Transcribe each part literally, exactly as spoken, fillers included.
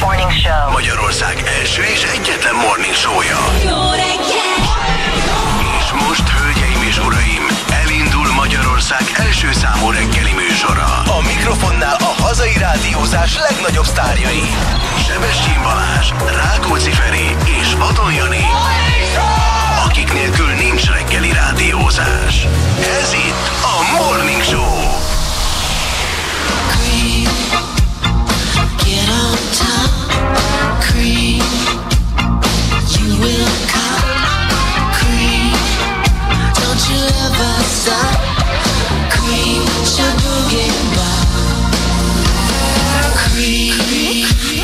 Morning Show. Magyarország első és egyetlen morning show-ja. Jó reggel! És most, hölgyeim és uraim, elindul Magyarország első számú reggeli műsora. A mikrofonnál a hazai rádiózás legnagyobb sztárjai. Sebestyén Balázs, Rákóczi Feri és Vadon Jani. Akik nélkül nincs reggeli rádiózás. Ez itt a Morning Show. Cream, get on top. Cream, you will come. Cream, don't you ever stop. Cream, shaboogin bop. Cream.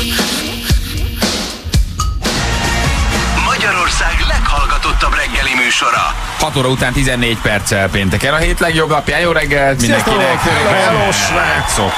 Magyarország leghallgatottabb reggeli műsora. hat óra után tizennégy perccel pénteken a hét legjobb napján. Jó reggelt mindenkinek! Hello, srácok!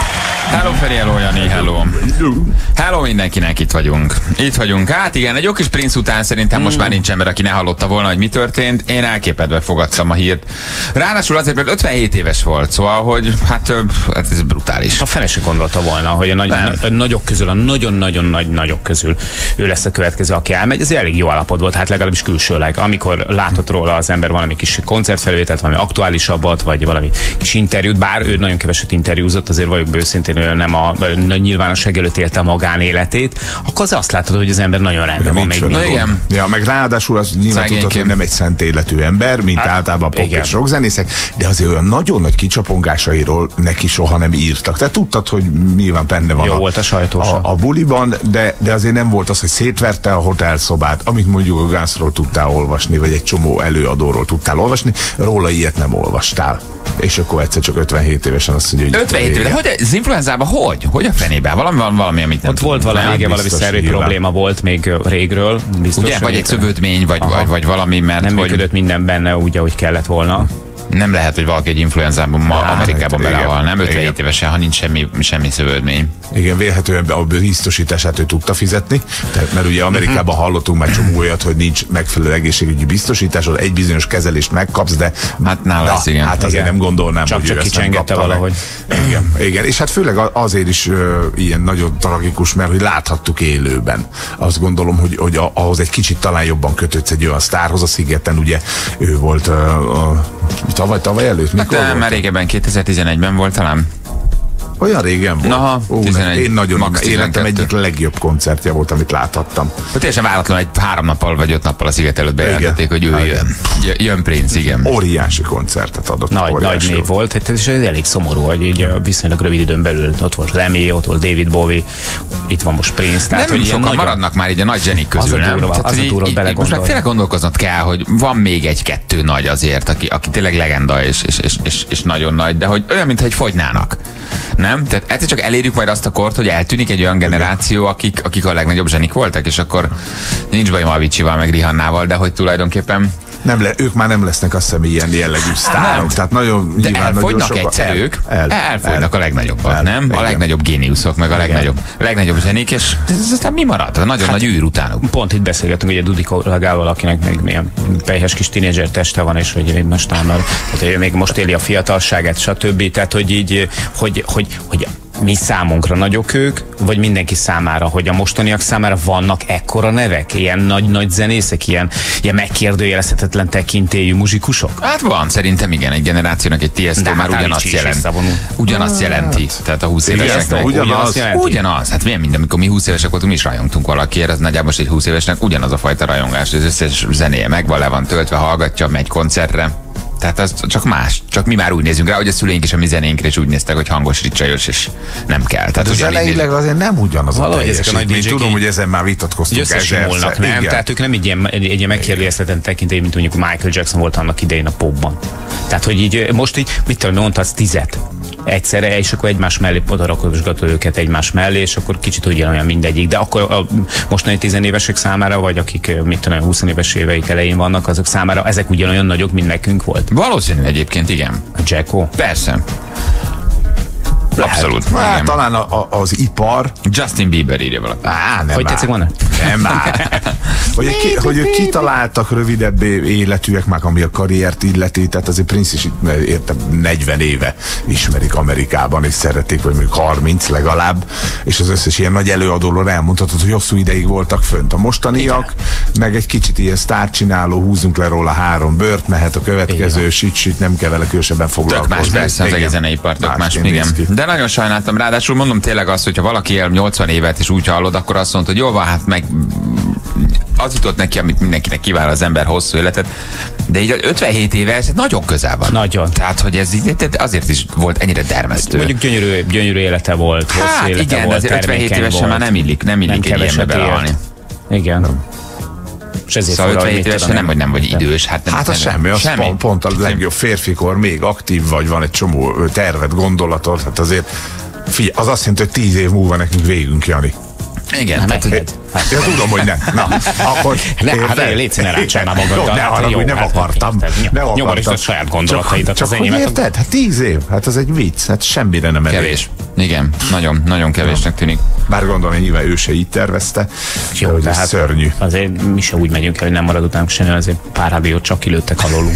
Hello Feri, hello Jani, hello. Hello mindenkinek, itt vagyunk. Itt vagyunk. Hát igen, egy jó kis Prince után szerintem most már nincs ember, aki ne hallotta volna, hogy mi történt. Én elképedve fogadtam a hírt. Ráadásul azért, mert ötvenhét éves volt, szóval, hogy hát, hát ez brutális. A fele se gondolta volna, hogy a, nagy, a nagyok közül, a nagyon-nagyon nagy nagyok közül ő lesz a következő, aki elmegy. Ez elég jó állapot volt, hát legalábbis külsőleg. Amikor látott róla az ember valami kis koncertfelvételt, valami aktuálisabbat, vagy valami kis interjút, bár ő nagyon keveset interjúzott, azért vagyok őszintén, ő nem a, a nyilvánosság előtt élte a magánéletét, akkor az azt látod, hogy az ember nagyon rendben van még mindig. Igen. Ja, meg ráadásul az nyilván tudod, hogy nem egy szent életű ember, mint hát, általában pop és rockzenészek, de azért olyan nagyon nagy kicsapongásairól neki soha nem írtak. Tehát tudtad, hogy nyilván benne van jó a, volt a, a, a buliban, de, de azért nem volt az, hogy szétverte a hotelszobát, amit mondjuk a Gunsról tudtál olvasni, vagy egy csomó előadóról tudtál olvasni, róla ilyet nem olvastál. És akkor egyszer csak ötvenhét évesen azt mondja, hogy ötvenhét éves, de hogy az influenzában hogy? Hogy a fenében? Valami, valami amit nem ott volt valami, igen, valami szerű probléma volt még régről. Biztos, ugye? Vagy egy szövődmény, vagy, vagy, vagy valami, mert nem hogy... működött minden benne úgy, ahogy kellett volna. Nem lehet, hogy valaki egy influenzában ma ja, Amerikában hát, belehal, nem ötvenhét igen. évesen, ha nincs semmi, semmi szövődmény. Igen, vélhetően a biztosítását ő tudta fizetni, tehát, mert ugye Amerikában hallottunk már csomó olyat, hogy nincs megfelelő egészségügyi biztosításod, egy bizonyos kezelést megkapsz, de hát nála lesz, igen. Hát azért igen. nem gondolnám, csak, hogy csak ő ezt nem kapta valahogy. Igen, igen, és hát főleg azért is uh, ilyen nagyon tragikus, mert hogy láthattuk élőben. Azt gondolom, hogy, hogy a, ahhoz egy kicsit talán jobban kötődsz egy olyan sztárhoz, a Szigeten ugye ő volt uh, a, tavaly, tavaly előtt. Hát nem, már régebben, kétezer-tizenegyben volt talán. Olyan régen volt? Aha, Ó, tizenegy, én nagyon max. életem egyik legjobb koncertje volt, amit láthattam. Teljesen váratlan, egy három nappal vagy öt nappal a Sziget előtt bejelentették, hogy ő jön. Jön Prince, igen. Óriási koncertet adott. Nagy, nagy név volt, és ez elég szomorú, hogy így viszonylag rövid időn belül ott volt Lemmy, ott volt David Bowie, itt van most Prince. Tehát, nem hogy sokan nagyon... maradnak már így a nagy zsenik közül, az nem? Durva, tehát, az így, így, most már tényleg gondolkoznod kell, hogy van még egy-kettő nagy azért, aki, aki tényleg legenda és, és, és, és, és nagyon nagy, de hogy olyan, mintha egy fogynának. Nem? Tehát egyszer csak elérjük majd azt a kort, hogy eltűnik egy olyan generáció, akik, akik a legnagyobb zsenik voltak, és akkor nincs bajom Aviciival, meg Rihannával, de hogy tulajdonképpen nem le, ők már nem lesznek, azt hiszem, ilyen jellegű sztárok. Tehát nagyon, de elfogynak egyszer ők, el, elfogynak el, a legnagyobbak, el, nem? Igen. A legnagyobb géniuszok, meg a legnagyobb, legnagyobb zsenik, és ez aztán mi marad? A nagyon hát, nagy űr utánuk. Pont itt beszélgetünk ugye Dudi kollégával, akinek még milyen pelyhes kis tínédzser teste van, és hogy még most már, tehát még most éli a fiatalságát, stb. Tehát, hogy így, hogy, hogy, hogy mi számunkra nagyok ők, vagy mindenki számára, hogy a mostaniak számára vannak ekkora nevek, ilyen nagy-nagy zenészek, ilyen, ilyen megkérdőjelezhetetlen tekintélyű muzsikusok? Hát van, szerintem igen, egy generációnak egy Tiesto már ugyanazt jelent. Ugyanazt jelenti. Tehát a húsz éveseknek. Ugyanaz. Ugyanaz. Hát milyen minden, amikor mi húsz évesek voltunk, mi is rajongtunk valakiért, az nagyjából egy húsz évesnek ugyanaz a fajta rajongás. Az összes zenéje megvan, le van töltve, hallgatja, megy koncertre. Tehát az csak más. Csak mi már úgy nézünk rá, hogy a szüleink és a mi zenénkre is úgy néztek, hogy hangos ricsajos, és nem kell. Tehát de zeneileg azért nem ugyanaz a teljesítmény. Tudom, hogy ezen már vitatkoztunk. Összesimulnak, nem? Tehát ők nem egy ilyen, egy ilyen megkérdőjelezhetetlen tekintély, mint mondjuk Michael Jackson volt annak idején a popban. Tehát, hogy így most így, mit tudom, mondhatsz tizet egyszerre, és akkor egymás mellé odarakosgatod őket egymás mellé, és akkor kicsit ugyanolyan mindegyik. De akkor a mostani tizenévesek számára, vagy akik mit tudom, húsz éves éveik elején vannak, azok számára ezek ugyanolyan nagyok, mint nekünk volt. Valószínű egyébként, igen. A Jacko? Persze. Abszolút. Hát, talán a, a, az ipar. Justin Bieber írja valaki. Á, nem hogy tetszik volna? Nem már. Hogy, ki, hogy ők kitaláltak rövidebb életűek, már ami a karriert illeti, tehát azért Prince is értem negyven éve ismerik Amerikában, és szeretik, vagy mondjuk harminc legalább, és az összes ilyen nagy előadóról elmondhatod, hogy hosszú ideig voltak fönt. A mostaniak, meg egy kicsit ilyen sztárcsináló, húzunk le róla három bört, mehet a következő, sit-sit, nem kell vele különösebben foglalkozni. Tök más, persze, az egész zeneipar, tök más, igen. De nagyon sajnáltam, ráadásul mondom tényleg azt, hogyha valaki él nyolcvan évet és úgy hallod, akkor azt mondta, hogy jó van, hát meg az jutott neki, amit mindenkinek kíván az ember, hosszú életet, de így ötvenhét éves, nagyon közel van. Nagyon. Tehát, hogy ez így, azért is volt ennyire dermesztő. Mondjuk gyönyörű, gyönyörű élete volt, hosszú hát, élete igen, volt, azért ötvenhét évesen már nem illik, nem illik nem egy ilyenbe belehalni. Igen. Nem. És ezért szóval ötvenhét évesen nem, hogy nem vagy idős. Hát, nem, hát az nem, semmi, az semmi. Pont, pont a legjobb férfikor, még aktív vagy, van egy csomó terved, gondolatod, hát azért figyelj, az azt jelenti, hogy tíz év múlva nekünk végünk, Jani. Igen, hát, hogy... Hát, ja, tudom, hogy nem. Na, akkor... Ne, hát légy színe rácsál már magaddal. Ne haragudj, hogy nem akartam. Nem akartam. Nyomor is a saját gondolataidat. Csak, csak hogy érted? Hát tíz év, hát az egy vicc, hát semmire nem elég. Kevés. Igen, nagyon, nagyon kevésnek tűnik. Bár gondolom, hogy nyilván ő se így tervezte, jó, hogy ez hát szörnyű. Azért mi se úgy megyünk el, hogy nem marad utánunk semmi, azért pár rádiót csak kilőttek alólunk.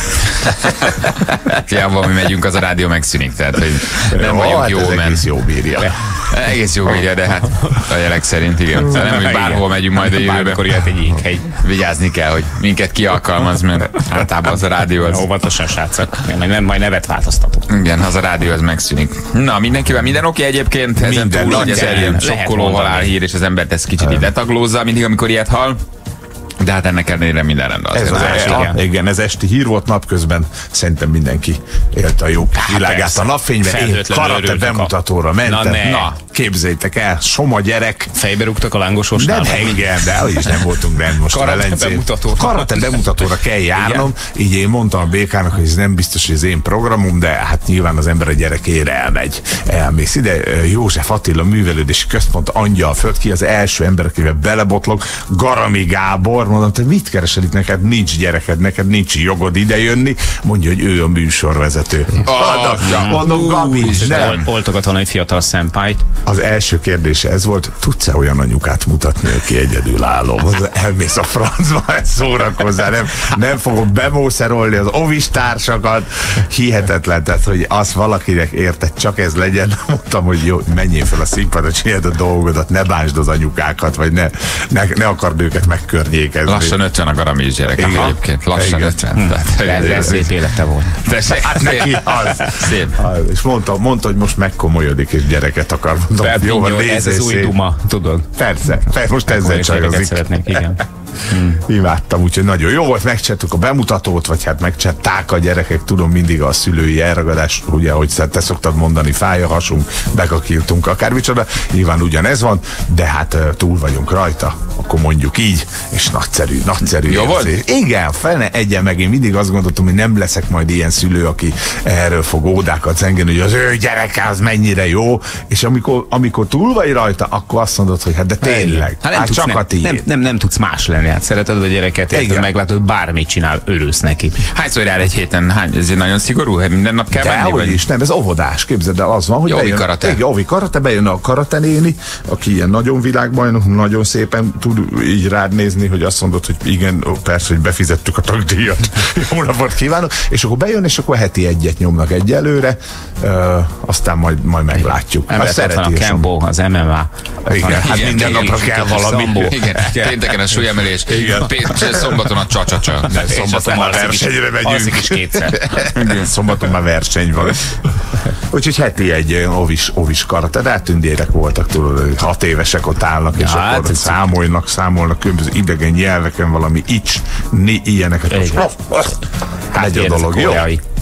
Hiába mi megyünk, az a rádió megszűnik, tehát hogy nem jó, vagyunk hát jó, men. Egész jó bírja. Egész jó bírja, de hát a jelek szerint igen. Szóval nem, hogy bárhol megyünk majd a jövőben. Bármikor jöhet egy éghely. Vigyázni kell, hogy minket ki alkalmaz, mert általában az a rádió az... Óvatosan, srácok. Majd, majd nevet változtatok. Igen, az a rádió az megszűnik. Na, mindenkivel minden oké egyébként, ezen minden, túl, hogy ez egy ilyen sokkoló halálhír, és az embert ez kicsit így letaglózza mindig, amikor ilyet hall. De hát ennek ellenére minden rendben. Ez az esti, igen. igen, ez esti hír volt napközben. Szerintem mindenki élte a jó világát a napfényben. Én karate bemutatóra mentem. Na, Na, képzeljétek el, soma gyerek. Fejbe rúgtak a lángososnál. Nem, engem, de is nem voltunk benne most karate bemutatóra. Karate bemutatóra kell járnom. Igen. Így én mondtam a békának, hogy ez nem biztos, hogy az én programom, de hát nyilván az ember a gyerekére elmegy. Elmész ide. József Attila Művelődési Központ, Angyalföld, ki az első ember, akivel belebotlok. Garami Gábor. Mondom, te mit keresel itt, neked nincs gyereked, neked nincs jogod idejönni. Mondja, hogy ő a műsorvezető. Oh, mondom, Gabi, nem. Oltogat volna egy fiatal szempályt. Az első kérdése ez volt, tudsz-e olyan anyukát mutatni, aki egyedül állom? Elmész a francba, szórakozzál, nem, nem fogom bemószerolni az ovis társakat. Hihetetlen, tehát, hogy azt valakinek érted, csak ez legyen. Mondtam, hogy jó, menjél fel a színpadra, csináld a dolgodat, ne bánsd az anyukákat, vagy ne, ne, ne akard őket megkörnyékezni. Lassan ötven a Garamis gyerekek egyébként. Lassan ötven. Ez szép élete volt. Hát neki az. Szép. És mondta, mondta, hogy most megkomolyodik, és gyereket akar. Mondom, jó, van, ez az új duma, tudod. Persze, most ezzel csajozik. Szeretnék, igen. Hmm. Imádtam, úgyhogy nagyon jó volt, megcsináltuk a bemutatót, vagy hát megcsinálták a gyerekek, tudom, mindig a szülői elragadás, ugye, hogy te szoktad mondani, fáj a hasunk, bekakiltunk akármicsoda, nyilván ugyanez van, de hát túl vagyunk rajta, akkor mondjuk így, és nagyszerű, nagyszerű. Jó volt? Igen, fene egyen meg, én mindig azt gondoltam, hogy nem leszek majd ilyen szülő, aki erről fog ódákat zengeni, hogy az ő gyereke az mennyire jó, és amikor, amikor túl vagy rajta, akkor azt mondod, hogy hát de tényleg, hát, nem hát tudsz, csak nem, a tiéd. Nem, nem, nem tudsz más lenni. Hát szereted a gyereket, érted, meglátod, bármit csinál, örülsz neki. Hányszor jár egy héten? Hány? Ez nagyon szigorú, hogy minden nap kell menni? Dehogy is, nem, ez óvodás, képzeld el, az van, hogy ovi karate. Igen, ovi karate, bejön a karatenéni, aki ilyen nagyon világbajnok, nagyon szépen tud így rád nézni, hogy azt mondod, hogy igen, persze, hogy befizettük a tagdíjat, jó napot kívánok, és akkor bejön, és akkor heti egyet nyomnak egyelőre, ö, aztán majd, majd meglátjuk. Ember, van a Kempo, az em em á. Igen, hát minden napra kell valami. Igen, pénteken a súlyemelés. Szombaton a csa-csa-csa. Szombaton már versenyre megyünk. Alszik is kétszer. Szombaton már verseny van. Úgyhogy heti egy ovis, ovis karate, de hát tündérek voltak, tudod, hat évesek ott állnak, és ja, akkor hát számolnak, számolnak különböző idegen nyelveken valami ics, ni, ilyeneket. Hát a dolog, jó?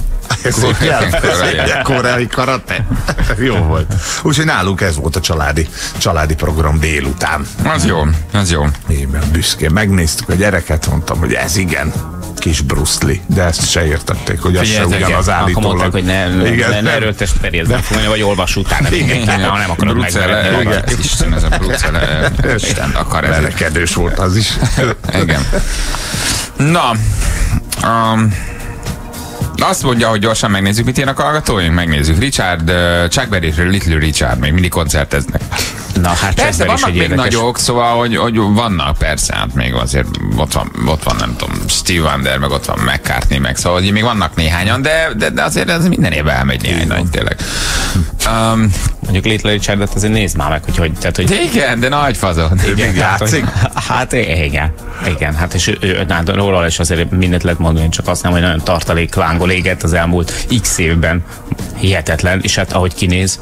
Koreai karate. Jó volt. Úgyhogy nálunk ez volt a családi, családi program délután. Az jó, az jó. Én büszkén megnéztük a gyereket, mondtam, hogy ez igen, kis Bruce Lee, de ezt se értették, hogy az se ugyanaz állítólag. Akkor mondták, hogy ne, ne, ne erőltes perjézben fogni, vagy olvass utána. Igen, ha nem akarod megverni. Isten, ez a Bruce Isten akar ez. Verekedős volt az is. Igen. Na, um, azt mondja, hogy gyorsan megnézzük, mit írnak a hallgatóink. Megnézzük. Richard, uh, Chuck Berry, Little Richard, még mindig koncerteznek. Na, hát persze vannak még érdekes. nagyok, szóval, hogy, hogy vannak persze, hát még azért ott van, ott van, nem tudom, Steve Wonder, meg ott van McCartney, meg szóval, hogy még vannak néhányan, de, de, de azért ez minden évben elmegy néhány nagy, tényleg. Um, Mondjuk Little Richardet azért nézd már meg, hogy hogy... Tehát, hogy igen, de nagy fazon. igen, tehát, hogy, hát igen, igen, hát és ő, ő, hát róla is azért mindent lehet mondani, csak azt nem, hogy nagyon tartalék lángol égett az elmúlt x évben. Hihetetlen, és hát ahogy kinéz,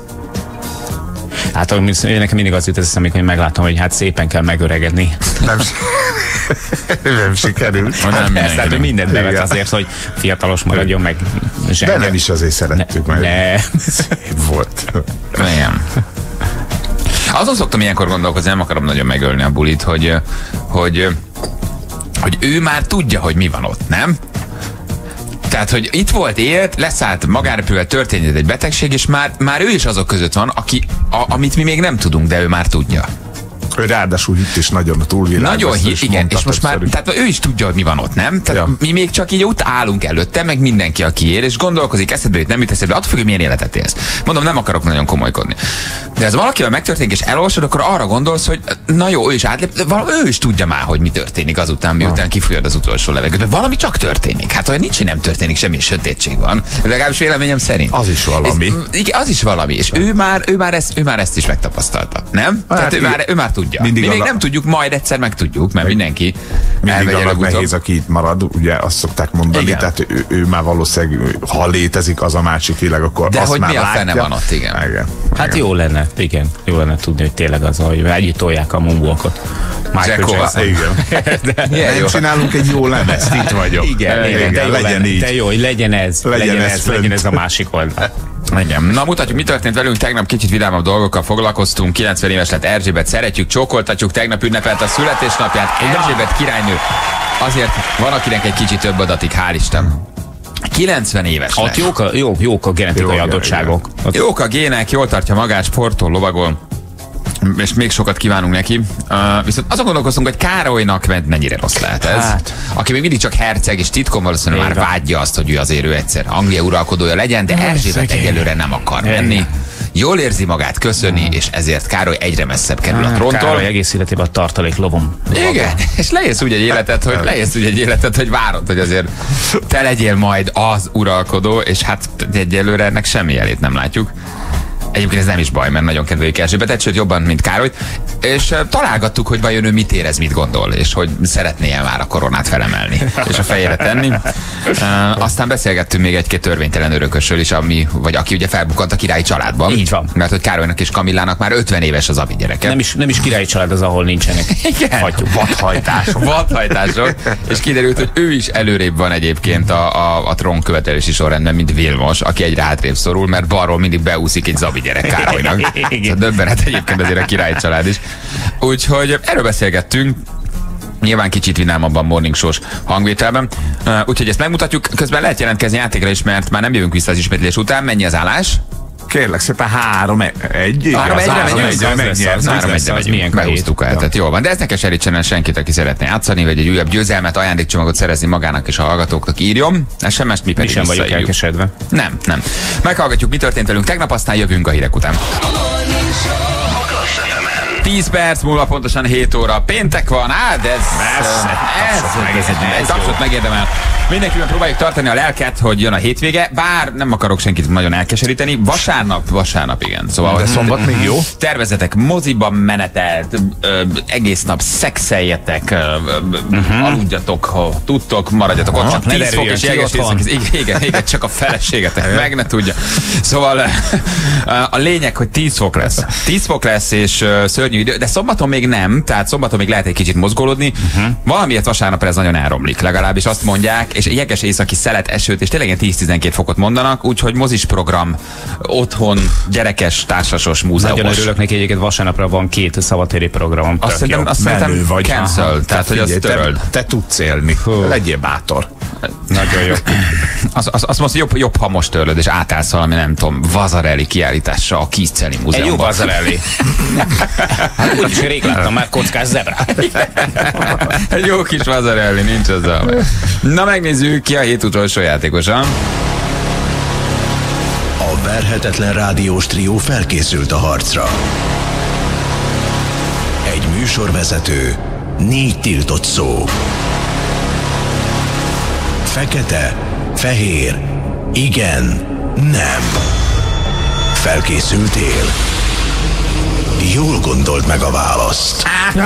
hát nekem mindig az jut eszembe, hogy meglátom, hogy hát szépen kell megöregedni. Nem, nem sikerült. Hát nem persze, hát ő mindent bevet azért, hogy fiatalos maradjon meg. De nem is azért szerettük ne, meg. Ne. Szép volt. Nem. Azon szoktam ilyenkor gondolkozni, nem akarom nagyon megölni a bulit, hogy, hogy, hogy ő már tudja, hogy mi van ott, nem? Tehát, hogy itt volt, élt, leszállt magánrepülővel, történt egy betegség, és már, már ő is azok között van, aki, a, amit mi még nem tudunk, de ő már tudja. Ő ráadásul hitt is nagyon a túlvilágban. Nagyon hit, igen, és most már, tehát ő is tudja, hogy mi van ott, nem? Tehát Ja. mi még csak így ott állunk előtte, meg mindenki, aki ér, és gondolkozik, eszedbe jut, nem jut eszedbe, attól függ, hogy milyen életet élsz. Mondom, nem akarok nagyon komolykodni. De ez valakivel megtörténik, és elolvasod, akkor arra gondolsz, hogy na jó, ő is átlép, de valami, ő is tudja már, hogy mi történik azután, miután kifújod az utolsó levegőt. De valami csak történik. Hát olyan nincs, hogy nem történik, semmi sötétség van. Legalábbis véleményem szerint. Az is valami. Ez, igen, az is valami. És ő már, ő már, ezt, ő már ezt is megtapasztalta. Nem? Hát Tehát ő igen. már, ő már tudja. Mindig Mi még annak- nem tudjuk, majd egyszer megtudjuk, mert mindenki Mindig elmegy annak előbb-utóbb. nehéz, aki itt marad, ugye azt szokták mondani, Igen. tehát ő, ő már valószínűleg, ha létezik az a másik világ, akkor De azt hogy már mi a látja. fene van ott, igen. igen. Hát igen. jó lenne, igen, jó lenne tudni, hogy tényleg az, hogy együtt tolják a moonwalkot. Michael Jackal, Jackson. Igen. Milyen jó. Nem csinálunk egy jó lemezt, itt vagyok. Igen, igen, igen, de jó legyen lenne, így. de jó, hogy legyen ez, Legyen legyen, ez ez, fönt. legyen ez a másik oldal. Igen. Na mutatjuk, mi történt velünk. Tegnap kicsit vidámabb dolgokkal foglalkoztunk. kilencven éves lett Erzsébet, szeretjük, csókoltatjuk. Tegnap ünnepelt a születésnapját. Erzsébet királynő. Azért van, akinek egy kicsit több adatik, hál' Isten. kilencven éves Ott lett. jók a, jó, jók a genetikai Jó, adottságok. Ott Jók a gének, jól tartja magát, sportol, lovagol, és még sokat kívánunk neki. Uh, viszont azon gondolkoztunk, hogy Károlynak mennyire rossz lehet ez. Hát. Aki még mindig csak herceg, és titkon valószínűleg már Igen. vágyja azt, hogy ő azért ő egyszer Anglia uralkodója legyen, de Erzsébet szegény. egyelőre nem akar Igen. menni. Jól érzi magát köszönni, és ezért Károly egyre messzebb kerül a tróntól. Károly egész életében a tartalék lovom. Igen, és lejössz úgy egy életet, hogy lejössz úgy egy életet, hogy várod, hogy azért te legyél majd az uralkodó, és hát egyelőre ennek semmi jelét nem látjuk. Egyébként ez nem is baj, mert nagyon kedveljük Erzsébetet, sőt jobban, mint Károlyt. És uh, találgattuk, hogy vajon ő mit érez, mit gondol, és hogy szeretné-e már a koronát felemelni, és a fejére tenni. Uh, aztán beszélgettünk még egy-két törvénytelen örökösről is, ami, vagy aki ugye felbukkant a királyi családban. Így van. Mert hogy Károlynak és Kamillának már ötven éves az abi gyereke. Nem is, nem is királyi család az, ahol nincsenek. Igen. Fagyjuk. Vadhajtások. Vadhajtások. És kiderült, hogy ő is előrébb van egyébként a, a, a trónkövetelési sorrendben, mint Vilmos, aki egyre hátrébb szorul, mert balról mindig beúszik egy zabi gyerek Károlynak. Szóval döbbenet egyébként azért a királyi család is. Úgyhogy erről beszélgettünk. Nyilván kicsit vidámabban morning show-s hangvételben. Uh, úgyhogy ezt megmutatjuk. Közben lehet jelentkezni játékra is, mert már nem jövünk vissza az ismétlés után. Mennyi az állás? Kérlek szépen három egy. Három igaz? egyre Három megyünk, egyre az lesz, megnyert. az három lesz, egyre az megyünk. milyen kajét. Behúztuk el, tehát jó van. De ez ne keserítsen senkit, aki szeretné játszani, vagy egy újabb győzelmet, ajándékcsomagot szerezni magának és a hallgatóknak, írjon. es em es-t mi Mi pedig sem vagyok visszaírjuk. elkesedve. Nem, nem. Meghallgatjuk, mi történt velünk tegnap, aztán jövünk a hírek után. tíz perc múlva pontosan hét óra. Péntek van, á, de ez... Messze, ez, tapsot ez, megérdemel, ez, ez tapsot jó. megérdemel. Mindenkiben próbáljuk tartani a lelket, hogy jön a hétvége, bár nem akarok senkit nagyon elkeseríteni. Vasárnap, vasárnap igen. Szóval, De szombat még jó? tervezetek moziban menetelt, ö, egész nap szexeljetek, ö, ö, uh-huh. aludjatok, ha tudtok, maradjatok ott, csak ne tíz fok derüljön és ki jeges otthon. éjszak, igen, igen, igen, csak a feleségetek meg ne tudja. Szóval ö, a lényeg, hogy tíz fok lesz. tíz fok lesz és ö, szörnyű idő, de szombaton még nem, tehát szombaton még lehet egy kicsit mozgolódni. Uh-huh. Valamiért vasárnapra ez nagyon elromlik, legalábbis azt mondják, és jeges északi szelet, esőt, és tényleg tíz-tizenkét fokot mondanak, úgyhogy mozis program, otthon, gyerekes, társasos, múzeumos. Nagyon örülök neki, egyébként vasárnapra van két szabadtéri programom. Azt Tök jó. szerintem, azt Menő szerintem vagy. cancel, Aha. tehát hogy azt Figyelj, töröld. Te, te tudsz élni. Legyél bátor. Nagyon jó. Azt az, az most jobb, jobb, ha most törlöd, és átállsz valami, nem tudom, Vazarelli kiállításra a Kiszceli Egy múzeumban. jó Vazarelli. Hát úgyis rég láttam már kockás zebrát. Egy jó kis Vazarelli, nincs azzal. Na megnézzük ki a hét utolsó játékosa. A verhetetlen rádiós trió felkészült a harcra. Műsorvezető. Négy tiltott szó. Fekete, fehér, igen, nem. Felkészültél? Jól gondold meg a választ.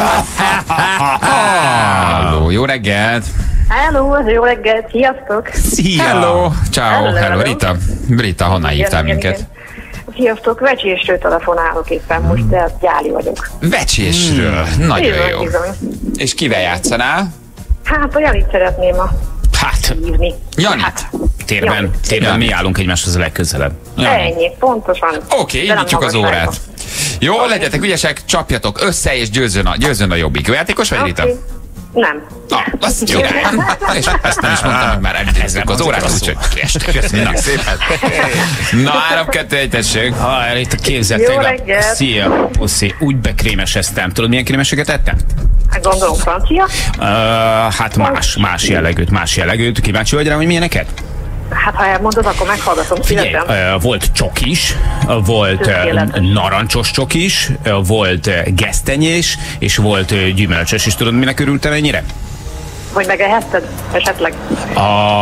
Halló, jó reggelt! Hello, jó reggelt, sziasztok! Szia! Hello! Ciao, Hello, hello, hello. Rita. Rita, honnan hívtál minket? Sziasztok, Vecsésről telefonálok éppen most, de gyáli vagyok. Vecsésről. Nagyon Bizony, jó. bizony. És kivel játszanál? Hát a Janit szeretném a Hát, hívni. Janit? Hát, térben, Janit. térben mi állunk egymáshoz a legközelebb. Ennyi, pontosan. Oké, De nem indítjuk az magasságban. órát. Jó, legyetek ügyesek, csapjatok össze, és győzzön a, győzzön a jobbik. Jó játékos vagy, Rita? Oké. Nem. Ah, azt király. És ezt nem is mondtam, hogy már elindítottuk az órát, úgyhogy Köszönjük szépen. na, három, kettő, egy, tessék. Ha, Rita, képzeld, Jó tegnap. reggelt. Szia, puszi, úgy bekrémeseztem. Tudod, milyen krémeseket ettem? Hát gondolom francia. Uh, hát más, más jellegűt, más jellegűt. Kíváncsi vagy rá, hogy milyeneket? Hát ha elmondod, akkor meghallgatom Figyelj, szívesen. uh, volt csokis, uh, volt uh, Tökéletes. narancsos csokis, uh, volt uh, gesztenyés, és volt uh, gyümölcsös. És tudod, minek örültem ennyire? Vagy megehetted esetleg? A,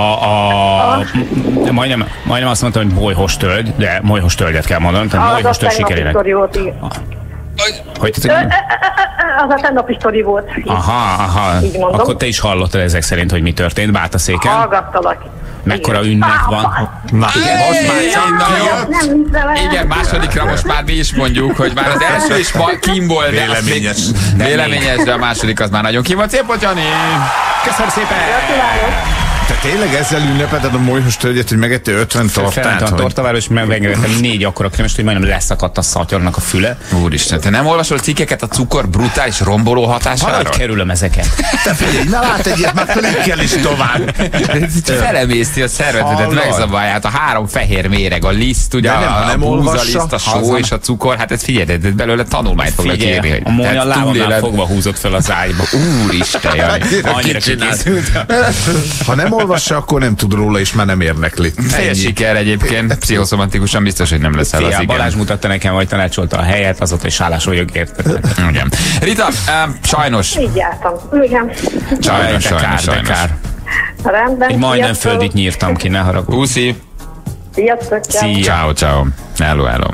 a, majdnem, majdnem azt mondtam, hogy molyhos tölgy, de molyhos tölgyet kell mondanom, tehát Az a molyhos tölgy tegnapi sikerének. sztori volt, igen. Hogy Ö, ö, ö, ö, Az a tegnapi sztori volt. Aha, aha. Így mondom. Akkor te is hallottad ezek szerint, hogy mi történt Bátaszéken? Hallgattalak. Mekkora Igen. ünnep Pá, van. pá. Na, Most már Nem, nem hiszem el. igen, másodikra most már mi is mondjuk, hogy már az első is ma- kim volt. de azt még- Véleményes. Véleményes, de a második az már nagyon kim volt. Szép volt, Jani! Köszönöm szépen! Gratulálok. te tényleg ezzel ünnepelted a molyhos tölgyet, hogy megettél ötven tortát? Felmentem a vagy? tortavára, és megengedtem négy akkora krémest, hogy majdnem leszakadt a szatyornak a füle. Úristen, te nem olvasol cikkeket a cukor brutális romboló hatásáról? Valahogy kerülöm ezeket. Te figyelj, na lát egy ilyet, már klikkel is tovább. Felemészti a szervezetet, Hallod? megzavarját, a három fehér méreg, a liszt, ugye De nem, a, ha a nem búzaliszt, olvassa, a só haza- és a cukor, hát ez figyelj, de belőle tanulmányt foglak írni. Figyelj, hogy a Móni a tehát lábamnál túléled. fogva húzott fel az ágyba. Úristen, Jani. Annyira kikészült. Ha nem olvassa, akkor nem tud róla, és már nem érdekli. Teljes siker egyébként, pszichoszomatikusan biztos, hogy nem leszel az, Fia, igen. Balázs mutatta nekem, hogy tanácsolta a helyet, azóta is állás vagyok érted. Igen. Rita, um, sajnos, Így jártam. Igen. sajnos, De sajnos, kár, de sajnos. kár. Rendben. Egy majdnem sziasztok. földit nyírtam ki, ne haragudj. Puszi. Sziasztok. ciao. Szia. Ciao, ciao. Hello, hello.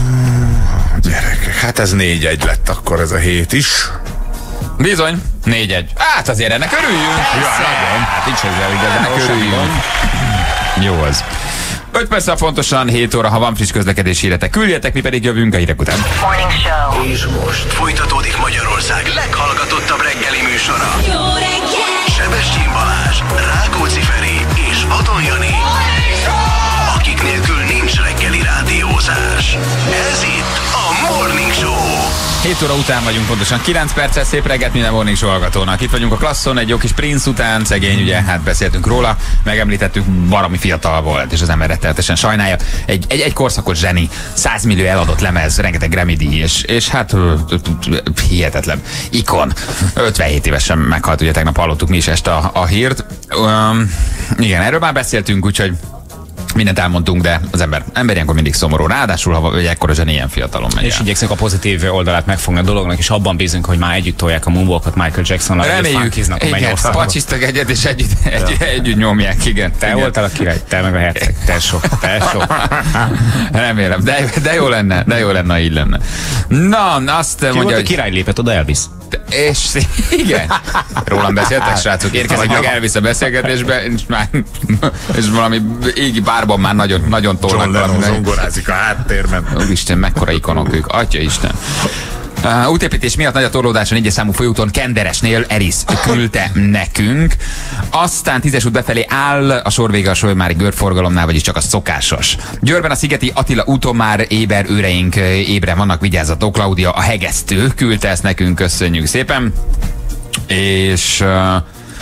Gyerekek, hát ez négy egy lett akkor ez a hét is. Bizony, négy egy. Hát azért ennek örüljünk. Hát nincs ezzel Ennek igazán. örüljünk. Jó az. öt perccel pontosan hét óra, ha van friss közlekedési híretek, küldjetek, mi pedig jövünk a hírek után. Morning Show. És most folytatódik Magyarország leghallgatottabb reggeli műsora. Jó reggel! Sebestyén Balázs, Rákóczi Feri és Vadon Jani. Akik nélkül nincs reggeli rádiózás. Ez itt a Morning Show. hét óra után vagyunk, pontosan kilenc perccel, szép reggelt minden Morning Show hallgatónak. Itt vagyunk a klasszon, egy jó kis Prince után, szegény, ugye, hát beszéltünk róla, megemlítettük, baromi fiatal volt, és az ember rettenetesen sajnálja. Egy, egy, egy korszakos zseni, száz millió eladott lemez, rengeteg Grammy díj, és, és hát ö, ö, ö, hihetetlen ikon. ötvenhét évesen meghalt, ugye tegnap hallottuk mi is este a, a hírt. Um, igen, erről már beszéltünk, úgyhogy mindent elmondtunk, de az ember, ember ilyenkor mindig szomorú. Ráadásul, ha egy ekkora zseni ilyen fiatalon megy És el. igyekszünk a pozitív oldalát megfogni a dolognak, és abban bízunk, hogy már együtt tolják a moonwalkot Michael Jacksonnal, Reméljük, a igen, Mennyországban. pacsisztak egyet, és együtt, egy, együtt nyomják, igen. Te igen. voltál a király, te meg a herceg, te sok, te sok. Remélem, de, de jó lenne, de jó lenne, ha így lenne. Na, azt Ki volt mondja, a hogy... király, lépett oda Elvis? És igen, rólam beszéltek, srácok, érkezik meg Elvis a beszélgetésbe, és, már, és valami égi bárban már nagyon, nagyon John tolnak Lennon valamit. zongorázik a háttérben. Úristen, mekkora ikonok ők, atya Isten. Uh, útépítés miatt nagy a torlódás a négyes számú folyúton Kenderesnél, Eris küldte nekünk. Aztán tízes út befelé áll a sor vége a Solymári görforgalomnál, vagyis csak a szokásos. Győrben a Szigeti Attila úton már éber őreink ébren vannak, vigyázzatok. Klaudia a hegesztő küldte ezt nekünk, köszönjük szépen. És uh,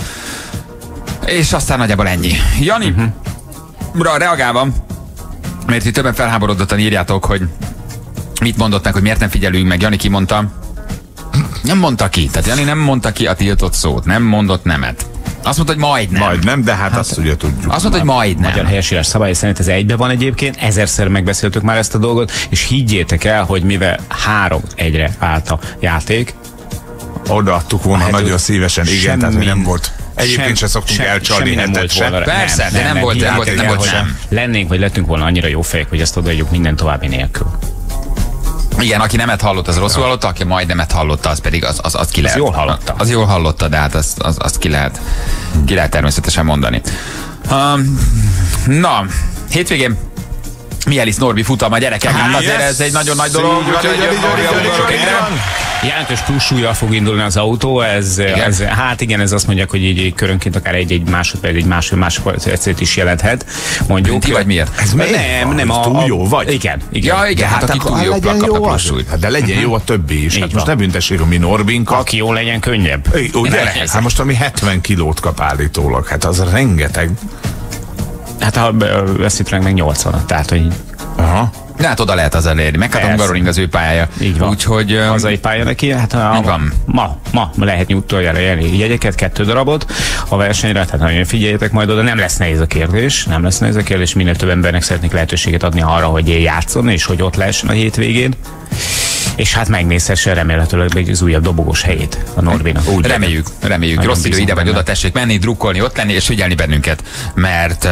és aztán nagyjából ennyi. Jani, uh-huh. reagálva, mert itt többen felháborodottan írjátok, hogy mit mondott meg, hogy miért nem figyelünk meg. Jani kimondta, nem mondta ki. Tehát Jani nem mondta ki a tiltott szót, nem mondott nemet. Azt mondta, hogy majd nem. Majd nem, de hát, hát azt ugye tudjuk. Azt mondta, hogy majd nem. Magyar helyesírás szabály szerint ez egybe van egyébként, ezerszer megbeszéltük már ezt a dolgot, és higgyétek el, hogy mivel három egyre állt a játék, odaadtuk volna Hát, nagyon szívesen, igen, semmi- tehát hogy nem volt. Egyébként sem- se szoktunk sem- elcsalni semmi nem hetet volt se. volna. Persze, de nem volt- nem volt- nem hiába, volt hogy sem. Lennénk, vagy lettünk volna annyira jó fejek, hogy ezt odaadjuk minden további nélkül. Igen, aki nemet hallott, az rosszul hallotta, aki majd nemet hallotta, az pedig az, az, az ki lehet. jól hallotta. Az jól hallotta, de hát azt az, az ki, lehet, ki lehet természetesen mondani. Um, na, hétvégén Mielis Norbi futam a gyerekek, hát azért ez egy nagyon nagy dolog. Így van, úgyhogy így van, így van, Norbi így van, autósok így van, egyre. így van. Jelentős plusz súllyal fog indulni az autó, ez, ez, hát igen, ez azt mondják, hogy így körönként akár egy-egy másodperc, egy másod másodpercet is jelenthet, mondjuk. Ti vagy miért? Ez miért Nem, van? nem, Ez a, túl jó vagy? Igen, igen. Ja, igen, hát, hát aki túl jó, legyen kapnak jó plusz az. súlyt. Hát de legyen jó a többi is. Hát Így most van. ne büntessék a mi Norbinkat. Aki jó legyen, könnyebb. Ugye? Nehéz. Hát most ami hetven kilót kap állítólag, hát az rengeteg. Hát ha veszít meg nyolcvan, tehát hogy Aha. De hát oda lehet az elérni. Meghatom Persze. Garoring az ő pályája. így van. Úgyhogy... öm, hazai pálya neki, hát a, Így van. ma, ma lehet utoljára jelni jegyeket, kettő darabot a versenyre, tehát nagyon figyeljetek majd oda, nem lesz nehéz a kérdés, nem lesz nehéz a kérdés, minél több embernek szeretnék lehetőséget adni arra, hogy játszon, és hogy ott lehessen a hétvégén. És hát megnézhesse remélhetőleg az újabb dobogós helyét a Norbinak. Úgy Reméljük, reméljük. Nagyon Rossz idő bízom ide vagy benne. oda, tessék menni, drukkolni, ott lenni és figyelni bennünket. Mert... Uh,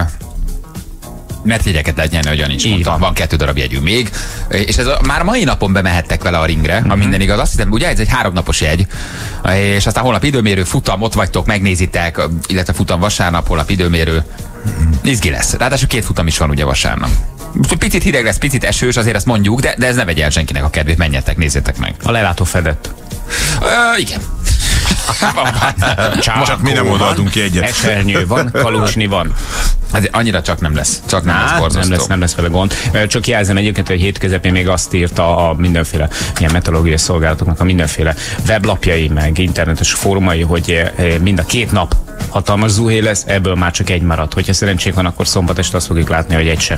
mert jegyeket lehet nyerni, ahogyan is Így mondtam. van. Van kettő darab jegyünk még. És ez a, már mai napon bemehettek vele a ringre, Mhm. ha minden igaz. Azt hiszem, ugye ez egy háromnapos jegy. És aztán holnap időmérő, futam, ott vagytok, megnézitek, illetve futam vasárnap, holnap időmérő. Izgi lesz. Ráadásul két futam is van ugye vasárnap. Picit hideg lesz, picit esős, azért ezt mondjuk, de, de ez ne vegye el senkinek a kedvét, menjetek, nézzétek meg. A lelátó fedett. Ö, igen. Csákó Csak mi nem van, odaadunk jegyet. Esernyő van, kalusni van. Azért annyira csak nem lesz. Csak nem lesz Hát, borzasztó. nem lesz, nem lesz vele gond. Csak jelzem egyébként, hogy hét közepén még azt írta a mindenféle ilyen meteorológiai szolgálatoknak a mindenféle weblapjai, meg internetes fórumai, hogy mind a két nap hatalmas zuhé lesz, ebből már csak egy maradt. Hogyha szerencsénk van, akkor szombat este azt fogjuk látni, hogy egy se.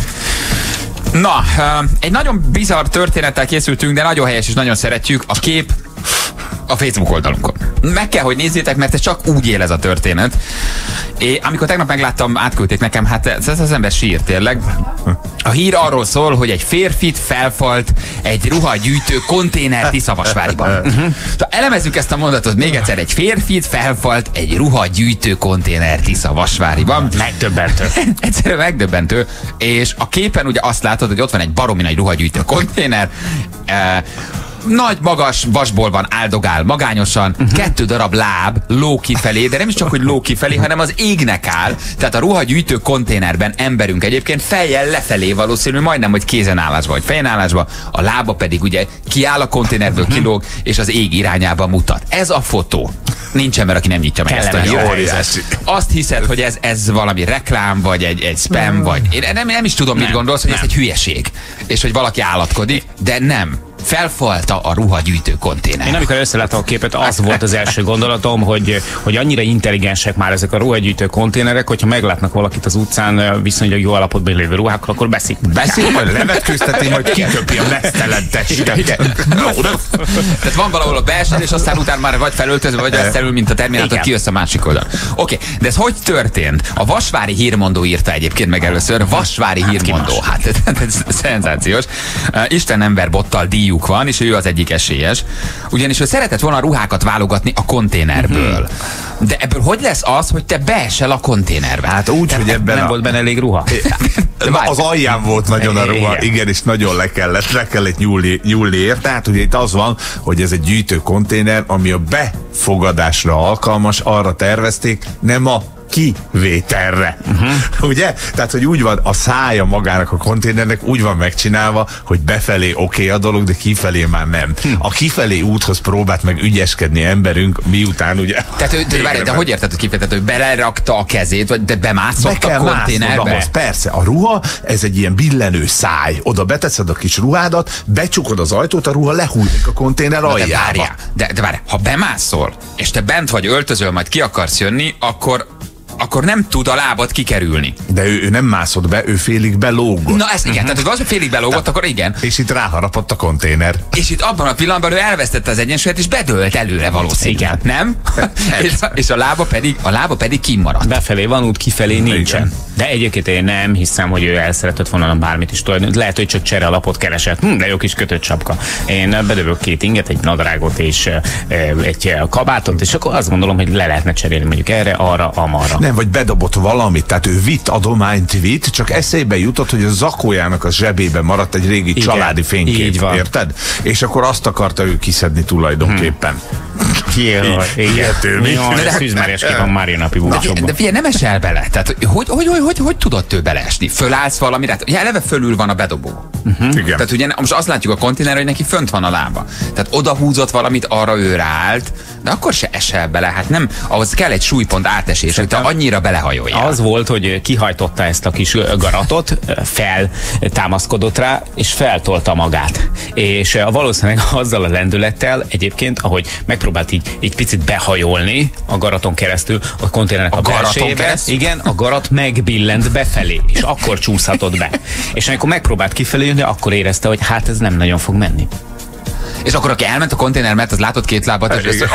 Na, egy nagyon bizarr történettel készültünk, de nagyon helyes és nagyon szeretjük. A kép a Facebook oldalunkon. Meg kell, hogy nézzétek, mert ez csak úgy él ez a történet. És amikor tegnap megláttam, átküldték nekem, hát ez, ez az ember sír tényleg. A hír arról szól, hogy egy férfit felfalt egy ruhagyűjtő konténer Tiszavasváriban. Uh-huh. Elemezzük ezt a mondatot még egyszer. Egy férfit felfalt egy ruhagyűjtő konténer Tiszavasváriban. Megdöbbentő. Egyszerűen megdöbbentő. És a képen ugye azt látod, hogy ott van egy baromi nagy ruhagyűjtő konténer. E, nagy, magas vasból van, áldogál magányosan, uh-huh. kettő darab láb ló kifelé, de nem is csak, hogy ló kifelé, hanem az égnek áll. Tehát a ruhagyűjtő konténerben emberünk egyébként fejjel lefelé valószínű, majdnem, hogy kézenállásba, vagy fejenállásba, a lába pedig ugye kiáll a konténerből, uh-huh. kilóg, és az ég irányába mutat. Ez a fotó. Nincs ember, aki nem nyitja meg ezt a Kellemes. Azt hiszed, hogy ez, ez valami reklám, vagy egy, egy spam, vagy én nem, nem is tudom, mit gondolsz, hogy ez egy hülyeség. És hogy valaki állatkodik, de nem. Felfalta a ruhagyűjtő konténer. Én amikor összeláttam a képet, az volt az első gondolatom, hogy, hogy annyira intelligensek már ezek a ruhagyűjtő konténerek, hogyha meglátnak valakit az utcán viszonylag jó állapotban lévő ruhákkal, akkor beszik. Beszél, majd levetkőzteti, majd kiköpi a mesztelen testet. Tehát van valahol a belső, és aztán utána már vagy felöltözve, vagy azt elül, mint a Terminátor, Igen. kijössz a másik oldal. Oké, okay, de ez hogy történt? A Vasvári Hírmondó írta egyébként meg először. Vasvári Hát, Hírmondó. Hát ez szenzációs. Uh, Isten ember bottal díjuk van, és ő az egyik esélyes. Ugyanis ő szeretett volna ruhákat válogatni a konténerből. De ebből hogy lesz az, hogy te beesel a konténerbe? Hát úgy, hogy ebben Nem a... volt benne elég ruha. Na, az alján volt nagyon a ruha, Igen. igen, és nagyon le kellett, le kellett nyúlni, nyúlni érte. Tehát ugye itt az van, hogy ez egy gyűjtő konténer, ami a befogadásra alkalmas, arra tervezték, nem a kivételre. Uh-huh. Ugye? Tehát, hogy úgy van a szája magának a konténernek, úgy van megcsinálva, hogy befelé oké okay a dolog, de kifelé már nem. Hm. A kifelé úthoz próbált meg ügyeskedni emberünk, miután ugye... Tehát ő, de, várj, de hogy érted, hogy kifejtett, hogy belerakta a kezét, vagy de bemászott Be kell a konténerbe? ahhoz, persze. A ruha, ez egy ilyen billenő száj. Oda beteszed a kis ruhádat, becsukod az ajtót, a ruha lehúzik a konténer De aljába. várjál, de, de várjál, ha bemászol, és te bent vagy, öltözöl, majd ki akarsz jönni, akkor akkor nem tud a lábad kikerülni. De ő, ő nem mászott be, ő félig belógott. Na ez igen, uh-huh. tehát hogy az, hogy félig belógott, Te, akkor igen. És itt ráharapott a konténer. És itt abban a pillanatban ő elvesztette az egyensúlyt, és bedőlt előre valószínűleg, nem? és, a, és a lába pedig, a lába pedig kimaradt. Befelé van út, kifelé nincsen. Igen. De egyébként én nem hiszem, hogy ő el szeretett volna bármit is tudni. Lehet, hogy csak csere alapot keresett. Hm, de jó kis kötött sapka. Én bedövök két inget, egy nadrágot és egy kabátot, és akkor azt gondolom, hogy le lehetne cserélni mondjuk erre, arra, amarra. Nem, vagy bedobott valamit, tehát ő vitt adományt vitt, csak eszébe jutott, hogy a zakójának a zsebében maradt egy régi igen, családi fénykép, érted? És akkor azt akarta ő kiszedni tulajdonképpen. Jaj, igen. Jaj, szűzmáriás kép a Mária napi búcsóban. De figyelj, nem esel bele. Tehát hogy, hogy, hogy, hogy, hogy tudott ő beleesni? Fölállsz valamire? Hát, ugye eleve fölül van a bedobó. Uh-huh. Igen. Tehát ugye most azt látjuk a konténerre, hogy neki fönt van a lába. Tehát oda húzott valamit, arra ő ráállt, de akkor se esel bele. Hát nem, ahhoz kell egy súlypont átesés, hogy te annyira belehajoljál. Az volt, hogy kihajtotta ezt a kis garatot, feltámaszkodott rá, és feltolta magát. És valószínűleg azzal a lendülettel egyébként, ahogy megpróbált így egy picit behajolni a garaton keresztül, a konténernek a, a belsejébe. Igen, a garat megbillent befelé, és akkor csúszhatott be. És amikor megpróbált kifelé jönni, akkor érezte, hogy hát ez nem nagyon fog menni. És akkor aki elment a konténer, mert az látott két lábat, és, és,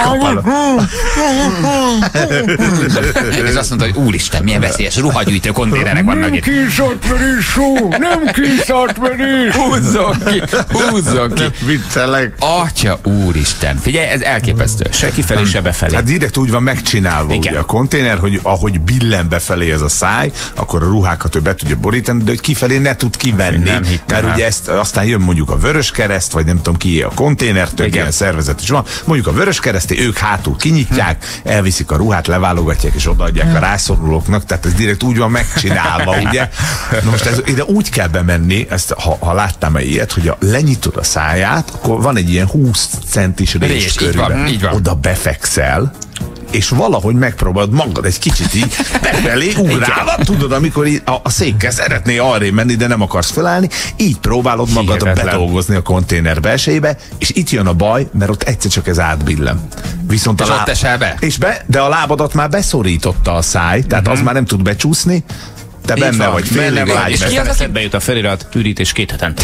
és azt mondta, hogy úristen, milyen veszélyes ruhagyűjtő konténerek vannak itt. Nem kiszatmenés, nem kiszatmenés. Húzzon ki, húzzon ki. Viccelek. Atya úristen. Figyelj, ez elképesztő. Se kifelé, se befelé. Hát direkt úgy van megcsinálva ugye a konténer, hogy ahogy billen befelé ez a száj, akkor a ruhákat ő be tudja borítani, de hogy kifelé ne tud kivenni. Mert ugye ezt aztán jön mondjuk a Vöröskereszt, vagy nem tudom ki a konténer, tök ilyen szervezet is van. Mondjuk a Vöröskereszté, ők hátul kinyitják, elviszik a ruhát, leválogatják és odaadják a rászorulóknak, tehát ez direkt úgy van megcsinálva, ugye? Na most ez, ide úgy kell bemenni, ezt, ha, ha láttam egy ilyet, hogy a, lenyitod a száját, akkor van egy ilyen húsz centis rés körülben. Oda befekszel, és valahogy megpróbálod magad egy kicsit így befelé ugrálva, tudod, amikor a, a székkel szeretné arrébb menni, de nem akarsz felállni, így próbálod magad bedolgozni a konténer belsejébe, és itt jön a baj, mert ott egyszer csak ez átbillen. Viszont és a láb... ott esel be? És be, de a lábadat már beszorította a száj, tehát uh-huh. az már nem tud becsúszni, te benne vagy, félig vagy. És ki az, aki bejut a felirat, ürítés két hetente.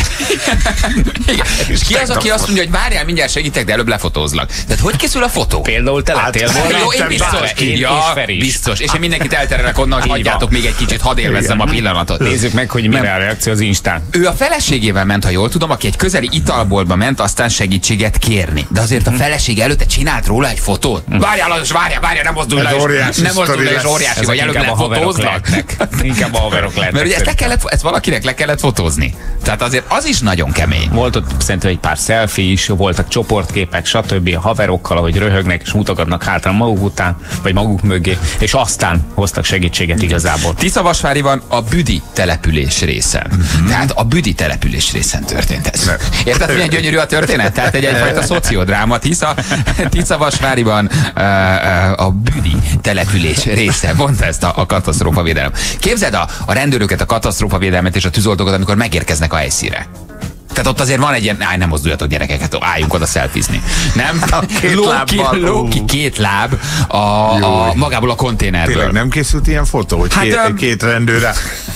És ki az, aki azt mondja, hogy várjál, mindjárt segítek, de előbb lefotózlak. Tehát hogy készül a fotó? Például te lettél volna. Jó, én biztos. Ja, biztos. És én mindenkit elterelek onnan, hogy hagyjátok még egy kicsit, hadd élvezzem a pillanatot. Nézzük meg, hogy mire a reakció az Instán. Ő a feleségével ment, ha jól tudom, aki egy közeli italboltba ment, aztán segítséget kérni. De azért a feleség előtte csinált róla egy fotót. Várjál, az, várjál, várjál, nem mozdulj le, nem mozdulj le, és óriási vagy, előbb lefotózlak. Inkább a haverok lehetnek. Mert ugye ezt, le kellett, ezt valakinek le kellett fotózni. Tehát azért az is nagyon kemény. Volt ott szerintem egy pár selfie is, voltak csoportképek, stb. A haverokkal, ahogy röhögnek és mutogatnak hátra maguk után, vagy maguk mögé, és aztán hoztak segítséget igazából. Tiszavasváriban a Büdi település részen. Mm-hmm. Tehát a Büdi település részen történt ez. Érted, milyen gyönyörű a történet? Tehát egy egyfajta szociodráma. Tisza, Tiszavasváriban uh, uh, a Büdi település része. Mondta ezt a, a katasztrófavédelem. Képzeld a, a rendőröket, a katasztrófavédelmet és a tűzoltókat, amikor megérkeznek a helyszínre. Tehát ott azért van egy ilyen, áj, nem mozduljatok gyerekeket, álljunk oda szelfizni. Nem? Lóki, lóki két láb a, a, magából a konténerből. Tényleg nem készült ilyen fotó, hogy hát, két, um, két rendőre?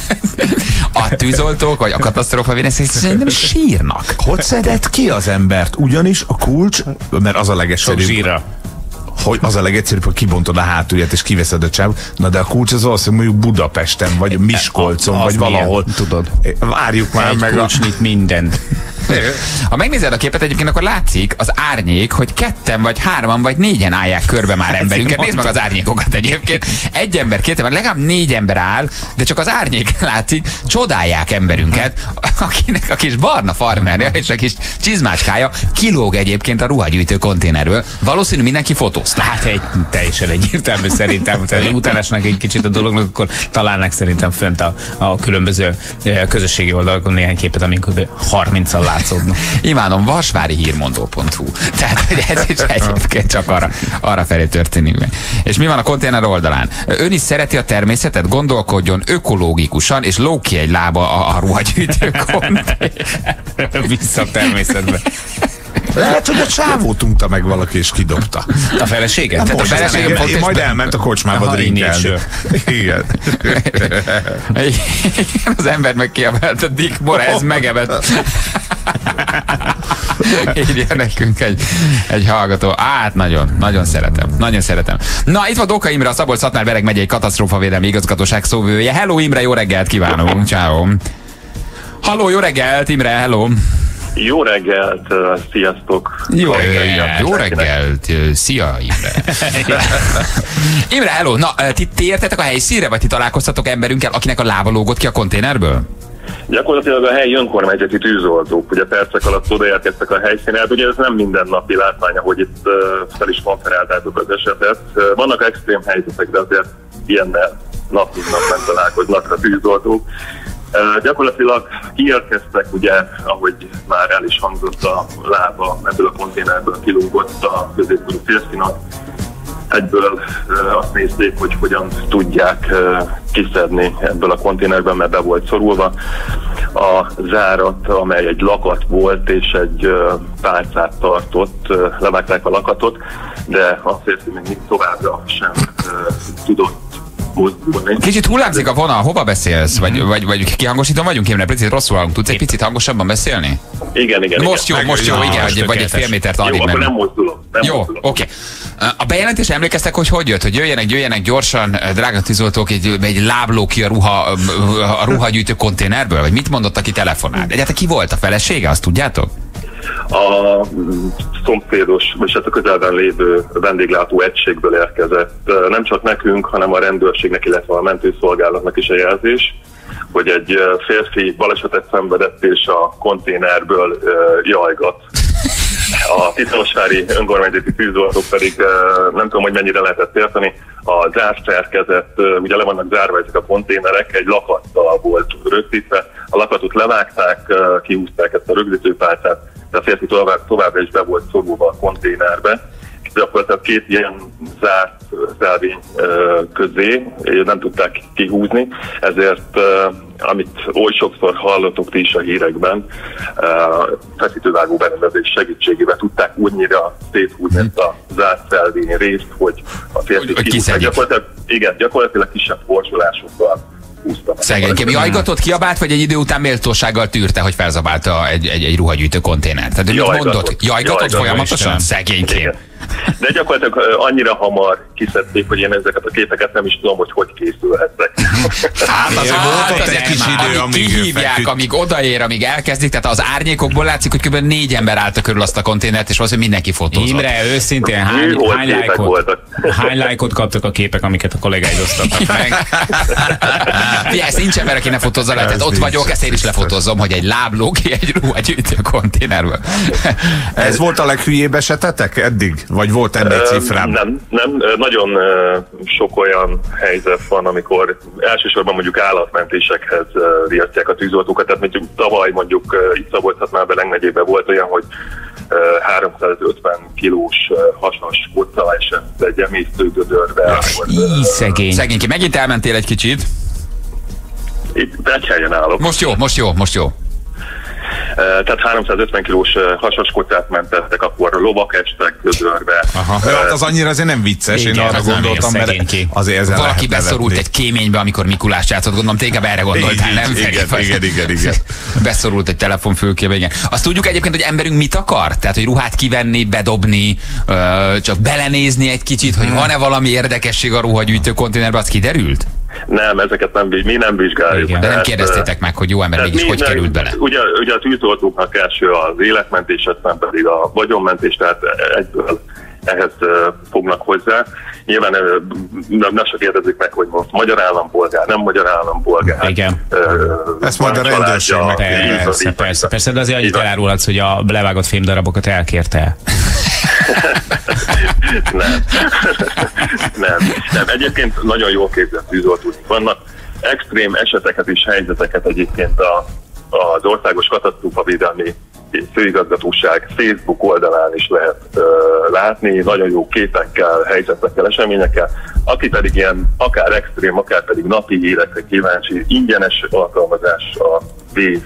A tűzoltók, vagy a katasztrófavédelem szerintem sírnak. Hogy szedett ki az embert? Ugyanis a kulcs, mert az a legegyszerűbb. Sok zsírra. Hogy az a legegyszerűbb, hogy kibontod a hátulját és kiveszed a csáv. Na de a kulcs az valószínűleg mondjuk Budapesten, vagy Miskolcon, a, vagy valahol. Milyen, tudod. Várjuk már egy meg kulcs a... nyit mindent. Ha megnézed a képet egyébként, akkor látszik az árnyék, hogy ketten, vagy hárman, vagy négyen állják körbe már emberünket. Nézd meg az árnyékokat egyébként. Egy ember, két ember, legalább négy ember áll, de csak az árnyék látszik, csodálják emberünket, akinek a kis barna farmerja és a kis csizmácskája kilóg egyébként a ruhagyűjtő konténerről. Valószínű mindenki fotózta. Hát egy teljesen egyértelmű szerintem. Tehát utánásnak egy kicsit a dolognak, akkor találnak szerintem fönt a, a különböző közösségi oldalakon néhány képet, amikor harmincan látszódnak. Imádom, vasvári hírmondó pont hu. Tehát ez is egyébként csak arra, arra felé történik meg. És mi van a konténer oldalán? Ön is szereti a természetet, gondolkodjon ökológikusan, és lóg ki egy lába a, a ruhagyűjtő konténer. Vissza a természetbe. Lehet, hogy a csávót unta meg valaki és kidobta. A feleséget? Tehát a feleségem nem, én majd elment a kocsmába drinkelni. Igen. Az ember meg kiabált, a Dick Morez megevett. Írja nekünk egy, egy hallgató. Át, nagyon, nagyon szeretem. Nagyon szeretem. Na, itt van Dóka Imre, a Szabolcs-Szatmár-Bereg megyei katasztrófavédelmi igazgatóság szóvivője. Hello Imre, jó reggelt kívánunk. Ciao. Halló, jó reggelt, Imre, hello. Jó reggelt, uh, sziasztok! Jó reggelt, jó reggelt, szia Imre! Imre, hello! Na, ti, ti értetek a helyszínre, vagy ti találkoztatok emberünkkel, akinek a lába lógott ki a konténerből? Gyakorlatilag a helyi önkormányzati tűzoltók, ugye percek alatt odaérkeztek a helyszínre, hát ugye ez nem mindennapi látvány, ahogy itt uh, fel is konferáltátok az esetet. Uh, vannak extrém helyzetek, de azért ilyennel nap mint nap nem találkoznak a tűzoltók. Uh, gyakorlatilag kiérkeztek, ugye, ahogy már el is hangzott, a lába ebből a konténerből kilógott a középkorú férfinak. Egyből uh, azt nézték, hogy hogyan tudják uh, kiszedni ebből a konténerben, mert be volt szorulva. A zárat, amely egy lakat volt és egy uh, pálcát tartott, uh, levágták a lakatot, de a férfi még továbbra sem uh, tudott mozdulni. Kicsit hullámzik a vonal, hova beszélsz? Vagy, vagy, vagy kihangosítom vagyunk, Imre? Picit rosszul hallunk. Tudsz egy picit hangosabban beszélni? Igen, igen. Most igen. jó, most jó, igen, vagy, vagy egy fél métert addig menni. Jó, menni. akkor nem mozdulok. Nem jó, mozdulok. oké. Okay. A bejelentésre emlékeztek, hogy hogy jött? Hogy jöjjenek, jöjjenek gyorsan, drága tűzoltók, egy, egy lábló ki a, ruha, a ruhagyűjtő konténerből? Vagy mit mondott, aki telefonált? Egyáltalán ki volt a felesége, azt tudjátok? A szomszédos, vagy hát a közelben lévő vendéglátó egységből érkezett nem csak nekünk, hanem a rendőrségnek, illetve a mentőszolgálatnak is a jelzés, hogy egy férfi balesetet szenvedett és a konténerből uh, jajgat. A Tiszalosvári önkormányzati tűzoltók pedig uh, nem tudom, hogy mennyire lehetett érteni, a zárszerkezet, uh, ugye le vannak zárva ezek a konténerek, egy lakattal volt rögzítve, a lakatot levágták, uh, kihúzták ezt a rögzítőpálcát, de a férfi tovább, továbbra is be volt szorulva a konténerbe. Gyakorlatilag két ilyen zárt szelvény közé nem tudták kihúzni, ezért, amit oly sokszor hallottok ti is a hírekben, feszítővágó berendezés segítségével tudták úgynyira széthúzni ezt a zárt szelvény részt, hogy a férfi kihúzták. Gyakorlatilag, igen, gyakorlatilag kisebb forsulásokkal húztam. Szegénykém, jajgatott, kiabált, vagy egy idő után méltósággal tűrte, hogy felzabálta egy, egy, egy ruhagyűjtő konténert? Tehát mit mondott? Jajgatott folyamatosan? Szegénykém. De gyakorlatilag annyira hamar kiszedték, hogy én ezeket a képeket nem is tudom, hogy hogy készülhettek. Hát az volt ott egy kis idő, amíg kihívják, amíg odaér, amíg elkezdik, tehát az árnyékokból látszik, hogy kb. négy ember állta körül azt a konténert, és valószínűleg mindenki fotózott. Imre, őszintén hány, hány, lájkot, hány lájkot kaptak a képek, amiket a kollégáid osztottak meg? Fia, ezt nincs ember, aki ne fotózza le, tehát ott vagyok, ezt én is lefotózom, hogy egy lábló ki egy ruhagyűjtő konténerből. Ez volt a leghülyébb esetetek eddig? Vagy volt ennél cifrám? Nem, nem. Nagyon sok olyan helyzet van, amikor elsősorban mondjuk állatmentésekhez riasztják a tűzoltókat. Tehát mondjuk tavaly mondjuk itt Szabolcs-Szatmár-Bereg megyében volt olyan, hogy háromszázötven kilós hasas kocca esett egy emésztőgödörbe. Így szegény. Szegényki, megint elmentél egy kicsit. Itt egy helyen állok. Most jó, most jó, most jó. Tehát háromszázötven kilós hasaskocát mentettek, akkor lovak estek gödörbe. Aha. Uh, hát az annyira azért nem vicces, igen, én arra gondoltam, mert azért ezzel valaki beszorult egy kéménybe, amikor Mikulás játszott, gondolom téged erre gondoltál, nem? Igen, igen, igen, igen, igen. Beszorult egy telefonfülkébe, igen. Azt tudjuk egyébként, hogy emberünk mit akar? Tehát, hogy ruhát kivenni, bedobni, csak belenézni egy kicsit, hogy van-e valami érdekesség a ruhagyűjtő konténerben, az kiderült? Nem, ezeket nem, mi nem vizsgáljuk. Igen, de nem kérdeztétek meg, hogy jó ember mégis hogy nem, került bele? Ugye, ugye a tűzoltóknak első az életmentés, aztán pedig a vagyonmentés, tehát egyből ehhez uh, fognak hozzá. Nyilván uh, nem, nem se kérdezik meg, hogy most magyar állampolgár, nem magyar állampolgár. Igen. Uh, Ezt majd a rendőrség meg. Persze, persze, persze, de azért annyit elárulhatsz, hogy a levágott fémdarabokat elkérte. nem. nem. Nem. Egyébként nagyon jól képzett tűzoltók vannak. Extrém eseteket és helyzeteket egyébként a, az Országos Katasztrófavédelmi Főigazgatóság Facebook oldalán is lehet uh, látni, nagyon jó képekkel, helyzetekkel, eseményekkel. Aki pedig ilyen akár extrém, akár pedig napi hírekre kíváncsi, ingyenes alkalmazás a Waze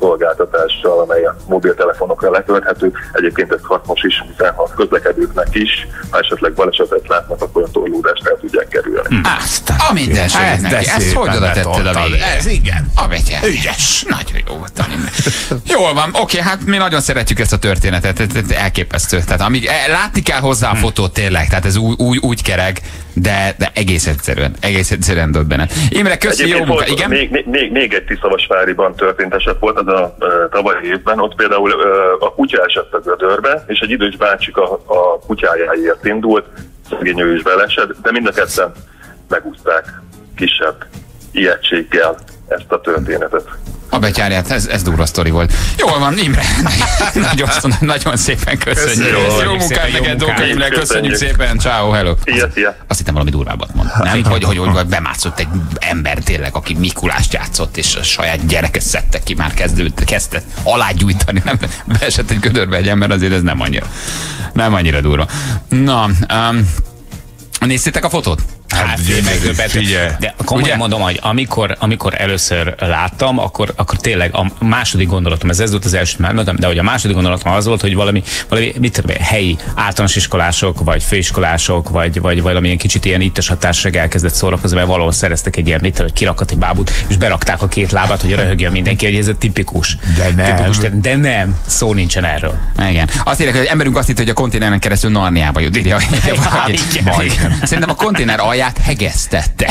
szolgáltatással, amely a mobiltelefonokra letölthető. Egyébként ez hasznos is, hiszen ha a közlekedőknek is, ha esetleg balesetet látnak, akkor a torlódást el tudják kerülni. Aztán, a mindenségét neki. Ezt hogy oda tetted a végére? Ez igen. A betyár. Ügyes. Nagyon jó volt, Dani. Jól van, oké, hát mi nagyon szeretjük ezt a történetet, elképesztő. Tehát amíg látni kell hozzá a fotót tényleg, tehát ez úgy, úgy, úgy kereg, de, de egész egyszerűen, egész egyszerűen döbbenet. Imre, köszi, jó munka, igen? Még, még, még, még egy Tiszavasváriban történt eset volt, az a e, tavalyi évben, ott például e, a kutya esett a gödörbe, és egy idős bácsik a, a kutyájáért indult, szegény ő is belesett, de mind a ketten megúzták kisebb ijegységgel ezt a történetet. A betyárját, ez, ez durva sztori volt. Jól van, Imre, nagyon, nagyon szépen köszönjük. Jó, jó munkát neked, Dóka Imre, köszönjük szépen, ciao, hello. Szia, szia. Azt hittem valami durvábbat mond, nem? Hogy, hogy, hogy bemászott egy ember tényleg, aki Mikulást játszott, és a saját gyereke szedte ki, már kezdődött, kezdte alágyújtani, nem? Beesett egy gödörbe egy ember, azért ez nem annyira, nem annyira durva. Na, um, néztétek a fotót? Hát, megdöbbentő. De komolyan mondom, hogy amikor, amikor először láttam, akkor, akkor tényleg a második gondolatom, ez ez volt az első, már mondtam, de hogy a második gondolatom az volt, hogy valami, valami mit tudom, helyi általános iskolások, vagy főiskolások, vagy, vagy valamilyen kicsit ilyen ittes hatásság elkezdett szórakozni, mert valahol szereztek egy ilyen mit, hogy kirakati bábút, és berakták a két lábát, hogy röhögjön mindenki, hogy ez egy tipikus. De nem. Tipikus, de nem, szó nincsen erről. Igen. Azt írják, hogy emberünk azt hitt, hogy a konténeren keresztül Narniába jut. Írja, szerintem a konténer alját hegesztette.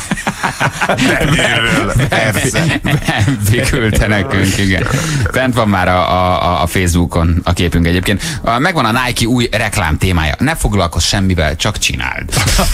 Nem küldte nekünk, igen. Fent van már a, a, a Facebookon a képünk egyébként. Megvan a Nike új reklám témája. Ne foglalkozz semmivel, csak csináld.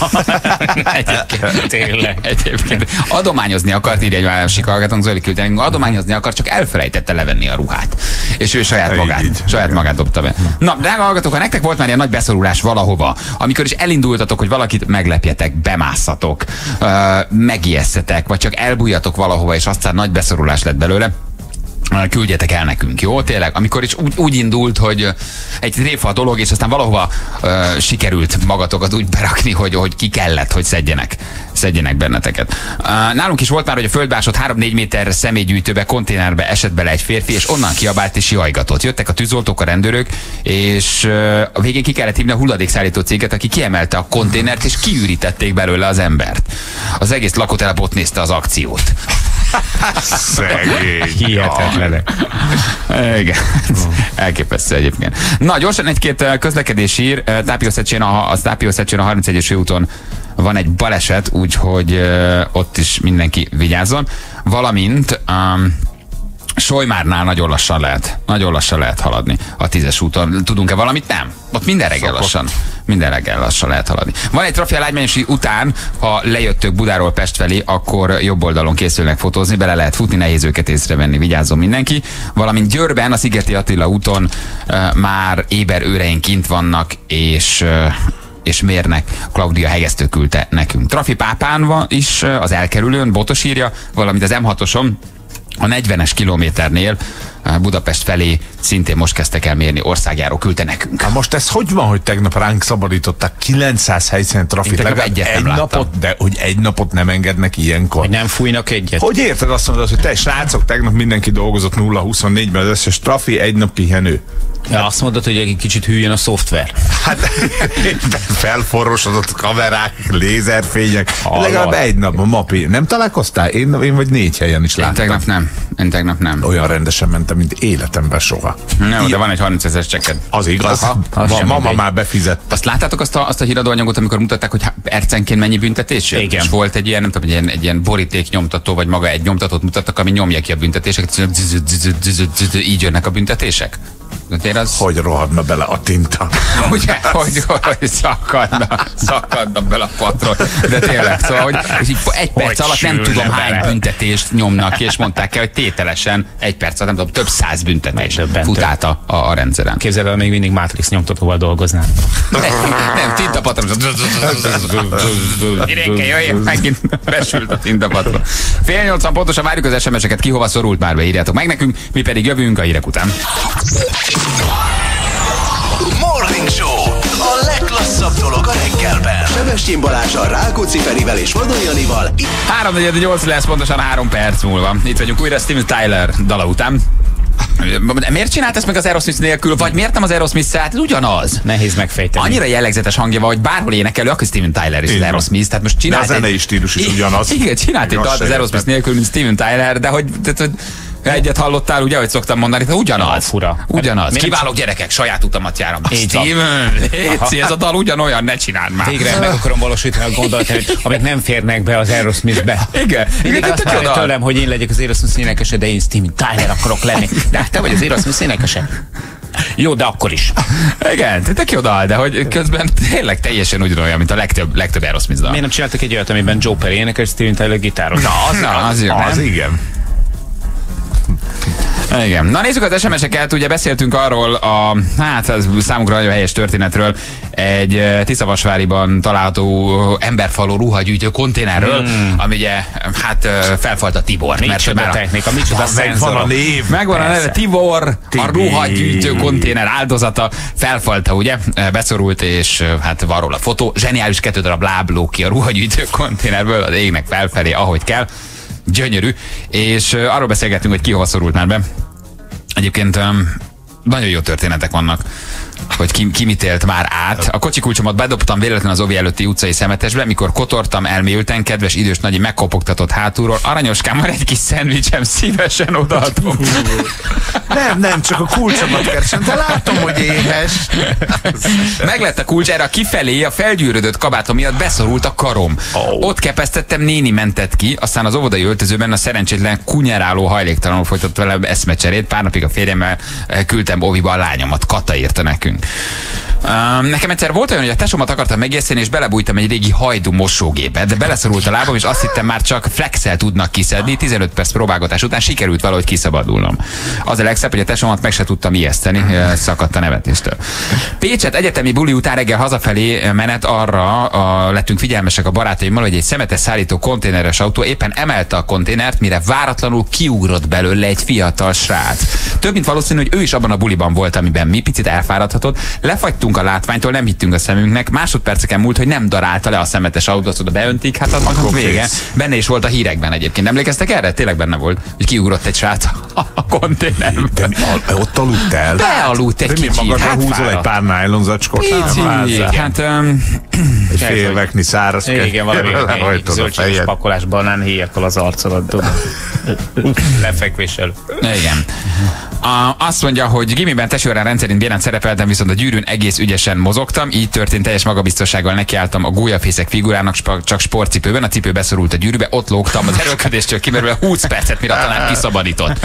Egyébként, tényleg. Egyébként adományozni akart, írja egy másik hallgatónk, Zoli küldte nekünk, adományozni akart, csak elfelejtette levenni a ruhát. És ő saját magát, így, saját igen. magát dobta be. Na, drága hallgatók, ha nektek volt már ilyen nagy beszorulás valahova, amikor is elindultatok, hogy valakit meglepjetek, bemászatok, uh, megijesztetek, vagy csak elbújjatok valahova, és aztán nagy beszorulás lett belőle, küldjetek el nekünk, jó? Tényleg, amikor is úgy, úgy indult, hogy egy tréfa a dolog, és aztán valahova uh, sikerült magatokat úgy berakni, hogy, hogy ki kellett, hogy szedjenek, szedjenek benneteket. Uh, nálunk is volt már, hogy a földbásott három-négy méter személygyűjtőbe, konténerbe esett bele egy férfi, és onnan kiabált és jajgatott. Jöttek a tűzoltók, a rendőrök, és uh, a végén ki kellett hívni a hulladékszállító céget, aki kiemelte a konténert, és kiürítették belőle az embert. Az egész lakótelep ott nézte az akciót. Szegény. Hihetetlenek. Igen. Elképesztő egyébként. Na, gyorsan egy-két közlekedési ír. Tápiószecsén a, a Tápiószecsén a harmincegyes úton van egy baleset, úgyhogy uh, ott is mindenki vigyázzon. Valamint um, Solymárnál nagyon lassan lehet, nagyon lassan lehet haladni a tízes úton. Tudunk-e valamit? Nem. Ott minden reggel lassan. Minden reggel lassan lehet haladni. Van egy trafia Lágymányosi után, ha lejöttök Budáról Pest felé, akkor jobb oldalon készülnek fotózni, bele lehet futni, nehéz őket észrevenni, vigyázzon mindenki. Valamint Győrben, a Szigeti Attila úton uh, már éber őreink kint vannak, és uh, és mérnek. Klaudia Hegesztő küldte nekünk. Trafi Pápán van is, az elkerülőn, Botos írja, valamint az em hatoson a negyvenes kilométernél Budapest felé szintén most kezdtek el mérni, országjáró küldte nekünk. Na most ez hogy van, hogy tegnap ránk szabadították kilencszáz helyszínen trafit, legalább egy napot, de hogy egy napot nem engednek ilyenkor. Hogy nem fújnak egyet. Hogy érted azt mondod, hogy te srácok, tegnap mindenki dolgozott nulla huszonnégyben, az összes trafi, egy nap pihenő. Ja, azt mondod, hogy egy kicsit hűljön a szoftver. Hát felforrosodott kamerák, lézerfények. Legalább egy nap a mapi. Nem találkoztál? Én, én vagy négy helyen is láttam. Én tegnap nem. Én tegnap nem. Olyan rendesen mentem, mint életemben soha. Nem, de van egy harmincezer cseked. Az igaz. Aha, az mama egy... már befizett. Azt láttátok azt a, azt a híradóanyagot, amikor mutatták, hogy percenként mennyi büntetés? Igen. És volt egy ilyen, nem tudom, egy ilyen, egy ilyen boríték nyomtató, vagy maga egy nyomtatót mutattak, ami nyomja ki a büntetéseket. Így jönnek a büntetések. Az... Hogy rohadna bele a tinta? Ugye, hogy, hogy szakadna, szakadna bele a patron. De tényleg, szóval, hogy és így egy perc hogy alatt nem tudom bele. Hány büntetést nyomnak, és mondták el, hogy tételesen egy perc alatt nem tudom, több száz büntetés fut át a, a, a rendszeren. Képzeld el, még mindig Matrix nyomtatóval dolgoznál. Nem, nem, tintapatron. Irénke, jöjjön, megint besült a tintapatron. Fél nyolcan pontosan várjuk az es em eseket, ki hova szorult már, beírjátok meg nekünk, mi pedig jövünk a hírek után. Morning Show, a legklassz legrosszabb dolog a reggelben. Sebestyén Balázsral, Rákóczi Ferivel és Vadon Janival. három negyvennyolc lesz pontosan három perc múlva. Itt vagyunk újra Steven Tyler dala után. Miért csinált ezt meg az Aerosmith nélkül, vagy miért nem az Aerosmith? Hát ugyanaz. Nehéz megfejteni. Annyira jellegzetes hangja van, hogy bárhol énekelő, akkor Steven Tyler és az Aerosmith. Tehát most csinált de a zenei stílus is ugyanaz. Igen, csinált egy dalt az Aerosmith nélkül, mint Steven Tyler, de hogy... De, hogy egyet hallottál, ugye, ahogy szoktam mondani, de ugyanaz. Fura. Ugyanaz. Kiváló gyerekek, saját utamat járom. Steven, léci, ez a dal ugyanolyan, ne csináld már. Végre meg akarom valósítani a gondolatot, amik nem férnek be az Aerosmithbe. Igen. Mindig azt várja tőlem, hogy én legyek az Aerosmith énekese, de én Steven Tyler akarok lenni. De te vagy az Aerosmith énekese. Jó, de akkor is. Igen, tök jó dal, de hogy közben tényleg teljesen ugyanolyan, mint a legtöbb, legtöbb Aerosmith dal. Miért nem csináltak egy olyat, amiben Joe Perry énekel, Steven Tyler gitáros? Na, az, na, az, az, az, az igen. Igen. Na nézzük az es em es-eket, ugye beszéltünk arról a, hát ez számunkra nagyon helyes történetről, egy Tiszavasváriban található emberfaló ruhagyűjtő konténerről, mm. ami ugye, hát felfalt Tibor. Micsoda technika, micsoda megvan a név. Megvan a neve, Tibor, Tibi. A ruhagyűjtő konténer áldozata, felfalta, ugye, beszorult, és hát van róla fotó, zseniális kettő darab láb lóg ki a ruhagyűjtő konténerből, az égnek felfelé, ahogy kell. Gyönyörű, és uh, arról beszélgettünk, hogy ki hova szorult már be. Egyébként um, nagyon jó történetek vannak, hogy ki, ki mit élt már át. A kocsikulcsomat bedobtam véletlenül az Ovi előtti utcai szemetesbe, mikor kotortam, elmélyülten, kedves idős nagyi megkopogtatott hátulról. Aranyoskám, van egy kis szendvicsem, szívesen odaadom. Nem, nem, csak a kulcsomat keresem, de látom, hogy éhes. Meglett a kulcs, erre a kifelé a felgyűrödött kabátom miatt beszorult a karom. Oh. Ott kepesztettem, néni mentett ki, aztán az óvodai öltözőben a szerencsétlen kunyeráló hajléktalanul folytott vele eszmecserét. Pár napig a férjemmel küldtem Oviba a lányomat, Kata írta nekünk. Um, nekem egyszer volt olyan, hogy a tesómat akartam megészteni, és belebújtam egy régi hajdú mosógépbe, de beleszorult a lábam, és azt hittem már csak flexel tudnak kiszedni. tizenöt perc próbálgatás után sikerült valahogy kiszabadulnom. Az a legszebb, hogy a tesómat meg se tudtam ijeszteni, szakadt a nevetéstől. Pécset egyetemi buli után reggel hazafelé menet arra a, lettünk figyelmesek a barátaimmal, hogy egy szemetes szállító konténeres autó éppen emelte a konténert, mire váratlanul kiugrott belőle egy fiatal srác. Több mint valószínű, hogy ő is abban a buliban volt, amiben mi, picit elfáradhatott. Lefagytunk a látványtól, nem hittünk a szemünknek. Másodperceken múlt, hogy nem darálta le a szemetes autót, oda beöntik, hát az maga vége. Benne is volt a hírekben egyébként. Emlékeztek erre? Tényleg benne volt, hogy kiugrott egy srác a konténerbe. Ott aludt el. Bealudt egy kicsit. Magadra hát húzol egy pár nylon zacskót. Hát, um, egy félvekni száraz. Igen, valami zöldséges pakolás banán héjakkal az arcodat. Lefekvéssel. Igen. A, azt mondja, hogy gimiben tesóórán rendszerint bénán szerepeltem, viszont a gyűrűn egész ügyesen mozogtam, így történt, teljes magabiztossággal nekiálltam a gólyafészek figurának, csak sportcipőben, a cipő beszorult a gyűrűbe, ott lógtam az erőlködéstől kimerülve húsz percet, mire a tanár kiszabadított.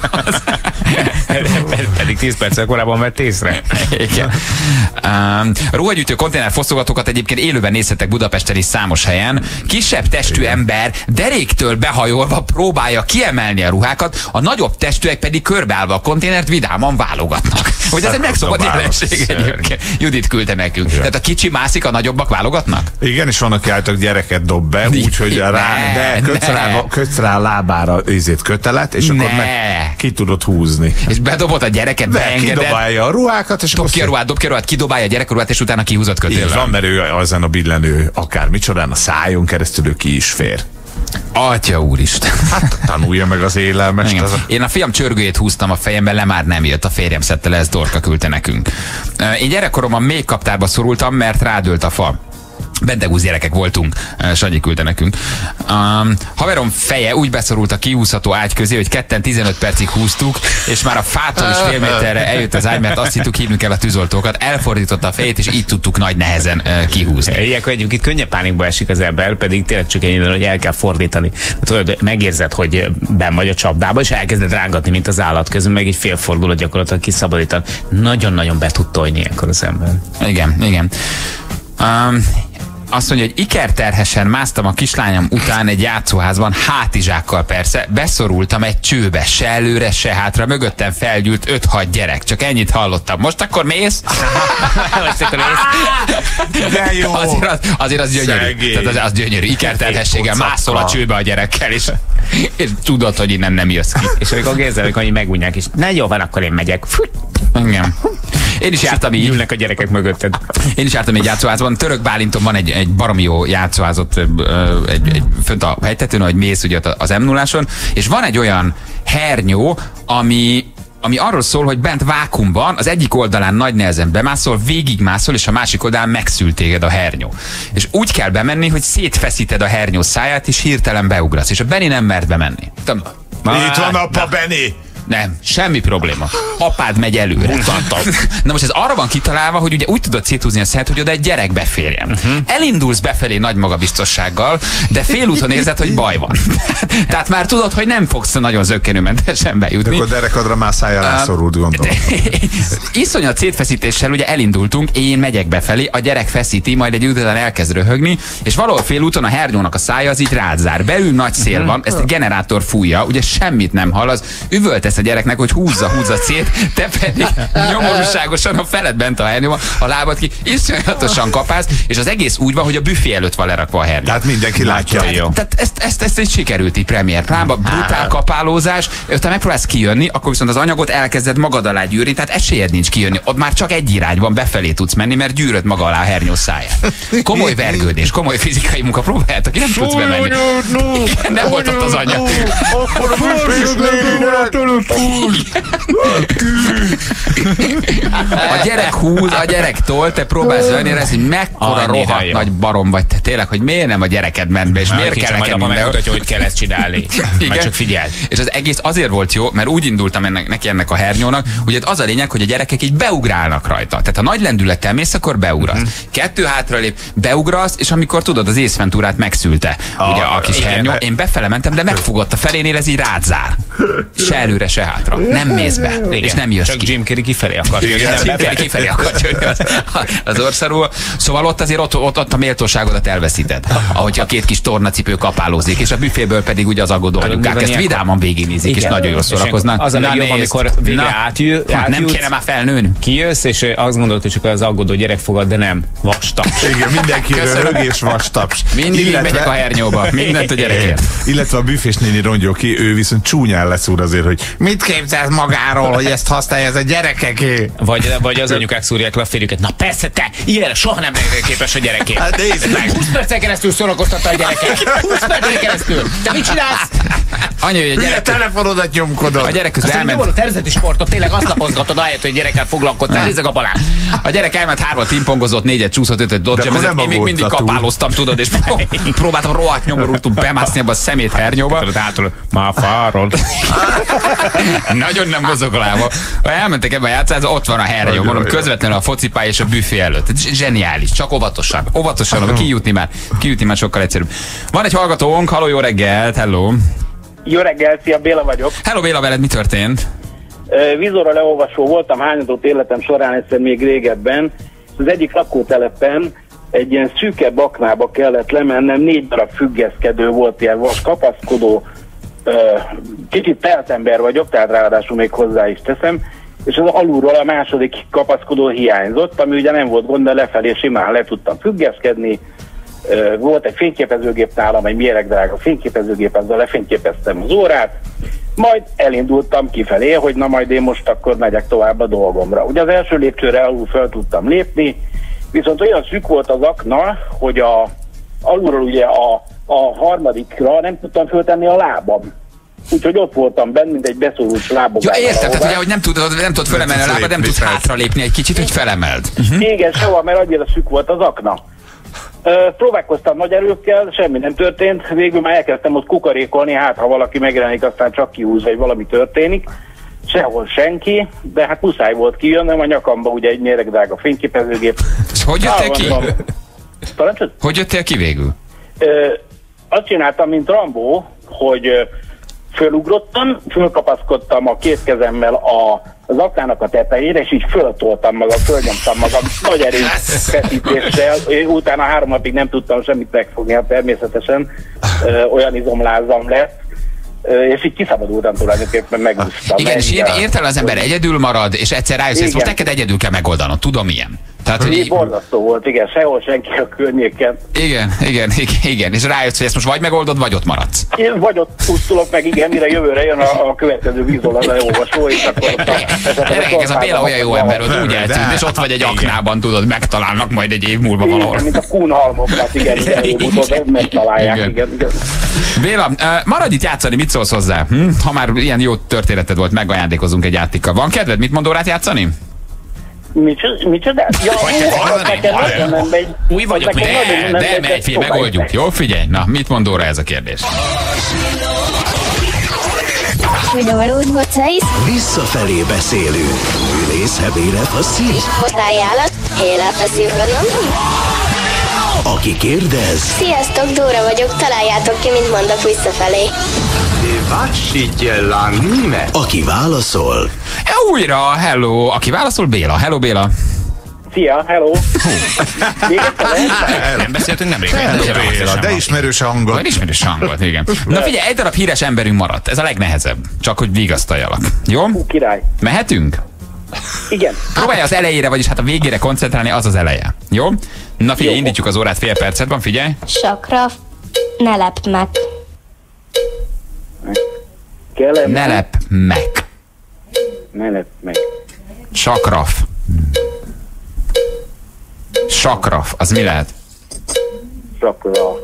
Pedig tíz perccel korábban vett észre. Igen. Um, ruhagyűjtő konténer fosztogatókat egyébként élőben nézhetek Budapesten is számos helyen. Kisebb testű ember deréktől behajolva próbálja kiemelni a ruhákat, a nagyobb testűek pedig körbeállva a konténert vidáman válogatnak. Hogy ez egy megszokott jelenség egyébként. Judit küldte nekünk. Igen. Tehát a kicsi mászik, a nagyobbak válogatnak? Igen, és van, aki álltak gyereket dob be, úgyhogy rá, de kötsz rá, kötsz rá a lábára ízét kötelet, és akkor ne. meg ki tudod húzni. És bedobott a gyereket, beengedett. Kidobálja a ruhákat, és dob ki a ruhát, dob ki a ruhát, kidobálja a gyerek a ruhát, és utána kihúzott kötélvel. Van, mert ő ezen a billenő akár micsodán, a szájon keresztül ő ki is fér. Atya úristen. Hát tanulja meg az élelmest. Az a... Én a fiam csörgőjét húztam a fejemben, le már nem jött, a férjem szedte le, ezt Dorka küldte nekünk. Én gyerekkoromban még kaptárba szorultam, mert rádőlt a fa. Bendegúz gyerekek voltunk, Sanyi küldte nekünk. Um, haverom feje úgy beszorult a kihúzható ágy közé, hogy ketten tizenöt percig húztuk, és már a fától is fél méterre eljött az ágy, mert azt hittük, hívnunk kell a tűzoltókat. Elfordította a fejét, és így tudtuk nagy nehezen uh, kihúzni. Ilyenkor egyébként könnyebb pánikba esik az ember, pedig tényleg csak ennyi, hogy el kell fordítani. Tudod, megérzed, hogy benn vagy a csapdába, és elkezded rángatni, mint az állat közül, meg egy félfordulat gyakorlatilag kiszabadítani. Nagyon-nagyon be tud tojni ilyenkor az ember. Igen, igen. Um, Azt mondja, hogy ikerterhesen másztam a kislányom után egy játszóházban, hátizsákkal persze, beszorultam egy csőbe, se előre, se hátra, mögöttem felgyűlt öt-hat gyerek, csak ennyit hallottam. Most akkor mész? Most akkor mész? De jó! Azért az, azért az gyönyörű. Tehát az, az gyönyörű. Ikerterhességgel mászol a csőbe a gyerekkel, és, és tudod, hogy innen nem jössz ki. És amikor érzel, hogy annyi megújják is. Na jó, van, akkor én megyek. Igen. Én is jártam így. Ülnek a gyerekek mögötted. Én is jártam egy játszóházban. Török Bálinton van egy, egy baromi jó játszóházat egy, egy, fönt a hegytetőn, ahogy mész ugye az em nulláson, és van egy olyan hernyó, ami ami arról szól, hogy bent vákumban az egyik oldalán nagy nehezen bemászol, végigmászol, és a másik oldalán megszül téged a hernyó. És úgy kell bemenni, hogy szétfeszíted a hernyó száját, és hirtelen beugrasz. És a Benni nem mert bemenni. Tudom, Itt van apa Benni! Nem, semmi probléma. Apád megy előre. Na most ez arra van kitalálva, hogy ugye úgy tudod széthúzni a szert, hogy oda egy gyerek beférjen. Uh-huh. Elindulsz befelé nagy magabiztossággal, de félúton érzed, hogy baj van. Tehát már tudod, hogy nem fogsz nagyon zökkenőmentesen bejutni. De akkor derekadra már szájjal rászorult, gondolom. Iszonyat szétfeszítéssel ugye elindultunk, én megyek befelé, a gyerek feszíti, majd egy idő után elkezd röhögni, és valahol félúton a hernyónak a szája az így rád zár. Belül nagy szél van, ezt egy generátor fújja, ugye semmit nem hall, az üvöltesz a gyereknek, hogy húzza, húzza szét, te pedig nyomorúságosan a feled bent a hernyóban, a lábad ki, iszonyatosan kapálsz, és az egész úgy van, hogy a büfé előtt van lerakva a hernyó. Tehát mindenki látja. Tehát, Jó. tehát ezt, ezt, ezt, ezt sikerült így premier plánba, brutál kapálózás, utána megpróbálsz kijönni, akkor viszont az anyagot elkezded magad alá gyűrni, tehát esélyed nincs kijönni, ott már csak egy irányban befelé tudsz menni, mert gyűröd maga alá a hernyó száját. Komoly vergődés, komoly fizikai munka, próbáljátok ki, nem tudsz bemenni. Igen, nem volt ott az anya. A gyerek húz, a gyerek tol, te próbálsz venni, ez hogy mekkora rohadt nagy barom vagy te tényleg, hogy miért nem a gyereked ment be, és már miért kell nekem minden. Megmutatja, hogy kell ezt csinálni. Már csak figyeld. És az egész azért volt jó, mert úgy indultam ennek, neki ennek a hernyónak, ugye az a lényeg, hogy a gyerekek így beugrálnak rajta. Tehát ha nagy lendülettel mész, akkor beugrasz. Mm. Kettő hátralép, beugrasz, és amikor tudod, az Ace Venturát megszülte, ah, ugye a kis igen, hernyó, én befele mentem, de megfogott a felénél, ez így rád zár. Se előre, se hátra. Nem mész be, igen. És nem jössz csak ki. Jim Carrey kifelé akar jönni. Jim Carrey kifelé akar jönni az, az országról. Szóval ott azért ott, ott, ott a méltóságodat elveszíted. Ahogy a két kis tornacipő kapálózik, és a büféből pedig ugye az aggódó anyukák ezt vidáman végignézik, és nagyon jól szórakoznak. Az a legjobb, amikor végre átjö, nem kéne már felnőni. Kijössz, és azt gondolod, hogy csak az aggódó gyerek fogad, de nem. Vastaps. Igen, mindenki röhög és vastaps. Mindig illetve, megyek a hernyóba, mindent a gyerekért. Illetve a büfés néni rongyol ki, ő viszont csúnyán leszúr azért, hogy mit képzelsz magáról, hogy ezt használja ez a gyerekeké. Vagy, vagy az anyukák szúrják le a férjüket. Na persze, te ilyenre soha nem képes a gyerekét. Hát nézd meg. húsz percen keresztül szórakoztatta a gyereket. húsz percen keresztül. Te mit csinálsz? Anya, hogy a gyerek... telefonodat nyomkodod. A gyerek közben elment... Aztán a terzeti sportot tényleg azt lapozgatod, ahelyett, hogy gyerekkel foglalkoztál. Nézzek a balán. A gyerek elment hármat timpongozott, négyet csúszott, ötöt dodge, én még mindig kapáloztam, tudod, és próbáltam rohadt nyomorultul bemászni abba a szemét hernyóba. Már fárol. Nagyon nem mozog a lába. Ha elmentek ebbe a játszásba, ott van a hernyó, mondom, közvetlenül a focipálya és a büfé előtt. Zseniális, csak óvatosan. Óvatosan, kijutni már, kijutni már sokkal egyszerűbb. Van egy hallgatónk, halló, jó reggelt, hello. Jó reggelt, szia, Béla vagyok. Hello Béla, veled mi történt? Vízorra leolvasó voltam hányadott életem során egyszer még régebben. Az egyik lakótelepen egy ilyen szűkebb aknába kellett lemennem, négy darab függeszkedő volt, ilyen vas kapaszkodó, kicsit teltember vagyok, tehát ráadásul még hozzá is teszem, és az alulról a második kapaszkodó hiányzott, ami ugye nem volt gond, de lefelé simán le tudtam függeszkedni. Volt egy fényképezőgép nálam, egy méregdrága fényképezőgép, ezzel lefényképeztem az órát, majd elindultam kifelé, hogy na majd én most akkor megyek tovább a dolgomra. Ugye az első lépcsőre alul fel tudtam lépni, viszont olyan szűk volt az akna, hogy a, alulról ugye a, a harmadikra nem tudtam föltenni a lábam. Úgyhogy ott voltam benne, mint egy beszorult lábogán. Ja, értem, tehát ugye, hogy nem tudod, nem tudod felemelni a lábad, nem tudsz hátralépni egy kicsit, hogy felemeld. Uh-huh. Igen, sehol, mert annyira szűk volt az akna. Uh, próbálkoztam nagy erőkkel, semmi nem történt, végül már elkezdtem ott kukarékolni, hát ha valaki megjelenik, aztán csak kihúz, vagy valami történik. Sehol senki, de hát muszáj volt kijönnem, a nyakamba ugye egy méregdrága fényképezőgép. És hogy jöttél ki? Tarancsod? Hogy jöttél ki végül? Uh, azt csináltam, mint Rambó, hogy uh, fölugrottam, fölkapaszkodtam a két kezemmel a, az aknának a tetejére, és így föltoltam magam, fölnyomtam magam nagy erőfeszítéssel, utána három napig nem tudtam semmit megfogni, hát természetesen ö, olyan izomlázam lett, ö, és így kiszabadultam tulajdonképpen, megúsztam. Igen, és értelem az ember egyedül marad, és egyszer rájössz, hogy most neked egyedül kell megoldanod, tudom ilyen. Tehát, hogy így... Borzasztó volt, igen, sehol senki a környéken. Igen, igen, igen, igen, és rájössz, hogy ezt most vagy megoldod, vagy ott maradsz. Én vagy ott pusztulok meg, igen, mire jövőre jön a, a következő vízol az olvasó, és akkor ott a... Gyerekek, ez a Béla olyan jó ember, hogy úgy eltűnt, és ott vagy egy aknában, tudod, megtalálnak majd egy év múlva valahol. Igen, mint a kúnhalmokat, igen, igen, előbb-utóbb megtalálják, igen. igen, igen. Béla, maradj itt játszani, mit szólsz hozzá? Hm? Ha már ilyen jó történeted volt, megajándékozunk egy játékkal. Van kedved, mit mond órát játszani? Micsoda? Ja, új vagyok, de, de megy, figyelj, megoldjuk. Jó, figyelj. Na, mit mond óra ez a kérdés? Visszafelé beszélünk. Ülész, hebére, passzív. Hozzájállat, élet a szívben. Aki kérdez. Sziasztok, Dóra vagyok, találjátok ki, mint mondok visszafelé. Aki válaszol. Újra, hello. Aki válaszol, Béla. Hello, Béla. Szia, hello. Nem beszéltünk nemrég. Béla, de ismerős hangot. De ismerős hangot, igen. Na figyelj, egy darab híres emberünk maradt. Ez a legnehezebb. Csak hogy vigasztaljalak. Jó? Hú, király. Mehetünk? Igen. Próbálj az elejére, vagyis hát a végére koncentrálni, az az eleje. Jó? Na figyelj, indítjuk az órát fél percet van, figyelj. Sakraf, ne lepd meg. Kellem. Ne lepd meg. Ne lepd meg. Sakraf. Sakraf, az mi lehet? Sakraf.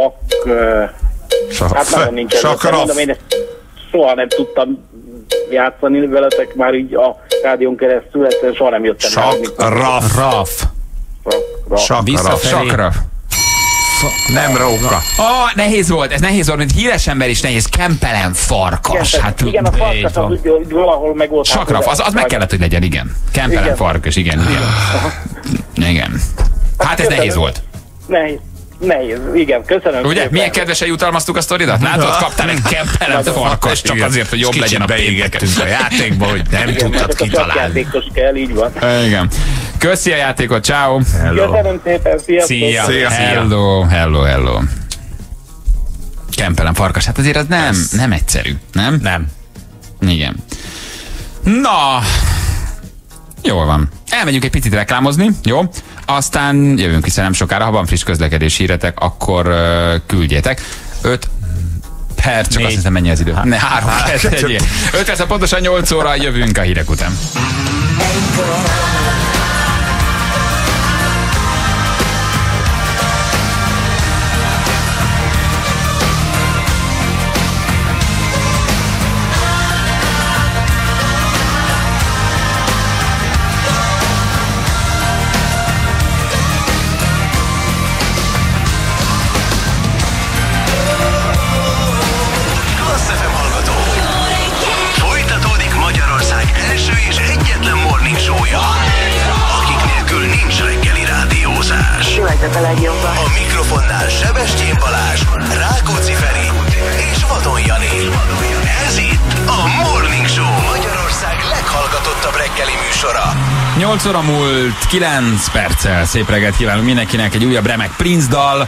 Ak... Hát nagyon nincs előtt. Mondom, én ezt soha nem tudtam játszani veletek már így a rádión keresztül, ezt soha nem jöttem. Sakraf. Raf. Sakraf. Sakraf. Nem róka. Oh, nehéz volt, ez nehéz volt, mint híres ember is nehéz. Kempelen farkas. Igen, hát, igen, a farkas az úgy, valahol meg volt. Sakraf, az, az meg kellett, hogy legyen, igen. Kempelen igen. Farkas, igen, igen. Igen. Hát ez nehéz volt. Nehéz. Nehéz, igen, köszönöm. Ugye? Szépen. Milyen kedvesen jutalmaztuk a sztoridat? Látod, kaptál egy Kempelen farkas, csak azért, hogy jobb legyen a péntek. a játékba, hogy nem igen, tudtad kitalálni. Játékos kell, így van. Igen. Köszi a játékot, ciao. Köszönöm szépen, sziasztok. Szia. Szia. Hello, hello, hello. Kempelen farkas, hát azért az nem, nem egyszerű, nem? Nem. Igen. Na, jól van. Elmegyünk egy picit reklámozni, jó? Aztán jövünk vissza nem sokára, ha van friss közlekedés híretek, akkor uh, küldjétek. Öt perc, csak Négy. Azt hiszem mennyi az idő. Ne, három perc. Öt perc, pontosan nyolc óra, jövünk a hírek után. A mikrofonnál Sebestyén Balázs, Rákóczi Feri és Vadon Jani. Ez itt a Morning Show, Magyarország leghallgatottabb reggeli műsora. nyolc óra múlt, kilenc perccel. Szép reggelt kívánunk mindenkinek, egy újabb remek Prince dal.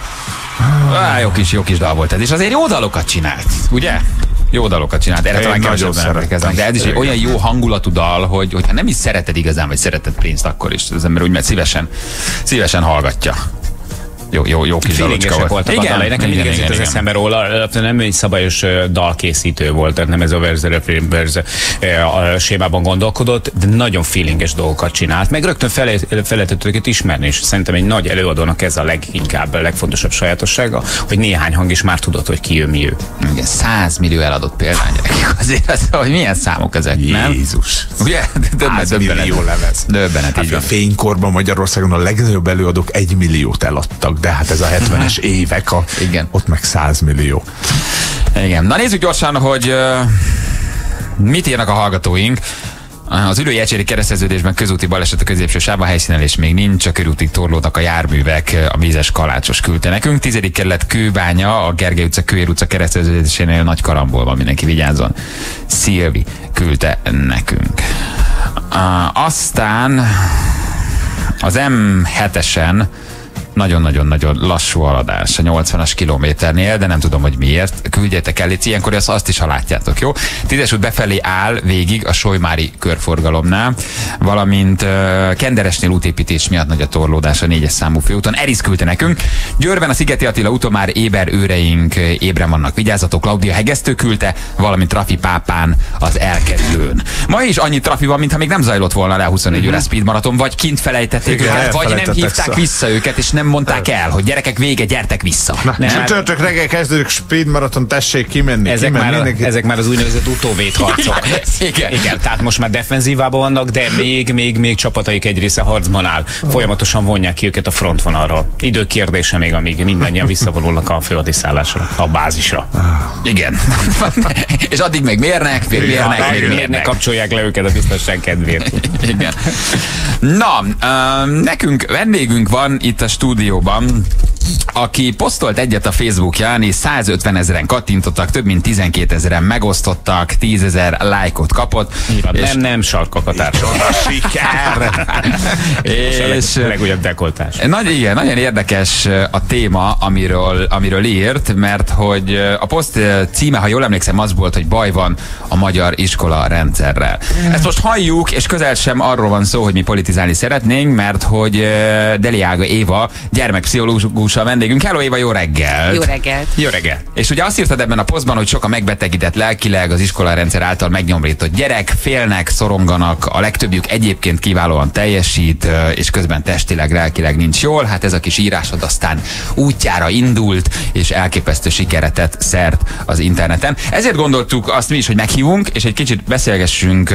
Á, jó kis, jó kis dal volt ez, és azért jó dalokat csinált, ugye? Jó dalokat csinált, erre talán kevesebben emlékeznek, de ez is egy olyan jó hangulatú dal, hogy hogyha nem is szereted igazán, vagy szereted Prince-t, akkor is az ember úgy, mert szívesen, szívesen hallgatja. Jó, jó, jó kis dalocska volt. Voltak igen, a dalai. Nekem mindig ez jut az eszembe róla, nem egy szabályos dalkészítő volt, tehát nem ez a verze sémában gondolkodott, de nagyon feelinges dolgokat csinált, meg rögtön fel, fel lehetett őket ismerni, és szerintem egy nagy előadónak ez a leginkább, a legfontosabb sajátossága, hogy néhány hang is már tudod, hogy ki ő, mi ő. Igen, száz millió eladott példány, azért az, hogy milyen számok ezek, nem? Jézus. Ugye? száz millió lemez. Döbbenet, így van. A fénykorban Magyarországon a legnagyobb előadók egy milliót eladtak, de hát ez a hetvenes évek, a, igen. Ott meg száz millió. Igen. Na nézzük gyorsan, hogy uh, mit írnak a hallgatóink. Az Ülői Ecséri kereszteződésben közúti baleset a középső sávban, helyszínelés még nincs, a körútig torlódnak a járművek, a Mézes Kalácsos küldte nekünk. Tizedik kerület Kőbánya, a Gergely utca, Kőér utca kereszteződésénél nagy karambol van, mindenki vigyázzon. Szilvi küldte nekünk. Uh, aztán az M hetesen nagyon-nagyon-nagyon lassú haladás a nyolcvanas kilométernél, de nem tudom, hogy miért. Küldjetek el, itt ilyenkor azt is, ha látjátok, jó? Tízes út befelé áll végig a Solymári körforgalomnál, valamint uh, Kenderesnél útépítés miatt nagy a torlódás a négyes számú főúton. Erisz küldte nekünk. Győrben a Szigeti Attila úton már éber őreink ébren vannak, vigyázzatok. Klaudia Hegesztő küldte, valamint Trafi Pápán az elkerülőn. Ma is annyi trafi van, mintha még nem zajlott volna le a huszonnégy órás speed maraton, vagy kint felejtették Igen, őket, vagy nem hívták szó. vissza őket, és nem mondták el, hogy gyerekek, vége, gyertek vissza. Na, nem? Csütörtök reggel kezdődik speed maraton, tessék kimenni. Ezek, kimenni, már, mindenki... ezek már az úgynevezett utóvédharcok. Igen. Igen, tehát most már defenzívában vannak, de még, még, még csapataik egy része harcban áll. Folyamatosan vonják ki őket a frontvonalról. Idő kérdése még, amíg mindannyian visszavonulnak a főhadiszállásra, a bázisra. Igen. És addig még mérnek, még mérnek, még Miért ne mérnek. kapcsolják le őket a biztonság kedvéért? Igen. Na, uh, nekünk vendégünk van itt a stúdióban, aki posztolt egyet a Facebookján, és százötven ezeren kattintottak, több mint tizenkét ezeren megosztottak, tízezer lájkot kapott. És nem, nem, sarkak a társadalom. Siker! És a legújabb dekoltás. Nagy, igen, nagyon érdekes a téma, amiről, amiről írt, mert hogy a poszt címe, ha jól emlékszem, az volt, hogy baj van a magyar iskola rendszerrel. Ezt most halljuk, és közel sem arról van szó, hogy mi politizálni szeretnénk, mert hogy Deliága Éva, gyermekpszichológus a vendégünk. Hello Éva, jó reggel! Jó reggelt! Jó reggel! És ugye azt írtad ebben a posztban, hogy sok a megbetegedett lelkileg az iskolarendszer által megnyomrított gyerek, félnek, szoronganak, a legtöbbjük egyébként kiválóan teljesít, és közben testileg, lelkileg nincs jól. Hát ez a kis írásod aztán útjára indult, és elképesztő sikeret tett szert az interneten. Ezért gondoltuk azt mi is, hogy meghívunk, és egy kicsit beszélgessünk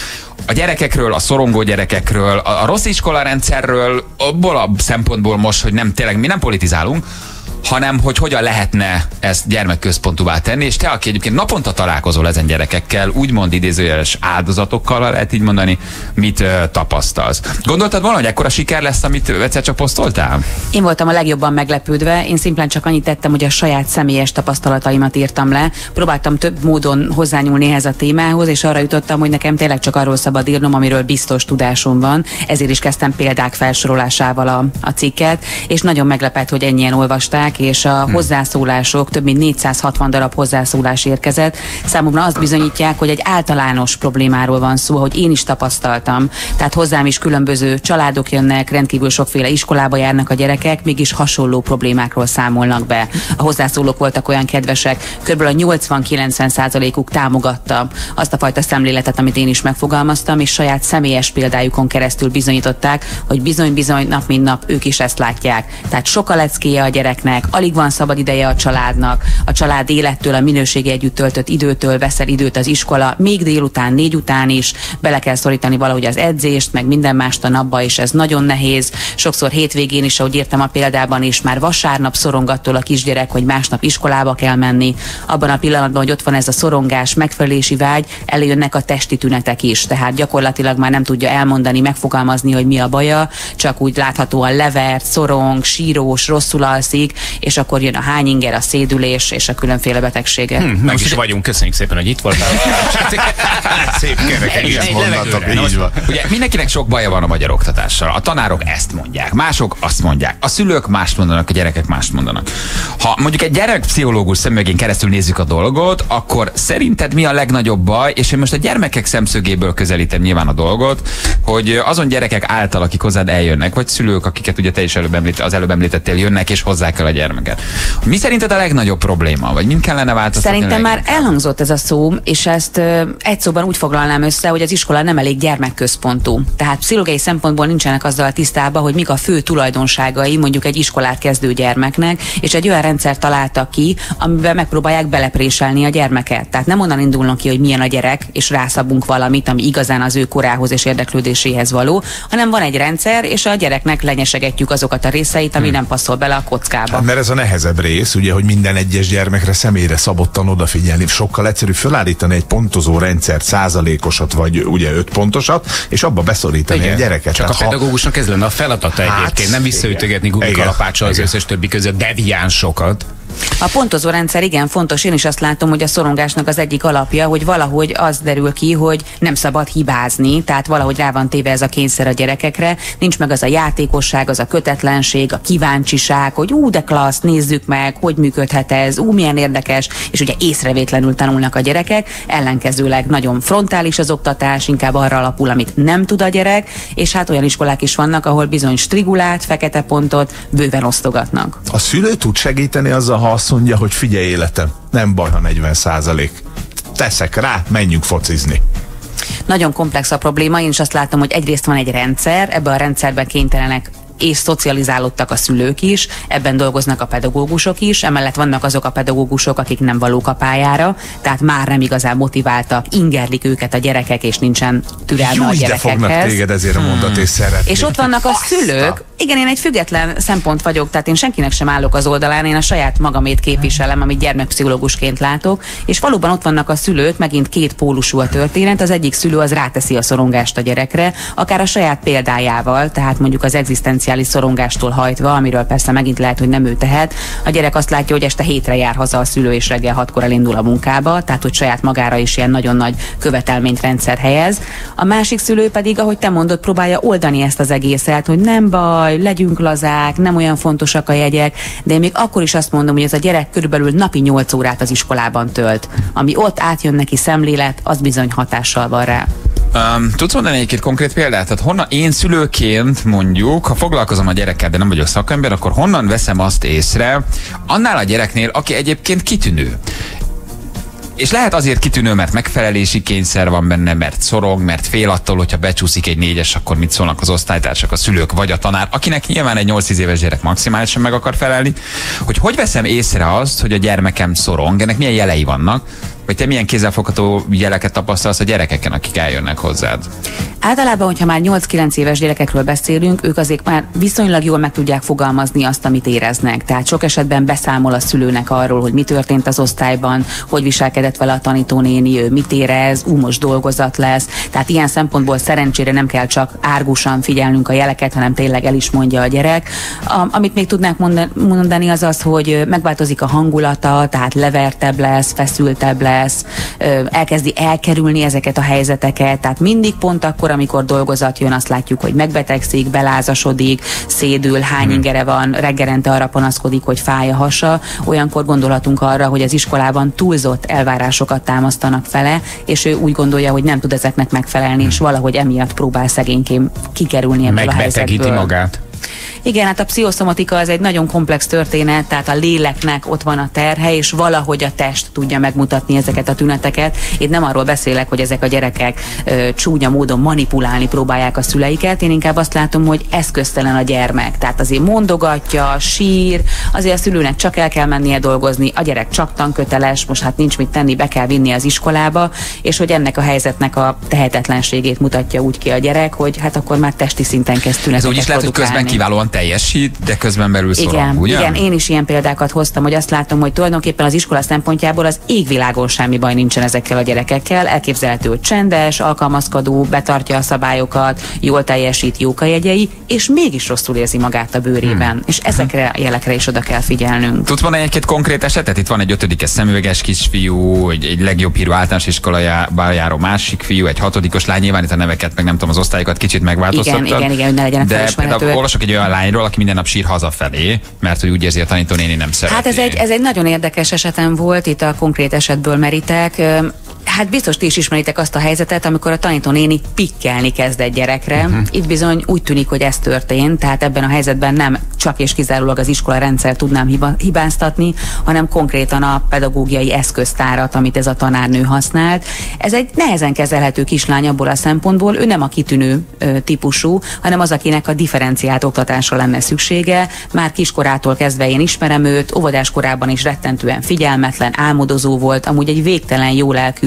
a gyerekekről, a szorongó gyerekekről, a, a rossz iskolarendszerről, abból a szempontból most, hogy nem tényleg mi nem politizálunk, hanem hogy hogyan lehetne ezt gyermekközpontúvá tenni, és te, aki egyébként naponta találkozol ezen gyerekekkel, úgymond idézőjeles áldozatokkal, ha lehet így mondani, mit uh, tapasztalsz? Gondoltad volna, hogy ekkora siker lesz, amit egyszer csak posztoltál? Én voltam a legjobban meglepődve, én szimplán csak annyit tettem, hogy a saját személyes tapasztalataimat írtam le. Próbáltam több módon hozzányúlni ehhez a témához, és arra jutottam, hogy nekem tényleg csak arról szabad írnom, amiről biztos tudásom van. Ezért is kezdtem példák felsorolásával a, a cikket, és nagyon meglepett, hogy ennyien olvasták, és a hmm. hozzászólások, több mint négyszázhatvan darab hozzászólás érkezett. Számomra azt bizonyítják, hogy egy általános problémáról van szó, hogy én is tapasztaltam. Tehát hozzám is különböző családok jönnek, rendkívül sokféle iskolába járnak a gyerekek, mégis hasonló problémákról számolnak be. A hozzászólók voltak olyan kedvesek, kb. A nyolcvan-kilencven százalékuk támogatta azt a fajta szemléletet, amit én is megfogalmaztam, és saját személyes példájukon keresztül bizonyították, hogy bizony-bizony nap mint nap ők is ezt látják. Tehát sok a leckéje a gyereknek, alig van szabad ideje a családnak, a család élettől, a minőségi együtt töltött időtől veszel időt az iskola, még délután, négy után is bele kell szorítani valahogy az edzést, meg minden mást a napba, és ez nagyon nehéz. Sokszor hétvégén is, ahogy írtam a példában is, már vasárnap szorong attól a kisgyerek, hogy másnap iskolába kell menni. Abban a pillanatban, hogy ott van ez a szorongás, megfelelési vágy, előjönnek a testi tünetek is, tehát gyakorlatilag már nem tudja elmondani, megfogalmazni, hogy mi a baja, csak úgy láthatóan levert, szorong, sírós, rosszul alszik, és akkor jön a hányinger, a szédülés és a különféle betegségek. Hmm, meg is vagyunk, köszönjük szépen, hogy itt voltál. Szép kerek, egész mondatok, így van. Ugye mindenkinek sok baja van a magyar oktatással. A tanárok ezt mondják, mások azt mondják, a szülők mást mondanak, a gyerekek mást mondanak. Ha mondjuk egy gyerekpszichológus szemüvegén keresztül nézzük a dolgot, akkor szerinted mi a legnagyobb baj, és én most a gyermekek szemszögéből közelítem nyilván a dolgot, hogy azon gyerekek által, akik hozzád eljönnek, vagy szülők, akiket ugye te is előbb említ, az előbb említettél, jönnek és hozzák el a gyermeket. Mi szerinted a legnagyobb probléma, vagy mind kellene változtatni? Szerintem már elhangzott ez a szó, és ezt ö, egy szóban úgy foglalnám össze, hogy az iskola nem elég gyermekközpontú. Tehát pszichológiai szempontból nincsenek azzal tisztában, hogy mik a fő tulajdonságai mondjuk egy iskolát kezdő gyermeknek, és egy olyan rendszer találtak ki, amiben megpróbálják belepréselni a gyermeket. Tehát nem onnan indulnak ki, hogy milyen a gyerek, és rászabunk valamit, ami igazán az ő korához és érdeklődéséhez való, hanem van egy rendszer, és a gyereknek lenyesegetjük azokat a részeit, ami hmm. nem passzol bele a kockába. Hát, mert ez a nehezebb rész, ugye, hogy minden egyes gyermekre személyre szabottan odafigyelni. Sokkal egyszerűbb felállítani egy pontozó rendszert, százalékosat, vagy ugye öt pontosat, és abba beszorítani igen. a gyereket. Csak tehát, a pedagógusnak ez lenne a feladata hát, egyébként, nem visszaütögetni gumikalapáccsal az összes többi között deviánsokat. A pontozó rendszer igen fontos, én is azt látom, hogy a szorongásnak az egyik alapja, hogy valahogy az derül ki, hogy nem szabad hibázni, tehát valahogy rá van téve ez a kényszer a gyerekekre, nincs meg az a játékosság, az a kötetlenség, a kíváncsiság, hogy ú, de klassz, nézzük meg, hogy működhet ez, ú, milyen érdekes, és ugye észrevétlenül tanulnak a gyerekek, ellenkezőleg nagyon frontális az oktatás, inkább arra alapul, amit nem tud a gyerek, és hát olyan iskolák is vannak, ahol bizony strigulát, fekete pontot bőven osztogatnak. A szülő tud segíteni azzal, ha azt mondja, hogy figyelj életem, nem baj, ha negyven százalék. Teszek rá, menjünk focizni. Nagyon komplex a probléma, én is azt látom, hogy egyrészt van egy rendszer, ebben a rendszerben kénytelenek és szocializálódtak a szülők is, ebben dolgoznak a pedagógusok is, emellett vannak azok a pedagógusok, akik nem valók a pályára, tehát már nem igazán motiváltak, ingerlik őket a gyerekek, és nincsen türelme a gyerekekhez. De fognak téged ezért a mondat és szeretni. És ott vannak a szülők, igen, én egy független szempont vagyok, tehát én senkinek sem állok az oldalán, én a saját magamét képviselem, amit gyermekpszichológusként látok, és valóban ott vannak a szülők, megint két pólusú a történet, az egyik szülő az ráteszi a szorongást a gyerekre, akár a saját példájával, tehát mondjuk az egzisztenciális szorongástól hajtva, amiről persze megint lehet, hogy nem ő tehet. A gyerek azt látja, hogy este hétre jár haza a szülő, és reggel hatkor elindul a munkába, tehát hogy saját magára is ilyen nagyon nagy követelményt rendszer helyez. A másik szülő pedig, ahogy te mondod, próbálja oldani ezt az egészet, hogy nem baj, legyünk lazák, nem olyan fontosak a jegyek, de én még akkor is azt mondom, hogy ez a gyerek körülbelül napi nyolc órát az iskolában tölt. Ami ott átjön neki szemlélet, az bizony hatással van rá. Um, tudsz mondani egy-két konkrét példát? Tehát honnan én szülőként mondjuk, ha foglalkozom a gyerekkel, de nem vagyok szakember, akkor honnan veszem azt észre annál a gyereknél, aki egyébként kitűnő? És lehet azért kitűnő, mert megfelelési kényszer van benne, mert szorong, mert fél attól, hogyha becsúszik egy négyes, akkor mit szólnak az osztálytársak, a szülők vagy a tanár, akinek nyilván egy nyolc-tíz éves gyerek maximálisan meg akar felelni, hogy hogy veszem észre azt, hogy a gyermekem szorong, ennek milyen jelei vannak, vagy te milyen kézzelfogható jeleket tapasztalsz a gyerekeken, akik eljönnek hozzád? Általában, hogyha már nyolc-kilenc éves gyerekekről beszélünk, ők azért már viszonylag jól meg tudják fogalmazni azt, amit éreznek. Tehát sok esetben beszámol a szülőnek arról, hogy mi történt az osztályban, hogy viselkedett vele a tanítónéni, ő mit érez, ú, most dolgozat lesz. Tehát ilyen szempontból szerencsére nem kell csak árgusan figyelnünk a jeleket, hanem tényleg el is mondja a gyerek. A, amit még tudnánk mondani az az, hogy megváltozik a hangulata, tehát levertebb lesz, feszültebb lesz, elkezdi elkerülni ezeket a helyzeteket, tehát mindig pont akkor, amikor dolgozat jön, azt látjuk, hogy megbetegszik, belázasodik, szédül, hány ingere van, reggelente arra panaszkodik, hogy fáj a hasa, olyankor gondolhatunk arra, hogy az iskolában túlzott elvárásokat támasztanak fele, és ő úgy gondolja, hogy nem tud ezeknek megfelelni, és valahogy emiatt próbál szegényként kikerülni ebből a helyzetből. Megbetegíti magát. Igen, hát a pszichoszomatika az egy nagyon komplex történet, tehát a léleknek ott van a terhe, és valahogy a test tudja megmutatni ezeket a tüneteket. Én nem arról beszélek, hogy ezek a gyerekek ö, csúnya módon manipulálni próbálják a szüleiket, én inkább azt látom, hogy eszköztelen a gyermek. Tehát azért mondogatja, sír, azért a szülőnek csak el kell mennie dolgozni, a gyerek csak tanköteles, most hát nincs mit tenni, be kell vinni az iskolába, és hogy ennek a helyzetnek a tehetetlenségét mutatja úgy ki a gyerek, hogy hát akkor már testi szinten kezd tüneteket. Ez úgy is lehet, hogy közben kiválóan teljesít, de közben belül szorong, igen, ugye? Igen, én is ilyen példákat hoztam, hogy azt látom, hogy tulajdonképpen az iskola szempontjából az égvilágon semmi baj nincsen ezekkel a gyerekekkel. Elképzelhető, hogy csendes, alkalmazkodó, betartja a szabályokat, jól teljesít, jók a jegyei, és mégis rosszul érzi magát a bőrében. Hmm. És ezekre a jelekre is oda kell figyelnünk. Tudsz mondani egy-két konkrét esetet? Itt van egy ötödikes szemüveges kisfiú, egy, egy legjobb hírű általános iskolájába járó másik fiú, egy hatodikos lány, nyilván itt a neveket, meg nem tudom, az osztályokat kicsit megváltoztattad. Igen, igen, igen, hogy ne legyenek felismerhetőek. De olvasok egy olyan lányról, aki minden nap sír hazafelé, mert hogy úgy érzi, a tanítónéni nem szereti. Hát ez egy, ez egy nagyon érdekes esetem volt, itt a konkrét esetből merítek. Hát biztos ti is ismeritek azt a helyzetet, amikor a tanítónéni pikkelni kezd egy gyerekre. Uh-huh. Itt bizony úgy tűnik, hogy ez történt, tehát ebben a helyzetben nem csak és kizárólag az iskola rendszer tudnám hiba, hibáztatni, hanem konkrétan a pedagógiai eszköztárat, amit ez a tanárnő használt. Ez egy nehezen kezelhető kislány abból a szempontból, ő nem a kitűnő ö, típusú, hanem az, akinek a differenciált oktatásra lenne szüksége. Már kiskorától kezdve én ismerem őt, óvodás korában is rettentően figyelmetlen, álmodozó volt, amúgy egy végtelen jólelkű,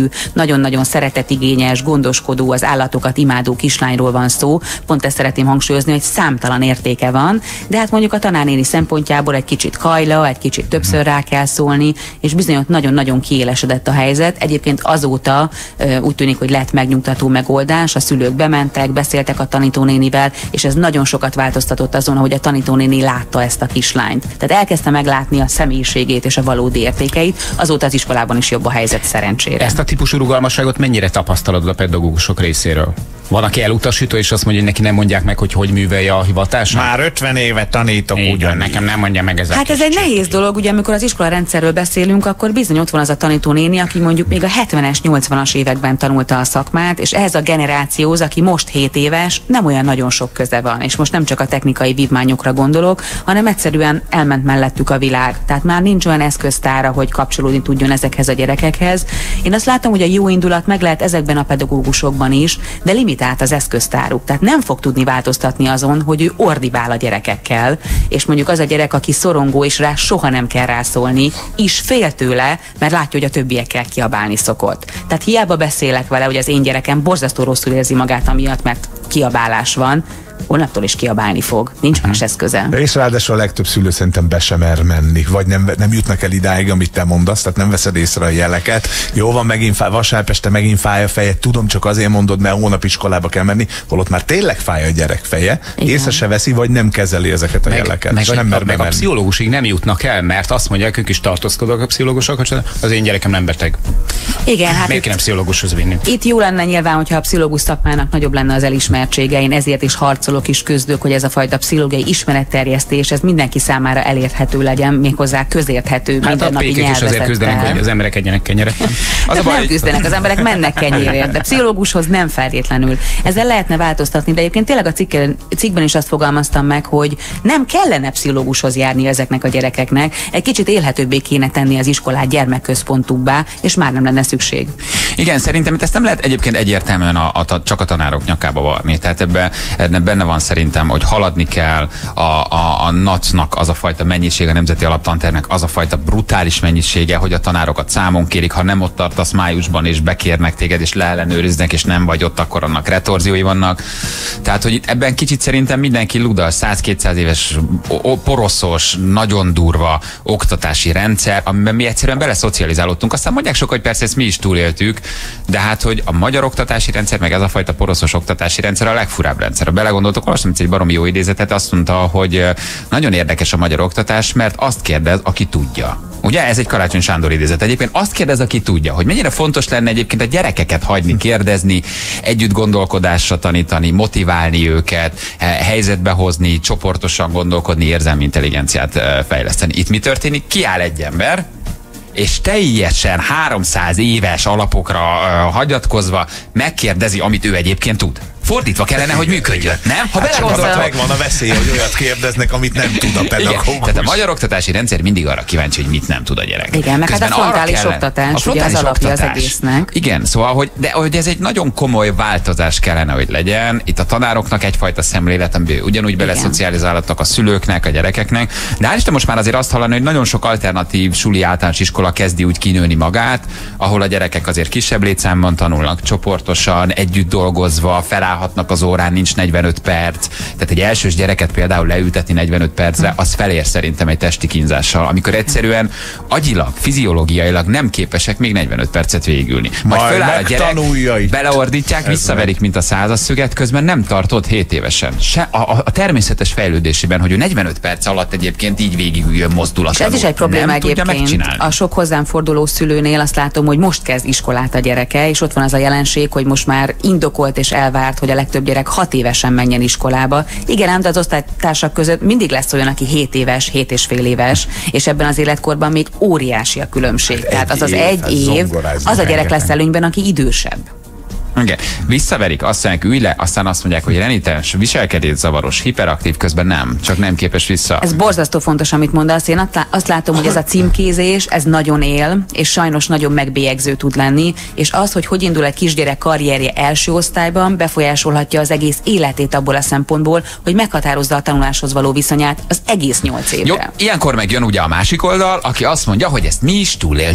lelkű, nagyon-nagyon szeretetigényes, gondoskodó, az állatokat imádó kislányról van szó. Pont ezt szeretném hangsúlyozni, hogy számtalan értéke van, de hát mondjuk a tanárnéni szempontjából egy kicsit kajla, egy kicsit többször rá kell szólni, és bizony ott nagyon-nagyon kiélesedett a helyzet. Egyébként azóta úgy tűnik, hogy lett megnyugtató megoldás, a szülők bementek, beszéltek a tanítónénivel, és ez nagyon sokat változtatott azon, hogy a tanítónéni látta ezt a kislányt. Tehát elkezdte meglátni a személyiségét és a valódi értékeit, azóta az iskolában is jobb a helyzet szerencsére. Ezt a típusú rugalmasságot mennyire tapasztalod a pedagógusok részéről? Van, aki elutasító, és azt mondja, hogy neki nem mondják meg, hogy hogy művelje a hivatását? Már ötven éve tanítok, ugyan. Nekem nem mondja meg ezeket. Hát ez egy nehéz dolog, ugye amikor az iskola rendszerről beszélünk, akkor bizony ott van az a tanítónéni, aki mondjuk még a hetvenes, nyolcvanas években tanulta a szakmát, és ehhez a generációhoz, aki most hét éves, nem olyan nagyon sok köze van. És most nem csak a technikai vívmányokra gondolok, hanem egyszerűen elment mellettük a világ. Tehát már nincs olyan eszköztára, hogy kapcsolódni tudjon ezekhez a gyerekekhez. Én azt látom, hogy a jó indulat meg lehet ezekben a pedagógusokban is, de limitált az eszköztáruk. Tehát nem fog tudni változtatni azon, hogy ő ordibál a gyerekekkel, és mondjuk az a gyerek, aki szorongó, és rá soha nem kell rászólni, is fél tőle, mert látja, hogy a többiekkel kiabálni szokott. Tehát hiába beszélek vele, hogy az én gyerekem borzasztó rosszul érzi magát amiatt, mert kiabálás van, holnaptól is kiabálni fog. Nincs más eszköze. És ráadásul a legtöbb szülő szerintem be sem mer menni, vagy nem, nem jutnak el idáig, amit te mondasz, tehát nem veszed észre a jeleket. Jó van, megint fáj, vasárnap este megint fáj a feje, tudom, csak azért mondod, mert hónap iskolába kell menni, holott már tényleg fáj a gyerek feje, igen. Észre se veszi, vagy nem kezeli ezeket a meg, jeleket. Meg, nem a, meg a pszichológusig nem jutnak el, mert azt mondják, ők is tartózkodnak a pszichológusok, hogy az én gyerekem nem beteg. Igen, hát miért kéne pszichológushoz vinni? Itt jó lenne nyilván, hogyha a pszichológus szakmának nagyobb lenne az elismertsége, én ezért is harcolok is küzdök, hogy ez a fajta pszichológiai ismeretterjesztés, ez mindenki számára elérhető legyen, méghozzá közérthető, hát mindennapi nyelvezettel. Hát a azért küzdenek, hogy az emberek egyenek kenyeret. Az nem baj, küzdenek, az emberek mennek kenyérért, de pszichológushoz nem feltétlenül. Ezzel lehetne változtatni, de egyébként tényleg a cikken, cikkben is azt fogalmaztam meg, hogy nem kellene pszichológushoz járni ezeknek a gyerekeknek, egy kicsit élhetőbbé kéne tenni az iskolát gyermekközpontúbbá, és már nem lenne szükség. Igen, szerintem ezt nem lehet egyébként egyértelműen a, a, csak a tanárok nyakába varni. Tehát ebben ebbe benne van szerintem, hogy haladni kell a, a, a nacnak az a fajta mennyiség, a nemzeti alaptantervnek az a fajta brutális mennyisége, hogy a tanárokat számon kérik, ha nem ott tartasz májusban, és bekérnek téged, és leellenőriznek, és nem vagy ott, akkor annak retorziói vannak. Tehát, hogy itt ebben kicsit szerintem mindenki ludal, száz-kétszáz éves poroszos, nagyon durva oktatási rendszer, amiben mi egyszerűen beleszocializálódtunk. Aztán mondják sok, hogy persze ezt mi is túléltük, de hát, hogy a magyar oktatási rendszer, meg ez a fajta poroszos oktatási rendszer a legfurább rendszer. Ha belegondoltok, olvastam egy baromi jó idézetet, azt mondta, hogy nagyon érdekes a magyar oktatás, mert azt kérdez, aki tudja. Ugye ez egy Karácsony Sándor idézet. Egyébként azt kérdez, aki tudja, hogy mennyire fontos lenne egyébként a gyerekeket hagyni, kérdezni, együtt gondolkodásra tanítani, motiválni őket, helyzetbe hozni, csoportosan gondolkodni, érzelmi intelligenciát fejleszteni. Itt mi történik? Kiáll egy ember, és teljesen háromszáz éves alapokra uh, hagyatkozva megkérdezi, amit ő egyébként tud. Fordítva kellene, hogy működjön, nem? Ha hát csak megvan a veszély, hogy olyat kérdeznek, amit nem tud a pedagógus. Tehát a magyar oktatási rendszer mindig arra kíváncsi, hogy mit nem tud a gyerek. Igen, meg hát a frontális kellene, oktatás, a frontális ugye az alapja oktatás, az egésznek. Igen, szóval, hogy, de hogy ez egy nagyon komoly változás kellene, hogy legyen. Itt a tanároknak egyfajta szemlélet, amiben ugyanúgy beleszocializálódtak a szülőknek, a gyerekeknek. De hál' Isten most már azért azt hallani, hogy nagyon sok alternatív suli általános iskola kezdi úgy kinőni magát, ahol a gyerekek azért kisebb létszámban tanulnak, csoportosan, együtt dolgozva, felállhatnak az órán, nincs negyvenöt perc. Tehát egy elsős gyereket például leültetni negyvenöt percre, az felér szerintem egy testi kínzással, amikor egyszerűen agyilag, fiziológiailag nem képesek még negyvenöt percet végülni. Majd, Majd föláll a gyerek, beleordítják, visszaverik, mint a százas szöget, közben nem tartott hét évesen. Se, a, a, a természetes fejlődésében, hogy ő negyvenöt perc alatt egyébként így végigüljön mozdulatlanul. Ez is egy probléma egyébként. A sok hozzám forduló szülőnél azt látom, hogy most kezd iskolát a gyereke, és ott van az a jelenség, hogy most már indokolt és elvárt, hogy a legtöbb gyerek hat évesen menjen iskolába. Igen, ám, de az osztálytársak között mindig lesz olyan, aki hét éves, hét és fél éves, és ebben az életkorban még óriási a különbség. Hát Tehát az az egy év, az a gyerek lesz előnyben, aki idősebb. Igen. Visszaverik, azt mondják, ülj le, aztán azt mondják, hogy renitens, viselkedészavaros, hiperaktív, közben nem, csak nem képes vissza. Ez borzasztó fontos, amit mondasz. Én azt látom, hogy ez a címkézés, ez nagyon él, és sajnos nagyon megbélyegző tud lenni, és az, hogy hogy indul egy kisgyerek karrierje első osztályban, befolyásolhatja az egész életét abból a szempontból, hogy meghatározza a tanuláshoz való viszonyát az egész nyolc évre. Jó, ilyenkor megjön ugye a másik oldal, aki azt mondja, hogy ezt mi is túléltük.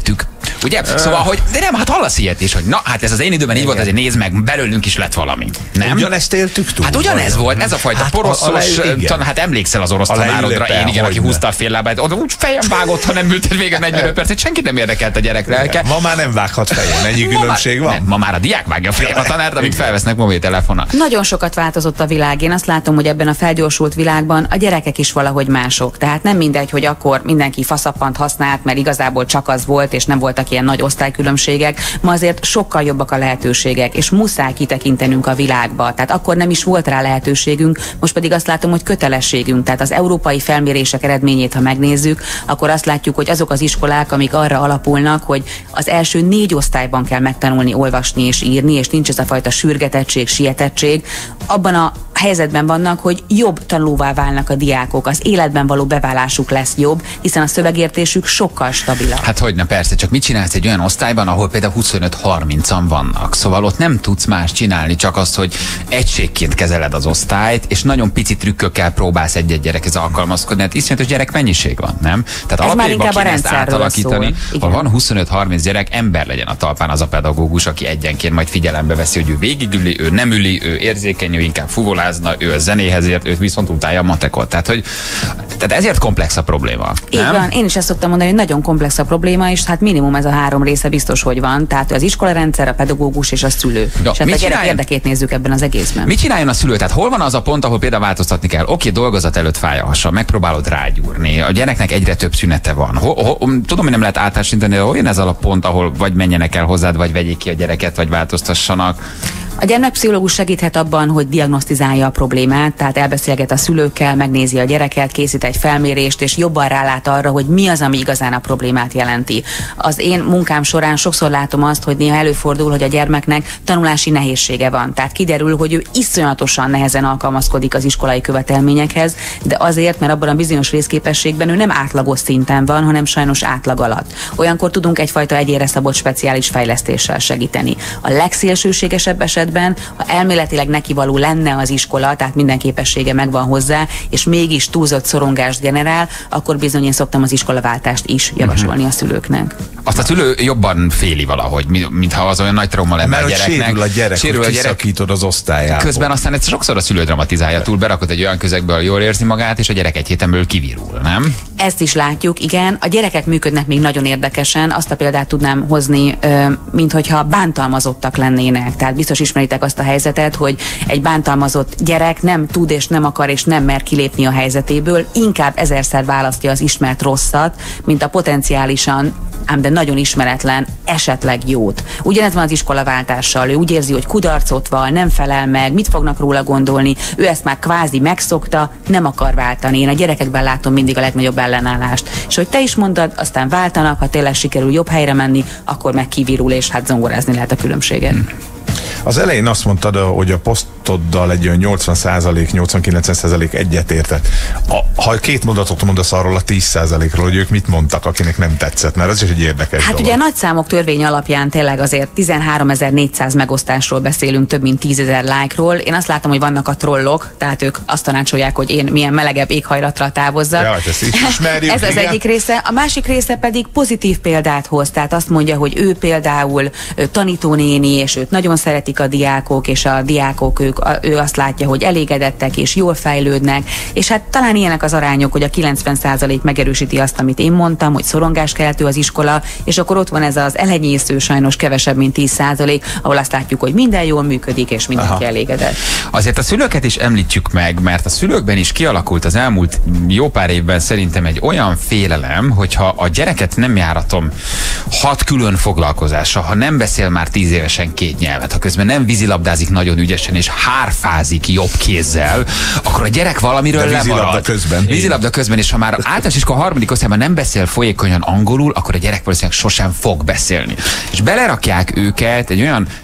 Ugye? Szóval, hogy de nem, hát hallasz ilyet is, hogy na, hát ez az én időben így volt, azért nézd meg, belőlünk is lett valami. Nem? Ugyanezt éltük túl. Hát ugyanez volt, ez a fajta hát poroszos, tan, hát emlékszel az orosz tanárodra, én igen, aki húzta a fél lábát, oda úgy fejem vágott, ha nem ülted végig a negyvenöt percet, senki nem érdekelt a gyerek lelke. Ma már nem vághat fejem, ennyi különbség van. Nem, ma már a diák vágja a fejem a tanár, amit felvesznek mobiltelefonnal. Nagyon sokat változott a világ. Én azt látom, hogy ebben a felgyorsult világban a gyerekek is valahogy mások. Tehát nem mindegy, hogy akkor mindenki faszappant használt, mert igazából csak az volt, és nem voltak ilyen nagy osztálykülönbségek. Ma azért sokkal jobbak a lehetőségek, és muszáj kitekintenünk a világba. Tehát akkor nem is volt rá lehetőségünk, most pedig azt látom, hogy kötelességünk. Tehát az európai felmérések eredményét, ha megnézzük, akkor azt látjuk, hogy azok az iskolák, amik arra alapulnak, hogy az első négy osztályban kell megtanulni olvasni és írni, és nincs ez a fajta sürgetettség, sietettség, abban a helyzetben vannak, hogy jobb tanulóvá válnak a diákok, az életben való beválásuk lesz jobb, hiszen a szövegértésük sokkal stabilabb. Hát hogyne, persze, csak mit csinálsz egy olyan osztályban, ahol például huszonöt harmincan vannak. Szóval ott nem tudsz más csinálni, csak azt, hogy egységként kezeled az osztályt, és nagyon pici trükkökkel próbálsz egy-egy gyerekhez alkalmazkodni, hát iszonyatos gyerek mennyiség van, nem? Tehát alapjában kéne ezt átalakítani, ha van huszonöt harminc gyerek, ember legyen a talpán az a pedagógus, aki egyenként majd figyelembe veszi, hogy ő végigüli, ő nem üli, ő érzékeny, ő inkább fuvolázna, ő a zenéhez ért, őt viszont utálja a matekot. Tehát, hogy, tehát ezért komplex a probléma. Így nem? van, én is ezt szoktam mondani, hogy nagyon komplex a probléma, és hát minimum ez a három része biztos, hogy van. Tehát az iskolarendszer, a pedagógus és a szülő. Ja, és hát a gyerek érdekét nézzük ebben az egészben. Mit csináljon a szülő? Tehát hol van az a pont, ahol például változtatni kell? Oké, dolgozat előtt fáj a hasa, megpróbálod rágyúrni. A gyereknek egyre több szünete van. Ho, ho, tudom, hogy nem lehet átásítani, de olyan ez a pont, ahol vagy menjenek el hozzád, vagy vegyék ki a gyereket, vagy változtassanak. A gyermekpszichológus segíthet abban, hogy diagnosztizálja a problémát, tehát elbeszélget a szülőkkel, megnézi a gyereket, készít egy felmérést, és jobban rálát arra, hogy mi az, ami igazán a problémát jelenti. Az én munkám során sokszor látom azt, hogy néha előfordul, hogy a gyermeknek tanulási nehézsége van. Tehát kiderül, hogy ő iszonyatosan nehezen alkalmazkodik az iskolai követelményekhez, de azért, mert abban a bizonyos részképességben ő nem átlagos szinten van, hanem sajnos átlag alatt. Olyankor tudunk egyfajta egyénre szabott speciális fejlesztéssel segíteni. A legszélsőségesebb eset, ha elméletileg nekivaló lenne az iskola, tehát minden képessége megvan hozzá, és mégis túlzott szorongást generál, akkor bizony én szoktam az iskolaváltást is javasolni a szülőknek. Azt a szülő jobban féli valahogy, mintha az olyan nagy trauma lenne a gyereknek. Sérül a gyerek, sérül hogy kiszakítod az osztályából. Közben aztán ez sokszor a szülő dramatizálja túl, berakod egy olyan közegből, jól érzi magát, és a gyerek egy hétenből kivirul, nem? Ezt is látjuk, igen. A gyerekek működnek még nagyon érdekesen. Azt a példát tudnám hozni, mint hogyha bántalmazottak lennének. Tehát biztos ismeritek azt a helyzetet, hogy egy bántalmazott gyerek nem tud és nem akar és nem mer kilépni a helyzetéből, inkább ezerszer választja az ismert rosszat, mint a potenciálisan, ám de nagyon ismeretlen, esetleg jót. Ugyanez van az iskolaváltással, ő úgy érzi, hogy kudarcot van, nem felel meg, mit fognak róla gondolni, ő ezt már kvázi megszokta, nem akar váltani. Én a gyerekekben látom mindig a legnagyobb ellenállást. És hogy te is mondtad, aztán váltanak, ha tényleg sikerül jobb helyre menni, akkor meg kivirul, és hát zongorázni lehet a különbséget. Hmm. Az elején azt mondtad, hogy a posztoddal egy olyan nyolcvan százalék, nyolcvan-kilencven százalék egyetértett. A, ha két mondatot mondasz arról a tíz százalékról, hogy ők mit mondtak, akinek nem tetszett, mert ez is egy érdekes Hát dolog. ugye nagy számok törvény alapján tényleg azért tizenháromezer-négyszáz megosztásról beszélünk, több mint tízezer lájkról. Én azt látom, hogy vannak a trollok, tehát ők azt tanácsolják, hogy én milyen melegebb éghajlatra távozzak. Ja, ezt is ismerjük, ez az igen. Egyik része. A másik része pedig pozitív példát hoz, tehát azt mondja, hogy ő például tanítónéni, és őt nagyon szeretik a diákok, és a diákok, ők, ő azt látja, hogy elégedettek és jól fejlődnek, és hát talán ilyenek az arányok, hogy a kilencven százalék megerősíti azt, amit én mondtam, hogy szorongáskeltő az iskola, és akkor ott van ez az elenyésző, sajnos kevesebb, mint tíz százalék, ahol azt látjuk, hogy minden jól működik, és mindenki Aha. elégedett. Azért a szülőket is említjük meg, mert a szülőkben is kialakult az elmúlt jó pár évben szerintem egy olyan félelem, hogyha a gyereket nem járatom hat külön foglalkozással, ha nem beszél már tíz évesen két nyelvet, ha közben nem vízilabdázik nagyon ügyesen, és hárfázik jobb kézzel, akkor a gyerek valamiről lemarad. Vízilabda közben. Vízilabda közben, és ha már általános iskola harmadik osztályban nem beszél folyékonyan angolul, akkor a gyerek valószínűleg sosem fog beszélni. És belerakják őket egy olyan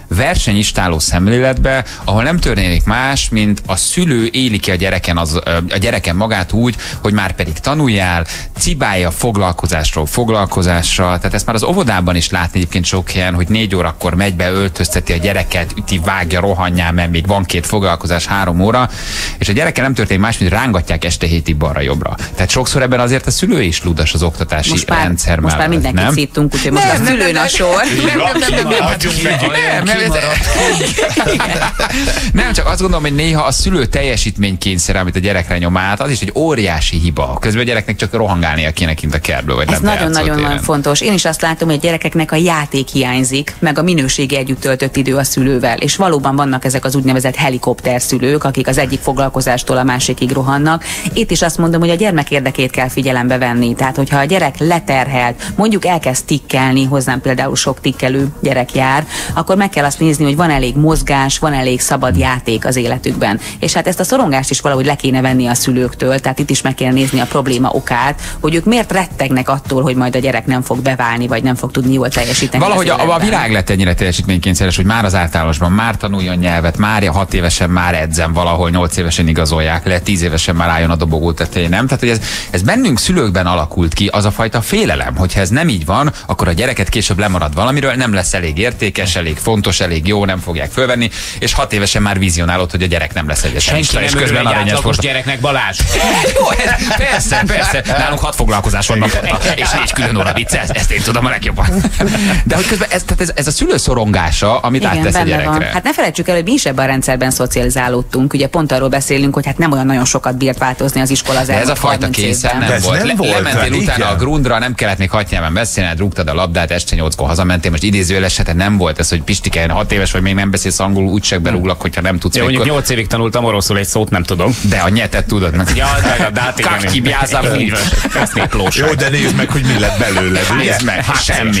versenyistáló szemléletbe, ahol nem történik más, mint a szülő éli ki a gyereken, az, a gyereken magát úgy, hogy már pedig tanuljál, cibálja foglalkozásról foglalkozásra. Tehát ezt már az óvodában is látni egyébként sok helyen, hogy négy órakor megy be, öltözteti a gyereket, üti, vágja, rohanjál, mert még van két foglalkozás, három óra, és a gyereken nem történik más, mint rángatják este hétig balra-jobbra. Tehát sokszor ebben azért a szülő is ludas az oktatási most már, rendszer most mellett. Most már mindenkit szíttunk, úgyhogy most a szülőn a sor. Nem, csak azt gondolom, hogy néha a szülő teljesítménykényszer, amit a gyerekre nyom át, az is egy óriási hiba. Közben a gyereknek csak rohangálnia kéne kint a kertből, vagy ez nagyon-nagyon fontos. Én is azt látom, hogy a gyerekeknek a játék hiányzik, meg a minőségi együtt töltött idő a szülővel. És valóban vannak ezek az úgynevezett helikopterszülők, akik az egyik foglalkozástól a másikig rohannak. Itt is azt mondom, hogy a gyermek érdekét kell figyelembe venni. Tehát, hogyha a gyerek leterhelt, mondjuk elkezd tikkelni, hozzám például sok tikkelő gyerek jár, akkor meg kell azt nézni, hogy van elég mozgás, van elég szabad játék az életükben. És hát ezt a szorongást is valahogy le kéne venni a szülőktől, tehát itt is meg kell nézni a probléma okát, hogy ők miért rettegnek attól, hogy majd a gyerek nem fog beválni, vagy nem fog tudni jól teljesíteni. Valahogy a, a világ lett ennyire teljesítménykényszeres, hogy már az általánosban már tanuljon nyelvet, már hat évesen már edzem, valahol nyolc évesen igazolják le, tíz évesen már álljon a dobogó tetején, nem? Tehát, hogy ez, ez bennünk szülőkben alakult ki, az a fajta félelem, hogyha ez nem így van, akkor a gyereket később lemarad valamiről, nem lesz elég értékes, elég fontos, elég jó, nem fogják fölvenni, és hat évesen már vizionálod, hogy a gyerek nem lesz egyetemista, és közben aranyos most gyereknek Balázs. Jó, ez, persze, persze. Nálunk hat foglalkozás van naponta, és négy külön óra vicc, ezt, ezt én tudom a legjobban. De hogy közben ez, tehát ez, ez a szülő szorongása, amit igen, áttesz a gyerekre. Van. Hát ne felejtsük el, hogy mi is ebben a rendszerben szocializálódtunk. Ugye pont arról beszélünk, hogy hát nem olyan nagyon sokat bírt változni az iskola az ez a fajta készen nem, nem volt. Nem volt. Lementél Le, utána a grundra, nem kellett még hat nyelven beszélned, rúgtad a labdát, este nyolckor hazamentél, most idézőjeles, hát nem volt ez, hogy Pistike, hat éves vagy még nem beszélsz angolul, úgyse berúglak, hogyha nem tudsz. Jó, mondjuk nyolc évig tanultam oroszul, egy szót nem tudom. De a nyetet tudod. Ja, de a dátig. Jó, de nézd meg, hogy mi lett belőle. Nézd meg, hát semmi.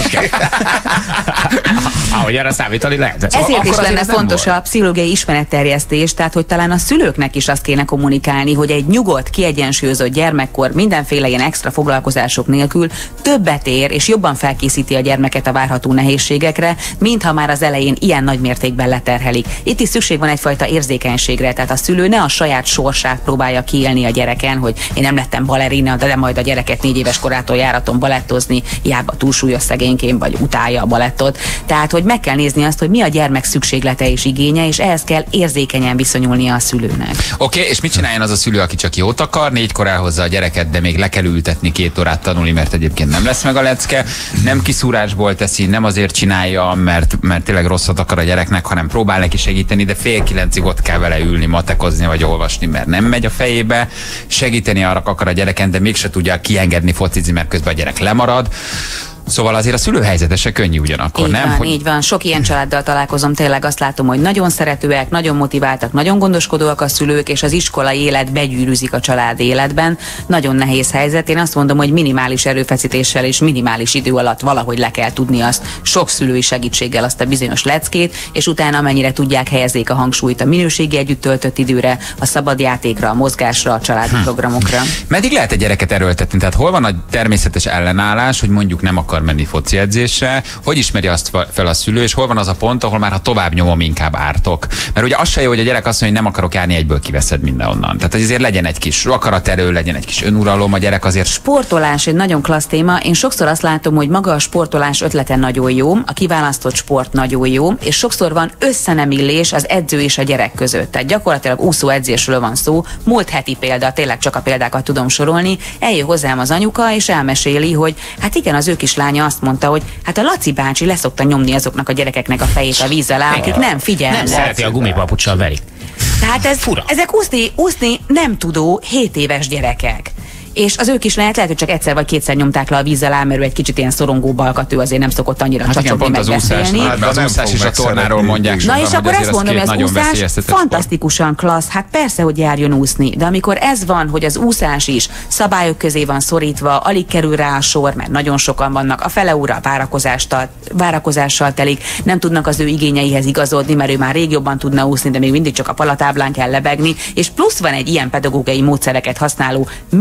Ahogy erre számítani lehet. Ezért is lenne fontos a pszichológiai ismeretterjesztés, tehát hogy talán a szülőknek is azt kéne kommunikálni, hogy egy nyugodt, kiegyensúlyozott gyermekkor mindenféle ilyen extra foglalkozások nélkül többet ér és jobban felkészíti a gyermeket a várható nehézségekre, mintha már az elején ilyen nagy mértékben leterhelik. Itt is szükség van egyfajta érzékenységre, tehát a szülő ne a saját sorsát próbálja kiélni a gyereken, hogy én nem lettem balerina, de majd a gyereket négy éves korától járaton balettozni, hiába túlsúlyos szegényként, vagy utálja a balettot. Tehát, hogy meg kell nézni azt, hogy mi a gyermek szükséglete és igénye, és ehhez kell érzékenyen viszonyulnia a szülőnek. Oké, okay, és mit csináljon az a szülő, aki csak jót akar, négykor elhozza a gyereket, de még le kell ültetni két órát tanulni, mert egyébként nem lesz meg a lecke, nem kiszúrásból teszi, nem azért csinálja, mert, mert tényleg rosszat akar a gyereknek, hanem próbál neki segíteni, de fél kilencig ott kell vele ülni, matekozni vagy olvasni, mert nem megy a fejébe, segíteni arra akar a gyereken, de mégse tudja kiengedni focizni, mert közben a gyerek lemarad. Szóval azért a szülőhelyzete se könnyű ugyanakkor, így nem? Van, hogy... így van, sok ilyen családdal találkozom, tényleg azt látom, hogy nagyon szeretőek, nagyon motiváltak, nagyon gondoskodóak a szülők, és az iskolai élet begyűrűzik a család életben. Nagyon nehéz helyzet. Én azt mondom, hogy minimális erőfeszítéssel és minimális idő alatt valahogy le kell tudni azt, sok szülői segítséggel azt a bizonyos leckét, és utána amennyire tudják, helyezzék a hangsúlyt a minőségi együtt töltött időre, a szabad játékra, a mozgásra, a családi hm. programokra. Meddig lehet egy gyereket erőltetni? Tehát hol van a természetes ellenállás, hogy mondjuk nem akar menni foci edzésre, hogy ismeri azt fel a szülő, és hol van az a pont, ahol már ha tovább nyomom, inkább ártok. Mert ugye az se jó, hogy a gyerek azt mondja, hogy nem akarok járni, egyből kiveszed mindenonnan. Tehát azért legyen egy kis akaraterő, legyen egy kis önuralom, a gyerek azért. Sportolás egy nagyon klassz téma. Én sokszor azt látom, hogy maga a sportolás ötlete nagyon jó, a kiválasztott sport nagyon jó, és sokszor van összenemillés az edző és a gyerek között. Tehát gyakorlatilag úszó edzésről van szó. Múlt heti példa, tényleg csak a példákat tudom sorolni. Eljön hozzám az anyuka, és elmeséli, hogy hát igen, az ő kislánya azt mondta, hogy hát a Laci bácsi leszokta nyomni azoknak a gyerekeknek a fejét a víz alá, akik nem figyelnek. Nem szereti, a gumipapuccsal verik. Tehát ez, ezek úszni, úszni nem tudó hét éves gyerekek. És az ők is lehet, lehet, hogy csak egyszer vagy kétszer nyomták le a víz alá, mert ő egy kicsit ilyen szorongó balkatő, azért nem szokott annyira hát csacsogni, meg beszélni. Hát az úszás is a tornáról mondják. Na és akkor azt mondom, hogy az úszás fantasztikusan klassz. Hát persze, hogy járjon úszni, de amikor ez van, hogy az úszás is szabályok közé van szorítva, alig kerül rá a sor, mert nagyon sokan vannak, a fele óra várakozással, várakozással telik, nem tudnak az ő igényeihez igazodni, mert ő már rég jobban tudna úszni, de még mindig csak a palatáblán kell lebegni, és plusz van egy ilyen pedagógiai módszereket használó minősítő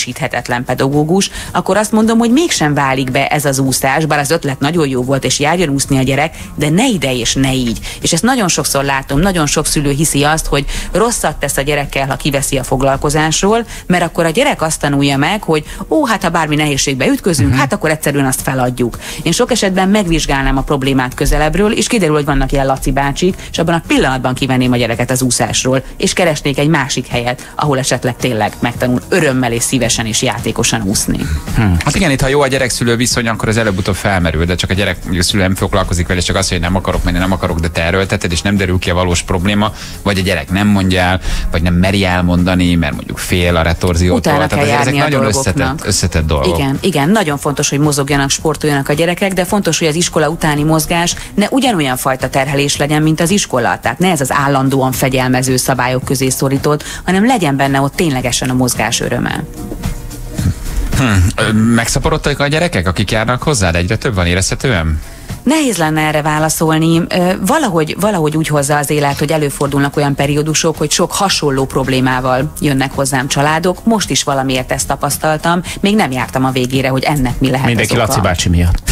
helyettesíthetetlen pedagógus, akkor azt mondom, hogy mégsem válik be ez az úszás, bár az ötlet nagyon jó volt, és járjon úszni a gyerek, de ne ide és ne így. És ezt nagyon sokszor látom, nagyon sok szülő hiszi azt, hogy rosszat tesz a gyerekkel, ha kiveszi a foglalkozásról, mert akkor a gyerek azt tanulja meg, hogy ó, hát ha bármi nehézségbe ütközünk, uh-huh. hát akkor egyszerűen azt feladjuk. Én sok esetben megvizsgálnám a problémát közelebbről, és kiderül, hogy vannak ilyen Laci bácsik, és abban a pillanatban kivenném a gyereket az úszásról, és keresnék egy másik helyet, ahol esetleg tényleg megtanul örömmel és szívesen és játékosan úszni. Hmm. Hát igen, itt ha jó a gyerek-szülő viszony, akkor az előbb-utóbb felmerül, de csak a gyerek, a szülő nem foglalkozik vele, csak azt, hogy nem akarok menni, nem akarok, de te erőlteted, és nem derül ki a valós probléma, vagy a gyerek nem mondja el, vagy nem meri elmondani, mert mondjuk fél a retorziótól. Utána kell Tehát ezek járni a nagyon dolgoknak. összetett, összetett dolgok. Igen, igen, nagyon fontos, hogy mozogjanak, sportoljanak a gyerekek, de fontos, hogy az iskola utáni mozgás ne ugyanolyan fajta terhelés legyen, mint az iskola. Tehát ne ez az állandóan fegyelmező szabályok közé szorított, hanem legyen benne ott ténylegesen a mozgás öröme. Hm. Megszaporodtak a gyerekek, akik járnak hozzád? Egyre több van érezhetően? Nehéz lenne erre válaszolni. Valahogy, valahogy úgy hozza az élet, hogy előfordulnak olyan periódusok, hogy sok hasonló problémával jönnek hozzám családok. Most is valamiért ezt tapasztaltam. Még nem jártam a végére, hogy ennek mi lehet Mindenki az oka. Laci bácsi miatt.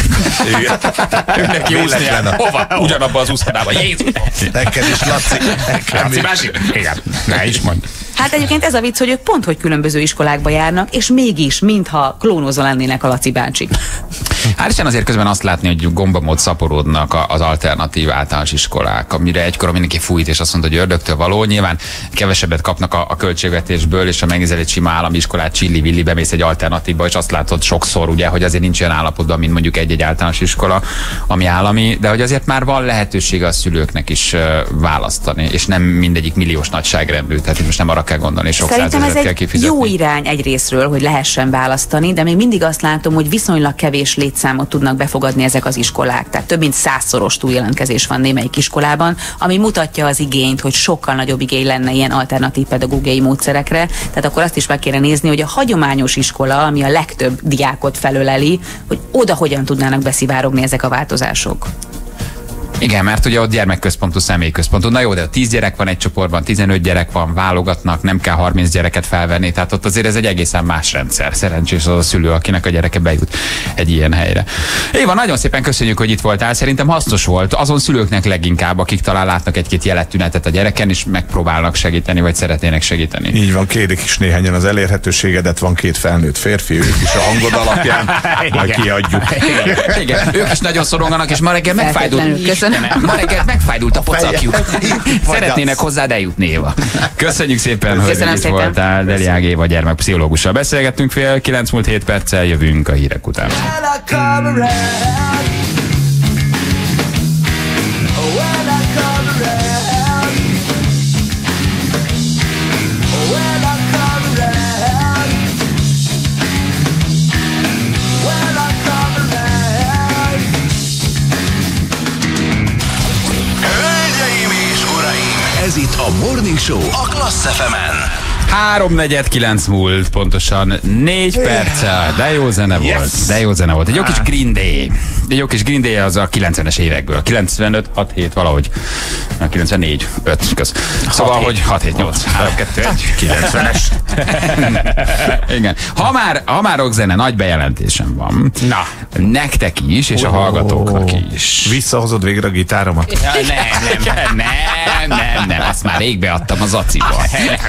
Mindenki úszni el. Hova? Ugyanabba az úszkadába. Jézus! Neked is, Laci. Laci bácsi? Igen, ne is mondj. Hát egyébként ez a vicc, hogy ők pont, hogy különböző iskolákba járnak, és mégis, mintha klónozva lennének a Laci bácsik. Hát Isten azért közben azt látni, hogy gombamód szaporodnak az alternatív általános iskolák, amire egykor mindenki fújt, és azt mondta, hogy ördögtől való. Nyilván kevesebbet kapnak a, a költségvetésből, és ha megnézel egy sima állami iskolát, csilli-villi, bemész egy alternatívba, és azt látod sokszor, ugye, hogy azért nincs olyan állapotban, mint mondjuk egy-egy általános iskola, ami állami, de hogy azért már van lehetősége a szülőknek is uh, választani, és nem mindegyik milliós nagyságrendű, tehát most nem arra kell gondolni, sok Szerintem ez százezret kell egy kifizetni. jó irány egy részről, hogy lehessen választani, de még mindig azt látom, hogy viszonylag kevés létszámot tudnak befogadni ezek az iskolák. Tehát több mint százszoros túljelentkezés van némelyik iskolában, ami mutatja az igényt, hogy sokkal nagyobb igény lenne ilyen alternatív pedagógiai módszerekre. Tehát akkor azt is meg kéne nézni, hogy a hagyományos iskola, ami a legtöbb diákot felöleli, hogy oda hogyan tudnának beszivárogni ezek a változások. Igen, mert ugye ott gyermekközpontú, személyközpontú. Na jó, de tíz gyerek van egy csoportban, tizenöt gyerek van, válogatnak, nem kell harminc gyereket felvenni, tehát ott azért ez egy egészen más rendszer. Szerencsés az a szülő, akinek a gyereke bejut egy ilyen helyre. Éva, nagyon szépen köszönjük, hogy itt voltál. Szerintem hasznos volt azon szülőknek leginkább, akik talán látnak egy-két jelet-tünetet a gyereken, és megpróbálnak segíteni, vagy szeretnének segíteni. Így van, kérik is néhányan az elérhetőségedet, van két felnőtt férfi, ők is a hangod alapján, majd kiadjuk. Igen, igen, ők is nagyon szoronganak, és ma reggel megfájdult. Ma reggel megfájdult a pocakjuk. Szeretnének hozzád eljutni, Éva. Köszönjük szépen, hogy itt szépen. voltál. Deliág Éva gyermekpszichológussal beszélgettünk, fél kilenc múlt hét perccel, jövünk a hírek után. Ez itt a Morning Show a Klassz ef emen. Háromnegyed kilenc múlt, pontosan négy perccel, de jó zene volt, yes. de jó zene volt. Egy jó kis Green Day. Egy jó kis Green Day az a kilencvenes évekből. kilencvenöt, hat, hét, valahogy. kilencvennégy, öt, köz. Szóval, hat, hogy hat, hét, nyolc, három, kettő, egy, kilencvenes. Igen. Ha már, ha már rockzene, nagy bejelentésem van. Na. Nektek is, és oh. a hallgatóknak is. Visszahozod végre a gitáromat? Ja, nem, nem, nem, nem, nem, azt már rég beadtam az aciba.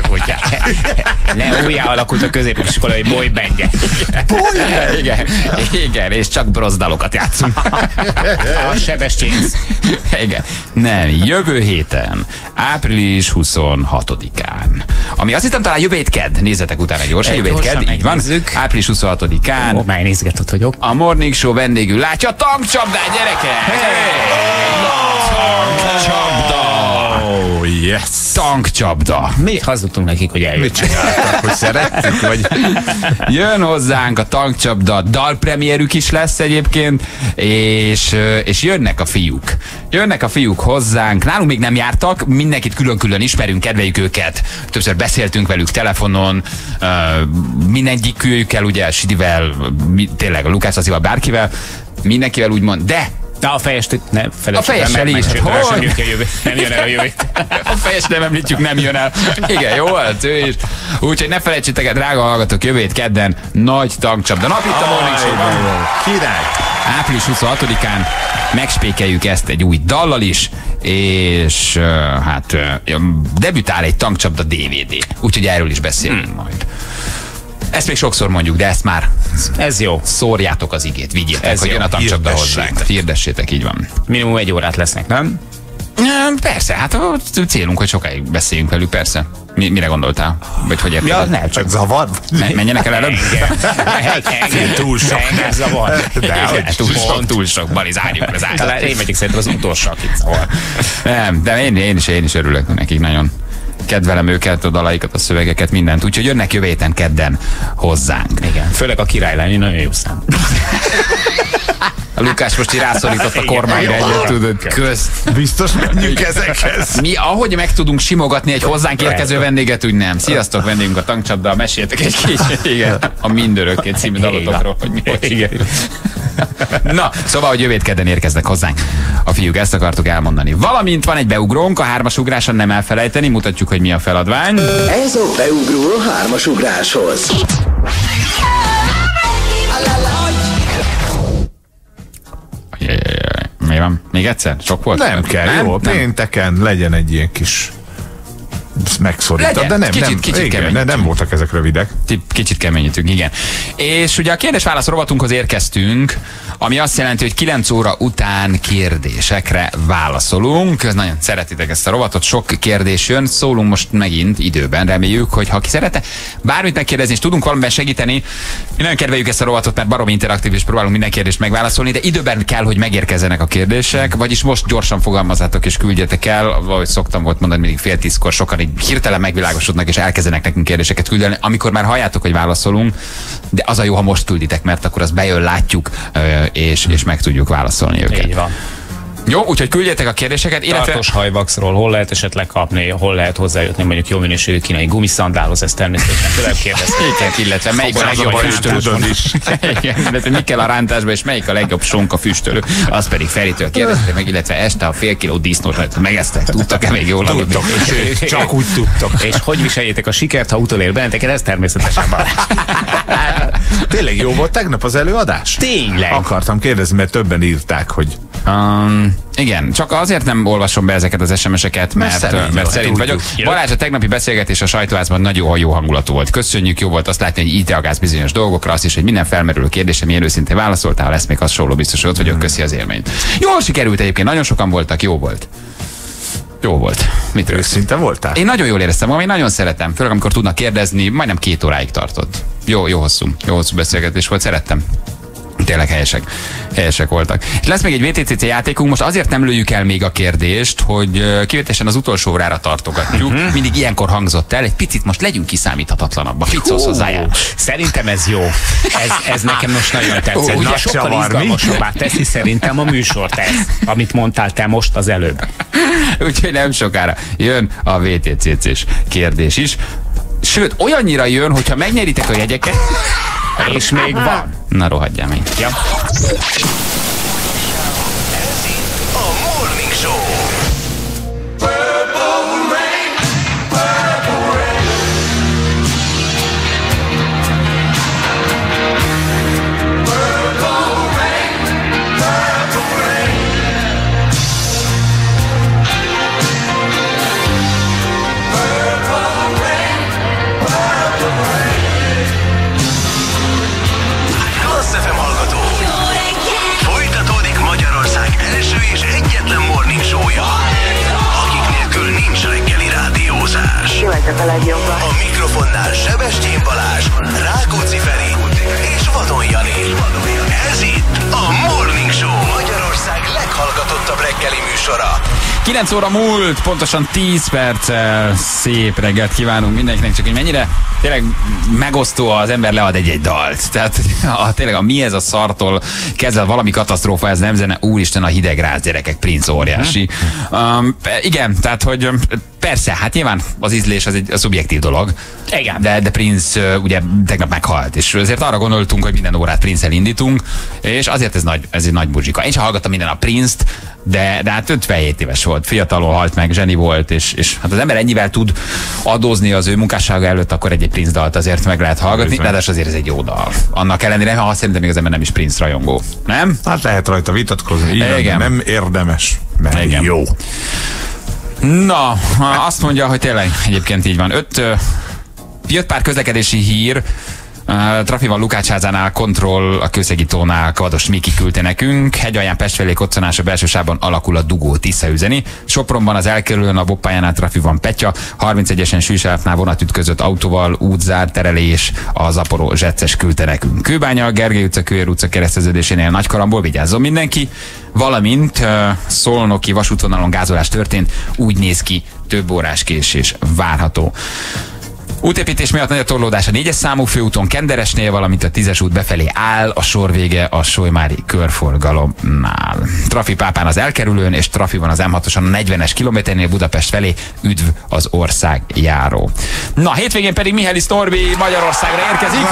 Ne, újjá alakult a középiskolai boybandje. Boyband? Igen, igen, és csak brozdalokat játszunk. A Sebestyénz. Igen. Nem, jövő héten, április huszonhatodikán. Ami azt hiszem talán jövő hét kedd, nézzetek utána gyorsan, jövő hét kedd, így van. április huszonhatodikán. Ó, már nézgetott vagyok. A Morning Show vendégül látja a tankcsapdát, gyerekek! Hey! Tankcsapda! Oh, yes! Tankcsapda. Mi hazudtunk nekik, hogy eljött. Mit csináltak, hogy szerettük, vagy? Jön hozzánk a tankcsapda, dalpremierük is lesz egyébként, és, és jönnek a fiúk. Jönnek a fiúk hozzánk, nálunk még nem jártak, mindenkit külön-külön ismerünk, kedveljük őket, többször beszéltünk velük telefonon, uh, mindegyikükkel, ugye Sidivel, tényleg a Lukács Azival, bárkivel, mindenkivel úgy mond, de De a fejest ne A fejessel is. Hogy? Nem jön el a jövő. A fejes nem említjük, nem jön el. Igen, jó volt, ő is. Úgyhogy ne felejtsétek el, drága hallgatók, jövő hét kedden nagy tankcsapda nap itt a Morning Show-ban. Király! április huszonhatodikán megspékeljük ezt egy új dallal is, és uh, hát uh, debütál egy tankcsapda dé vé dé. Úgyhogy erről is beszélünk hmm. majd. Ezt még sokszor mondjuk, de ezt már ez jó. Szórjátok az igét, vigyétek, ez hogy jó. jön a tankcsapda hozzánk. Hirdessétek, így van. Minimum egy órát lesznek, nem? Persze, hát a célunk, hogy sokáig beszéljünk velük, persze. Mi, mire gondoltál? Vagy hogy érted? Ja, nem, csak zavar. Me- menjenek el előbb? Engem túl sok. Engem zavar. De, hogy túl sok, túl sok. Bali, zárjuk le, zárjuk. Talán én megyek szerintem az utolsó, akit zavar. Nem, de én, én, is, én is örülök nekik nagyon. Kedvelem őket, a dalaikat, a szövegeket, mindent. Úgyhogy jönnek jövő héten kedden hozzánk. Igen, főleg a királylány, nagyon jó szám. A Lukás most így rászorított a kormányra egyet, tudod, közt. Biztos menjünk ezekhez. Mi, ahogy meg tudunk simogatni egy hozzánk érkező vendéget, úgy nem. Sziasztok, vendégünk a tankcsapda, meséltek egy kicsit, igen, a Mindörökké című dalotokról, hogy mi hogy igen. Na, szóval, hogy jövő kedden érkeznek hozzánk a fiúk, ezt akartuk elmondani. Valamint van egy beugrónk, a hármas ugráson nem elfelejteni, mutatjuk, hogy mi a feladvány. Ez a beugró a hármas ugráshoz. Mi van? Még egyszer? Sok volt? Nem kell, nem, jó, nem. Pénteken legyen egy ilyen kis megszorítod, de nem, kicsit, nem, kicsit igen, nem, nem voltak ezek rövidek. Kicsit keményítünk, igen. És ugye a kérdés-válasz rovatunkhoz érkeztünk, ami azt jelenti, hogy kilenc óra után kérdésekre válaszolunk. Nagyon szeretitek ezt a rovatot, sok kérdés jön, szólunk most megint időben, reméljük, hogy ha ki szeretne bármit megkérdezni, és tudunk valamiben segíteni, mi nagyon kedveljük ezt a rovatot, mert baromi interaktív, és próbálunk minden kérdést megválaszolni, de időben kell, hogy megérkezzenek a kérdések, vagyis most gyorsan fogalmazzátok és küldjetek el, ahogy szoktam volt mondani, mindig fél tízkor sokan így hirtelen megvilágosodnak és elkezdenek nekünk kérdéseket küldeni, amikor már halljátok, hogy válaszolunk, de az a jó, ha most külditek, mert akkor az bejön, látjuk, és, és meg tudjuk válaszolni őket. Így van. Jó, úgyhogy küldjetek a kérdéseket. Illetve... Tartos hajvaxról hol lehet esetleg kapni, hol lehet hozzájutni mondjuk jó minőségű kínai gumiszandálhoz, ezt természetesen tőlem kérdezték. Illetve melyik a legjobb füstölő is. Illetve mi kell a rántásba, és melyik a legjobb sonka füstölő, az pedig Feritől kérdezték meg, illetve este a fél kiló disznót megeztek, tudtak-e még jól aludni? Csak úgy tudtok. És hogy viseljétek a sikert, ha utolér benneteket, ez természetesen van. Tényleg jó volt tegnap az előadás? Tényleg. Akartam kérdezni, mert többen írták, hogy Um, igen, csak azért nem olvasom be ezeket az es em es-eket, mert, mert szerint, mert szerint vagyok. Balázs, a tegnapi beszélgetés a sajtóházban nagyon jó hangulatú volt. Köszönjük, jó volt azt látni, hogy így reagálsz bizonyos dolgokra, azt is, hogy minden felmerülő kérdésre milyen őszintén válaszoltál, ha lesz még hasonló, biztos, hogy ott vagyok, köszi az élményt. Jól sikerült egyébként, nagyon sokan voltak, jó volt. Jó volt. Mit őszinte voltál? Én nagyon jól éreztem magam, én nagyon szeretem, főleg amikor tudnak kérdezni, majdnem két óráig tartott. Jó, jó hosszú, jó hosszú beszélgetés volt, szerettem. Tényleg helyesek, helyesek voltak. És lesz még egy vé té cé cé játékunk, most azért nem lőjük el még a kérdést, hogy kivételesen az utolsó órára tartogatjuk. Uh-huh. Mindig ilyenkor hangzott el, egy picit most legyünk kiszámíthatatlanabbak. Mit szólsz hozzájá? Szerintem ez jó. Ez, ez nekem most nagyon tetszett. Uh, Na, sokkal izgalmasabbá teszi szerintem a műsort ez, amit mondtál te most az előbb. Úgyhogy nem sokára jön a vé té cé cés kérdés is. Sőt, olyannyira jön, hogyha megnyeritek a jegyeket, és még van. Na, rohadjál még. Ja. Ez itt a Morning Show. A legjobban. A mikrofonnál Sebestyén Balázs, Rákóczi Feri és Vadon Jani. Ez itt a Morning Show, Magyarország leghallgatottabb reggeli műsora. kilenc óra múlt, pontosan tíz perccel. Szép reggelt kívánunk mindenkinek, csak hogy mennyire tényleg megosztó, az ember lead egy-egy dalt. Tehát a, tényleg a mi ez a szartól kezdve valami katasztrófa, ez nem zene, úristen, a hidegráz gyerekek, Prince óriási. Um, igen, tehát hogy persze, hát nyilván az ízlés az egy a szubjektív dolog. Igen. De, de Prince uh, ugye tegnap meghalt, és ezért arra gondoltunk, hogy minden órát Prince-el indítunk, és azért ez, nagy, ez egy nagy muzsika. Én sem hallgattam minden a Prince-t, de, de hát ötvenhét éves volt, fiatalon halt meg, zseni volt, és, és hát az ember ennyivel tud adózni az ő munkássága előtt, akkor egy, egy Prince dalt azért meg lehet hallgatni, de azért ez egy jó dal. Annak ellenére, ha szerintem még az ember nem is Prince rajongó. Nem? Hát lehet rajta vitatkozni, így igen. Nem érdemes, mert igen. Jó. Na, azt mondja, hogy tényleg egyébként így van. Öt, jött pár közlekedési hír, Uh, Trafival Lukácsházánál, kontroll a Kőszegi tónál, Kavados Miki küldte nekünk. Hegyalján Pest felé koccanás a belső sávban alakul a dugó, Tisza üzeni. Sopronban az elkerülőn a Boppájánál Trafiban Petya, harmincegyesen Sűsávnál vonatütközött autóval, útzár, terelés, a Zaporó Zsetszes küldte nekünk. Kőbánya, Gergely utca, Kőér utca kereszteződésénél nagy karambol, vigyázzon mindenki. Valamint uh, Szolnoki vasútvonalon gázolás történt, úgy néz ki, több órás késés várható. Útépítés miatt nagy a torlódás a négyes számú főúton Kenderesnél, valamint a tízes út befelé áll, a sor vége a Solymári körforgalomnál. Trafi Pápán az elkerülőn, és trafi van az M hatoson a negyvenes kilométernél Budapest felé, üdv az országjáró. Na, hétvégén pedig Mihály Norbi Magyarországra érkezik.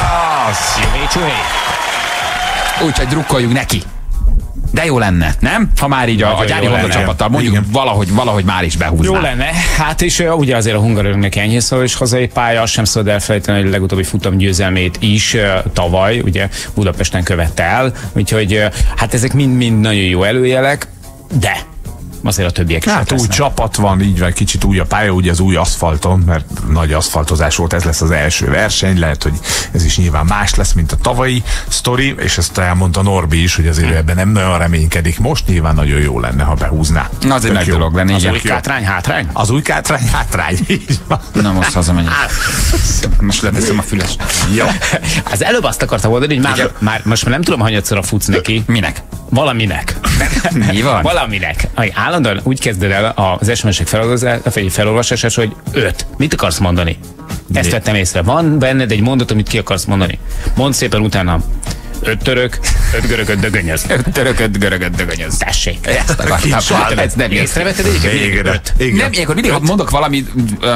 Úgyhogy drukkoljuk neki. De jó lenne, nem? Ha már így a, a gyári Honda csapattal, mondjuk valahogy, valahogy már is behúzná. Jó lenne. Hát és uh, ugye azért a Hungaroringnek enyhén szól, és hazai pálya, azt sem szabad elfelejteni, hogy a legutóbbi futam győzelmét is uh, tavaly, ugye Budapesten követte el, úgyhogy uh, hát ezek mind-mind nagyon jó előjelek, de azért a többiek is. Hát új csapat van, így van, kicsit új a pálya, ugye az új aszfalton, mert nagy aszfaltozás volt, ez lesz az első verseny, lehet, hogy ez is nyilván más lesz, mint a tavalyi sztori, és ezt elmondta Norbi is, hogy azért ebben nem nagyon reménykedik. Most nyilván nagyon jó lenne, ha behúzná. Na, az egy nagy dolog lenne. Az új kátrány, hátrány? Az új kátrány, hátrány. Na most hazamegyek. Most leteszem a füles. Jó. Az előbb azt akartam mondani, hogy már, már most már nem tudom, hanyatszorra futsz neki. Minek? Valaminek. Mi van? Valaminek. Állandóan úgy kezded el az es em es-ek felolvasását, hogy öt. Mit akarsz mondani? Ezt vettem észre. Van benned egy mondat, amit ki akarsz mondani. Mondd szépen utána. Öt török, öt görög, öt dögönyöz. Öt török, öt görög, öt dögönyöz. Tessék. Ezt akartam. Ez nem észrevetted egyébként? Öt. Nem, ilyenkor mindig, ha mondok valamit...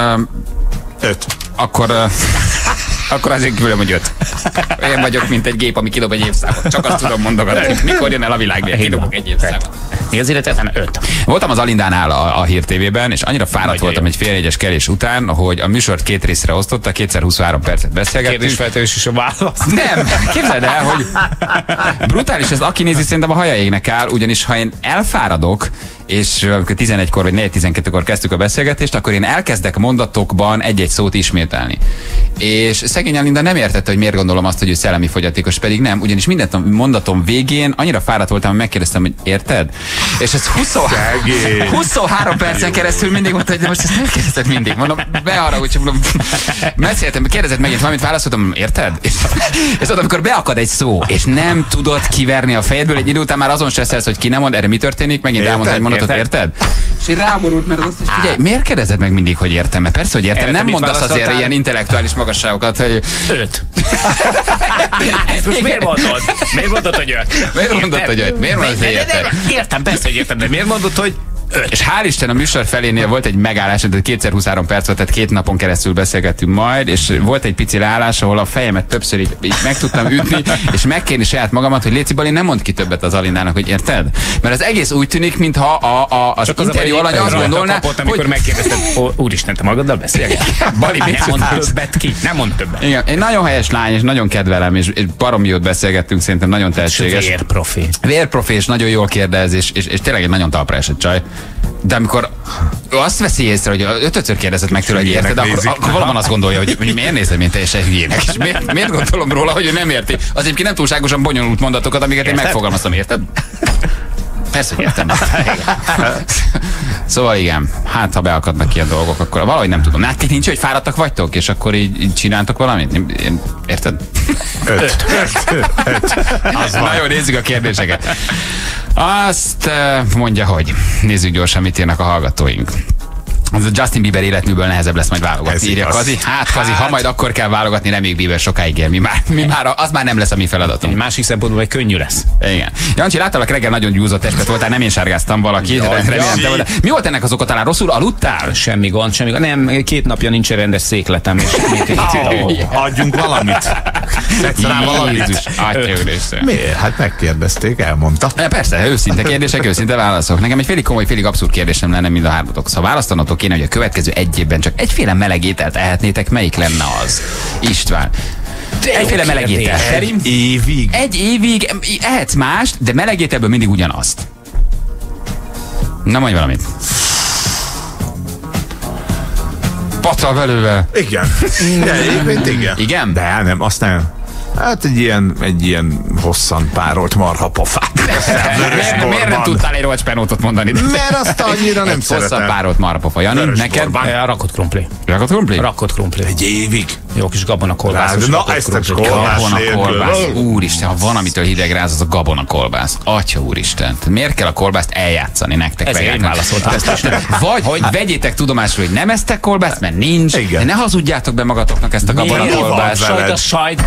Öt. Akkor... Uh, akkor azért külön, hogy öt. Olyan vagyok, mint egy gép, ami kidob egy évszámot. Csak azt tudom mondogatni, mikor jön el a világ, miért kidobok egy évszámot. Mi az életetlen öt? Voltam az Alindánál a, a Hír té vében, és annyira fáradt voltam egy fél négyes kelés után, hogy a műsort két részre osztotta, kétszer huszonhárom percet beszélgettünk. Kérdésfeltevés is a válasz. Nem, képzeld el, hogy brutális, ez aki nézi, szerintem a haja égnek áll, ugyanis ha én elfáradok, és tizenegykor vagy negyven tizenkettőkor kezdtük a beszélgetést, akkor én elkezdek mondatokban egy-egy szót ismételni. És szegény Alinda nem értette, hogy miért gondolom azt, hogy ő szellemi fogyatékos, pedig nem, ugyanis minden mondatom végén annyira fáradt voltam, hogy megkérdeztem, hogy érted? És ez huszonhárom percen keresztül mindig mondta, hogy de most ezt nem kérdezted mindig. Mondom, be arra, hogy csak mondom, beszéltem, kérdezett megint valamit, válaszoltam, érted? És, és ott, amikor beakad egy szó, és nem tudod kiverni a fejedből, egy idő után már azon stresszelsz, hogy ki nem mond, erre mi történik, megint elmondta egy mondatot, érted? És én ráborult, mert azt is figyelj, miért kérdezed meg mindig, hogy értem? Mert persze, hogy értem, nem mondasz azért ilyen intellektuális magasságokat, hogy... Öt. Ezt most miért mondod? Miért mondod, hogy öt? Miért mondod, hogy öt? Miért mondod, hogy érted? Értem, persze, hogy értem, de miért mondod, hogy öt? És hál' Isten a műsor felénél volt egy megállás, tehát kétszer huszonhárom perc volt, tehát két napon keresztül beszélgettünk majd, és volt egy pici leállás, ahol a fejemet többször így, így meg tudtam ütni, és megkérni saját magamat, hogy Léci Bali, nem mondd ki többet az Alindának, hogy érted? Mert az egész úgy tűnik, mintha a, a, az interjú alany azt gondolná, kapott, amikor hogy... megkérdezted, úristen, te magaddal beszélgetsz? Bali, nem mondd többet ki, nem mondd többet. Igen, egy nagyon helyes lány, és nagyon kedvelem, és, és baromi jót beszélgettünk, szerintem nagyon tehetséges. Vérprofi. Vérprofi, és nagyon jól kérdez, és, és, és tényleg egy nagyon talpra esett csaj. De amikor azt veszi észre, hogy ötötször kérdezett meg tőle, hogy érted, akkor, akkor valóban azt gondolja, hogy, hogy miért nézed, mint teljesen hülyének. És miért, miért gondolom róla, hogy ő nem érti az egyébként nem túlságosan bonyolult mondatokat, amiket én megfogalmaztam, érted? Persze, hogy értem. Szóval igen, hát ha beakadnak ilyen dolgok, akkor valahogy nem tudom. Nálatok nincs, hogy fáradtak vagytok, és akkor így, így csináltok valamit? Én, érted? Öt. Az van. Na jó, nézzük a kérdéseket. Azt mondja, hogy nézzük gyorsan, mit írnak a hallgatóink. Az a Justin Bieber életműből nehezebb lesz majd válogatni. Írja Kazi. Hát Kazi, hát. ha majd akkor kell válogatni, reméljük Bieber sokáig ér. Mi már, mi már, az már nem lesz a mi feladatunk. Egy másik szempontból egy könnyű lesz. Igen. Jancsi, láttalak reggel nagyon gyúzott testet voltál, nem én sárgáztam valaki. Remélem, te voltál. Mi volt ennek az oka? Talán rosszul aludtál? Semmi gond, semmi gond. Nem, két napja nincs rendes székletem, és még oh, adjunk valamit. Szedsz rá valamit. Miért? Hát megkérdezték, elmondta. Persze, őszinte kérdések, őszinte válaszok. Nekem egy félig komoly, félig abszurd kérdésem lenne mind a hármatok. Szóval választanatok kéne, hogy a következő egy évben csak egyféle meleg ételt ehetnétek, melyik lenne az? István. Egyféle meleg étel. Egy évig? Egy évig ehetsz mást, de meleg ételből mindig ugyanazt. Na mondj valamit. Pacal velővel. Igen. De egyébként igen. Igen? De nem, azt nem. Hát egy ilyen, egy ilyen hosszan párolt marhapofát. Miért, miért nem tudtál egy rovacspenótot mondani? Mert azt annyira nem egy szeretem. Hosszan párolt marhapofa. Jani, neked? Rakott krumpli. Rakott krumpli? Rakott krumpli. Egy évig. Jó kis gabonakolbász. Na, ezt a gabonakolbász. Úristen, ha van, amitől hidegráz, az a gabonakolbász. Atya úristen. Miért kell a kolbászt eljátszani nektek? Ezért én válaszoltam. Vagy, hogy vegyétek tudomásul, hogy nem esztek kolbászt, mert nincs. De ne hazudjátok be magatoknak ezt a gabonakolbászt. Sajt a sajt.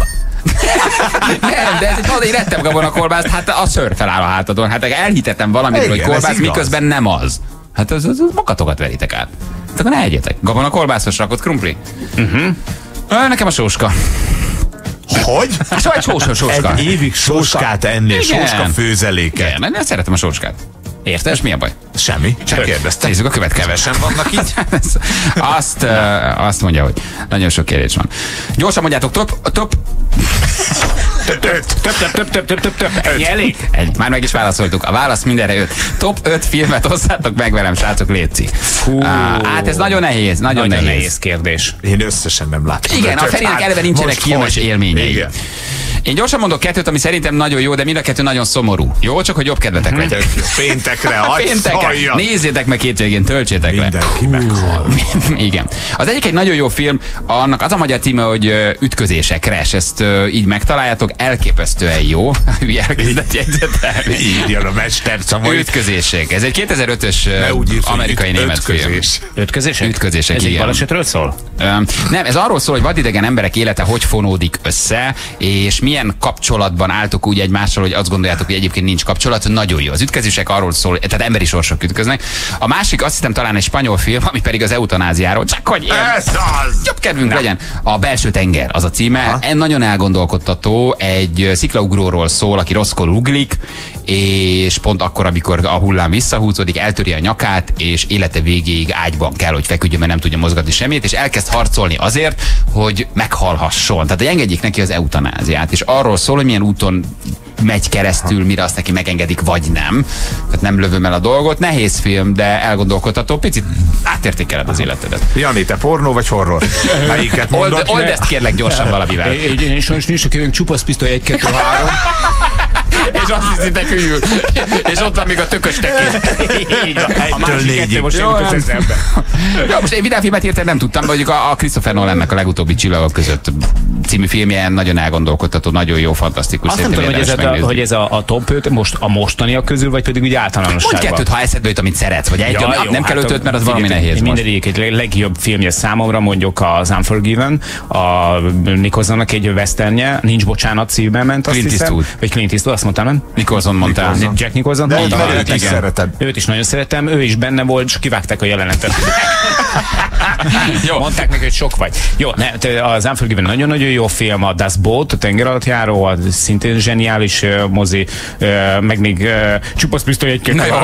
Nem, de ez egy hadai rettem gabonakolbászt, hát a szőr feláll a hátadon. Hát elhitettem valamit, hogy kolbász, miközben nem az. Hát az, az, az magatokat veritek át. Tehát akkor ne egyetek. Gabonakolbászos rakott krumpli. Uh-huh. Nekem a sóska. Hogy? Szóval egy sóska, sóska. Egy évig sóskát ennél, sóska főzeléket. Igen, én szeretem a sóskát. Érted? És mi a baj? Semmi, csak kérdeztem. Nézzük a következő. Kevesen vannak így. azt, uh, azt mondja, hogy nagyon sok kérdés van. Gyorsan mondjátok, top, top. Több, több, több, több, több, több, több, több. Ennyi elég? Egy. Már meg is válaszoltuk. A válasz mindenre öt. Top öt filmet hozzátok meg velem, srácok, létszik. Uh, hát ez nagyon nehéz, nagyon, nagyon nehéz. nehéz kérdés. Én összesen nem látom. Igen, a Ferinek eleve nincsenek filmes élményei. Igen. Én gyorsan mondok kettőt, ami szerintem nagyon jó, de mind a kettő nagyon szomorú. Jó, csak hogy jobb kedvetek legyen. Péntekre, Péntekre. Nézzétek meg hétvégén, töltsétek le. Mindenki meghal. Igen. Az egyik egy nagyon jó film, annak az a magyar címe, hogy Ütközések, Crash. Ezt uh, így megtaláljátok, elképesztően jó. Elkezdett jegyzetelni. Így jön a mester szavai. Ütközések. Ez egy kétezer-ötös amerikai német film. Ütközések? Ütközések, ez igen. egy balesetről szól? Um, nem, ez arról szól, hogy vadidegen emberek élete hogy fonódik össze, és milyen kapcsolatban álltok úgy egymással, hogy azt gondoljátok, hogy egyébként nincs kapcsolat. Nagyon jó. Az ütközések arról szól, tehát emberi sorsok ütköznek. A másik azt hiszem talán egy spanyol film, ami pedig az eutanáziáról. Csak hogy ez az! Jobb kedvünk Na. legyen. A Belső tenger az a címe. Ha? Nagyon elgondolkodtató. Egy sziklaugróról szól, aki rosszkor uglik, és pont akkor, amikor a hullám visszahúzódik, eltöri a nyakát, és élete végéig ágyban kell, hogy feküdjön, mert nem tudja mozgatni semmit, és elkezd harcolni azért, hogy meghalhasson. Tehát engedjék neki az eutanáziát, és arról szól, hogy milyen úton megy keresztül, mire azt neki megengedik, vagy nem. Tehát nem lövöm el a dolgot. Nehéz film, de elgondolkodható. Picit átértékeled az életedet. Jani, te pornó vagy horror? Melyiket mondod? Old, old ezt kérlek gyorsan valamivel. Én sajnos nincs a kérünk csupasz pisztoly egy kettő három. És azt hiszitek hűl. És ott van még a tökös tekés. A másik kettő most én ütött ezzelbe. Ja, most én videófilmet értem nem tudtam, mondjuk a, a Christopher Nolannek a legutóbbi Csillagok között című filmje nagyon elgondolkodtató, nagyon jó, fantasztikus. Azt nem tudom, hogy ez, a, hogy ez a, a top öt most a mostaniak közül, vagy pedig úgy általánosságban. Mondj kettőt, ha eszedbe jut, amit szeretsz, vagy egy, ja, jó, nem hát kell ötöt, mert az valami nehéz. Mindegyik egy legjobb filmje számomra, mondjuk az Unforgiven, a Nicholsonnak egy westernje, Nincs bocsánat szívben ment, azt Clint hiszem. Eastwood. Vagy Clint Eastwood, azt mondtam, nem? Nicholson mondtál. Nicholson. Jack Nicholson. De mondtam, őt is szeretem. Őt is nagyon szeretem, ő is benne volt, és kivágták a jelenetet. Jó. Mondták neki, hogy sok vagy. Jó, ne, az Unforgiven nagyon-nagyon jó film, a Das Boot, a tengeralattjáró, a szintén zseniális uh, mozi, uh, meg még uh, csupasz pisztoly egy-két. Na jó,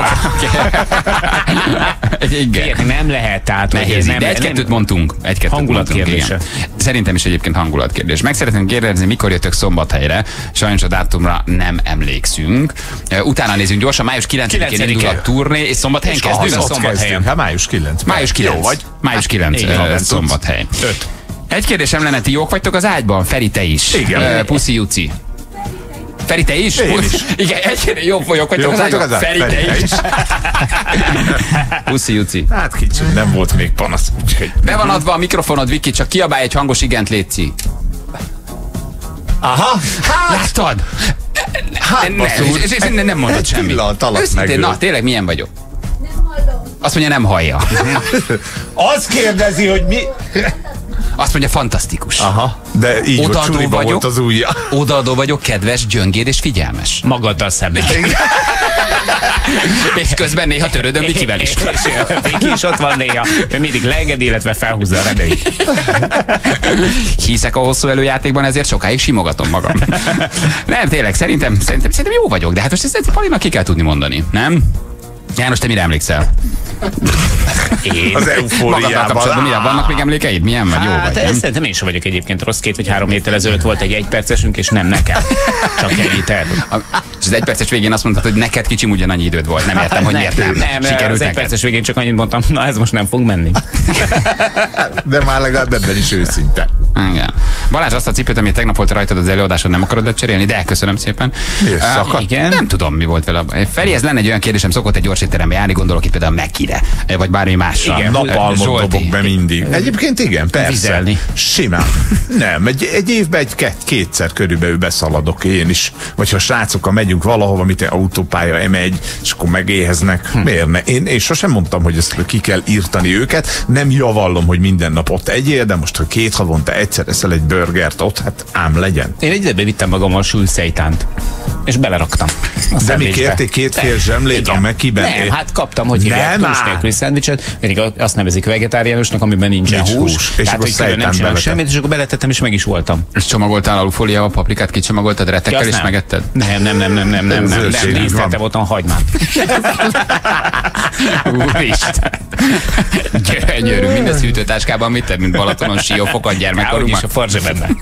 igen. Nem lehet, tehát nehéz, nem, de egy-kettőt mondtunk. Egy-kettőt hangulatkérdése. Szerintem is egyébként hangulatkérdés. Meg szeretném kérdezni, mikor jöttök Szombathelyre. Sajnos a dátumra nem emlékszünk. Utána nézünk gyorsan, május kilencedikén indul a turné, és Szombathelyen kezdünk. Szombathelyen. Hát május kilencedike. Május kilencedike. Jó vagy? Május kilencedike. Szombathely. öt. Egy kérdésem lenne, ti jók vagytok az ágyban? Feri, te is. Igen. Uh, Puszi Juci. Feri, te is? Én is. Igen, egy jobb vagyok vagytok az ágyban. Feri, te is. Puszi Juci. Hát kicsit nem volt még panasz. Be van adva a mikrofonod, Viki, csak kiabálj egy hangos igent, létszi. Aha. Láttad? Hát, ne, ne, ne, nem mondod semmit. Pillanat alatt megül. Na, tényleg milyen vagyok? Nem hallom. Azt mondja, nem hallja. Az kérdezi, hogy mi... Azt mondja, fantasztikus. Aha, de így volt, csuriba vagyok, volt az ujja. Odaadó vagyok, kedves, gyöngéd és figyelmes. Magaddal szemben. És közben néha törődöm Vikivel is. Viki is ott van néha. Ő mindig leengedi, illetve felhúzza a redőit. Hiszek a hosszú előjátékban, ezért sokáig simogatom magam. Nem, tényleg, szerintem, szerintem, szerintem jó vagyok, de hát most ezt Palinak ki kell tudni mondani, nem? János, te mire emlékszel? Én? Az eufóriában. Milyen vannak még emlékeid? Milyen vagy? Jó hát, vagy, nem? Szerintem én sem vagyok egyébként rossz. Két vagy három héttel ezelőtt volt egy egypercesünk, és nem nekem. Csak ennyit el. És az egyperces végén azt mondtad, hogy neked kicsim ugyanannyi időd volt. Nem értem, hogy miért nem. Nem, nem az egyperces végén csak annyit mondtam, na ez most nem fog menni. De már legalább ebben is őszinte. Igen. Balázs, azt a cipőt, amit tegnap volt rajtad az előadásod, nem akarod cserélni? De köszönöm szépen. Uh, igen. Nem tudom, mi volt vele. Feri, ez lenne egy olyan kérdésem, szokott egy gyors étterembe járni, gondolok itt például Mekire, vagy bármi másra. Igen, napalmot dobok be mindig. Egyébként igen, persze. Vizelni. Simán. Nem, egy, egy évben egy két, kétszer körülbelül beszaladok én is. Vagy ha srácokkal megyünk valahova, amit autópálya em egy, és akkor megéheznek. Hm. Miért ne? Én, én sosem mondtam, hogy ezt ki kell írtani őket. Nem javallom, hogy minden nap ott egyél, de most, ha két havonta egyszer eszel egy burgert ott, hát ám legyen. Én egy időben vittem magammal a sülszeitánt, és beleraktam. De mi kérték két fél zsemlét a Mekiben? Nem, hát kaptam, hogy hívják hús nélküli szendvicset, pedig azt nevezik vegetáriánusnak, amiben nincsen Nincs hús. hús. És Tehát, akkor hogy külön nem csinálok semmit, és akkor beletettem, és meg is voltam. És csomagoltál alufóliával paprikát, kicsomagoltad retekkel, és megetted? Nem, nem, nem, nem, nem, nem, nem, nem, díszlettem otthon hagymát. Úristen. Gyönyörű, minden szűtőtáskában mit tedd, mint Balatonon siófokon gyermekkorúban? És a farzsebedben.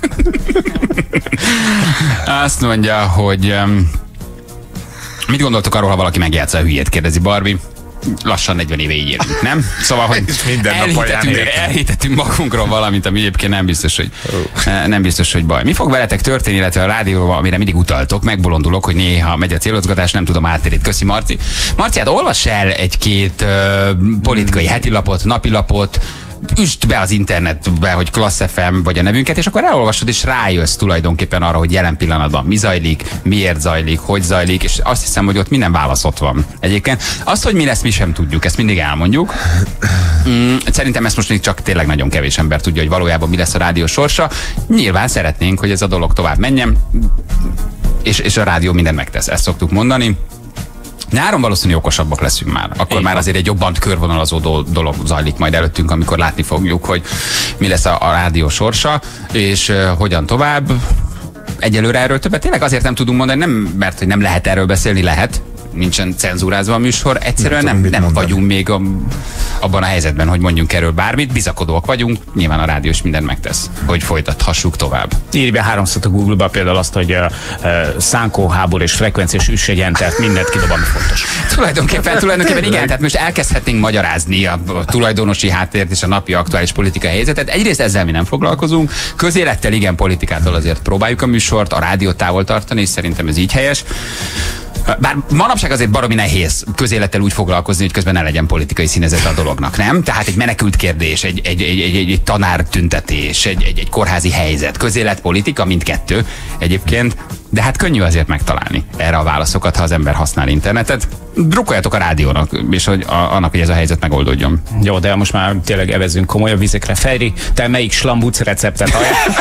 Azt mondja, hogy um, mit gondoltok arról, ha valaki megjátsza a hülyét, kérdezi Barbie. Lassan negyven éve így élünk, nem? Szóval, hogy elhitettünk, elhitettünk magunkról valamit, ami egyébként nem biztos, hogy, uh. nem biztos, hogy baj. Mi fog veletek történni, illetve a rádióval, amire mindig utaltok, megbolondulok, hogy néha megy a célozgatás, nem tudom átérít. Köszi, Marci. Marci, hát olvass el egy-két uh, politikai hetilapot, napilapot, üsd be az internetbe, hogy Klassz ef em vagy a nevünket, és akkor elolvasod, és rájössz tulajdonképpen arra, hogy jelen pillanatban mi zajlik, miért zajlik, hogy zajlik, és azt hiszem, hogy ott minden válasz ott van. Egyébként azt, hogy mi lesz, mi sem tudjuk, ezt mindig elmondjuk. Mm, szerintem ezt most még csak tényleg nagyon kevés ember tudja, hogy valójában mi lesz a rádió sorsa. Nyilván szeretnénk, hogy ez a dolog tovább menjen, és, és a rádió mindent megtesz, ezt szoktuk mondani. Nyáron valószínűleg okosabbak leszünk már. Akkor Én már azért egy jobban körvonalazó dolog zajlik majd előttünk, amikor látni fogjuk, hogy mi lesz a, a rádió sorsa, és uh, hogyan tovább. Egyelőre erről többet tényleg azért nem tudunk mondani, nem, mert hogy nem lehet erről beszélni, lehet. Nincsen cenzúrázva a műsor, egyszerűen nem, nem, nem vagyunk még a, abban a helyzetben, hogy mondjunk erről bármit, bizakodóak vagyunk, nyilván a rádió is mindent megtesz, hogy folytathassuk tovább. Írj be háromszor a Google-ba például azt, hogy uh, uh, szánkóhábor és frekvenciás üssegyentert, mindent kidob, ami fontos. Tulajdonképpen, tulajdonképpen igen, tehát most elkezdhetnénk magyarázni a, a tulajdonosi háttért és a napi aktuális politikai helyzetet. Egyrészt ezzel mi nem foglalkozunk, közélettel igen, politikától azért próbáljuk a műsort, a rádiót távol tartani, és szerintem ez így helyes. Bár manapság azért baromi nehéz közélettel úgy foglalkozni, hogy közben ne legyen politikai színezet a dolognak, nem? Tehát egy menekült kérdés, egy, egy, egy, egy, egy tanár tüntetés, egy, egy, egy kórházi helyzet, közélet, politika, mindkettő egyébként, de hát könnyű azért megtalálni erre a válaszokat, ha az ember használ internetet. Drukkoljatok a rádiónak, és hogy a, annak, hogy ez a helyzet megoldódjon. Jó, de most már tényleg evezünk komolyabb vizekre. Feri, te melyik slambuc receptet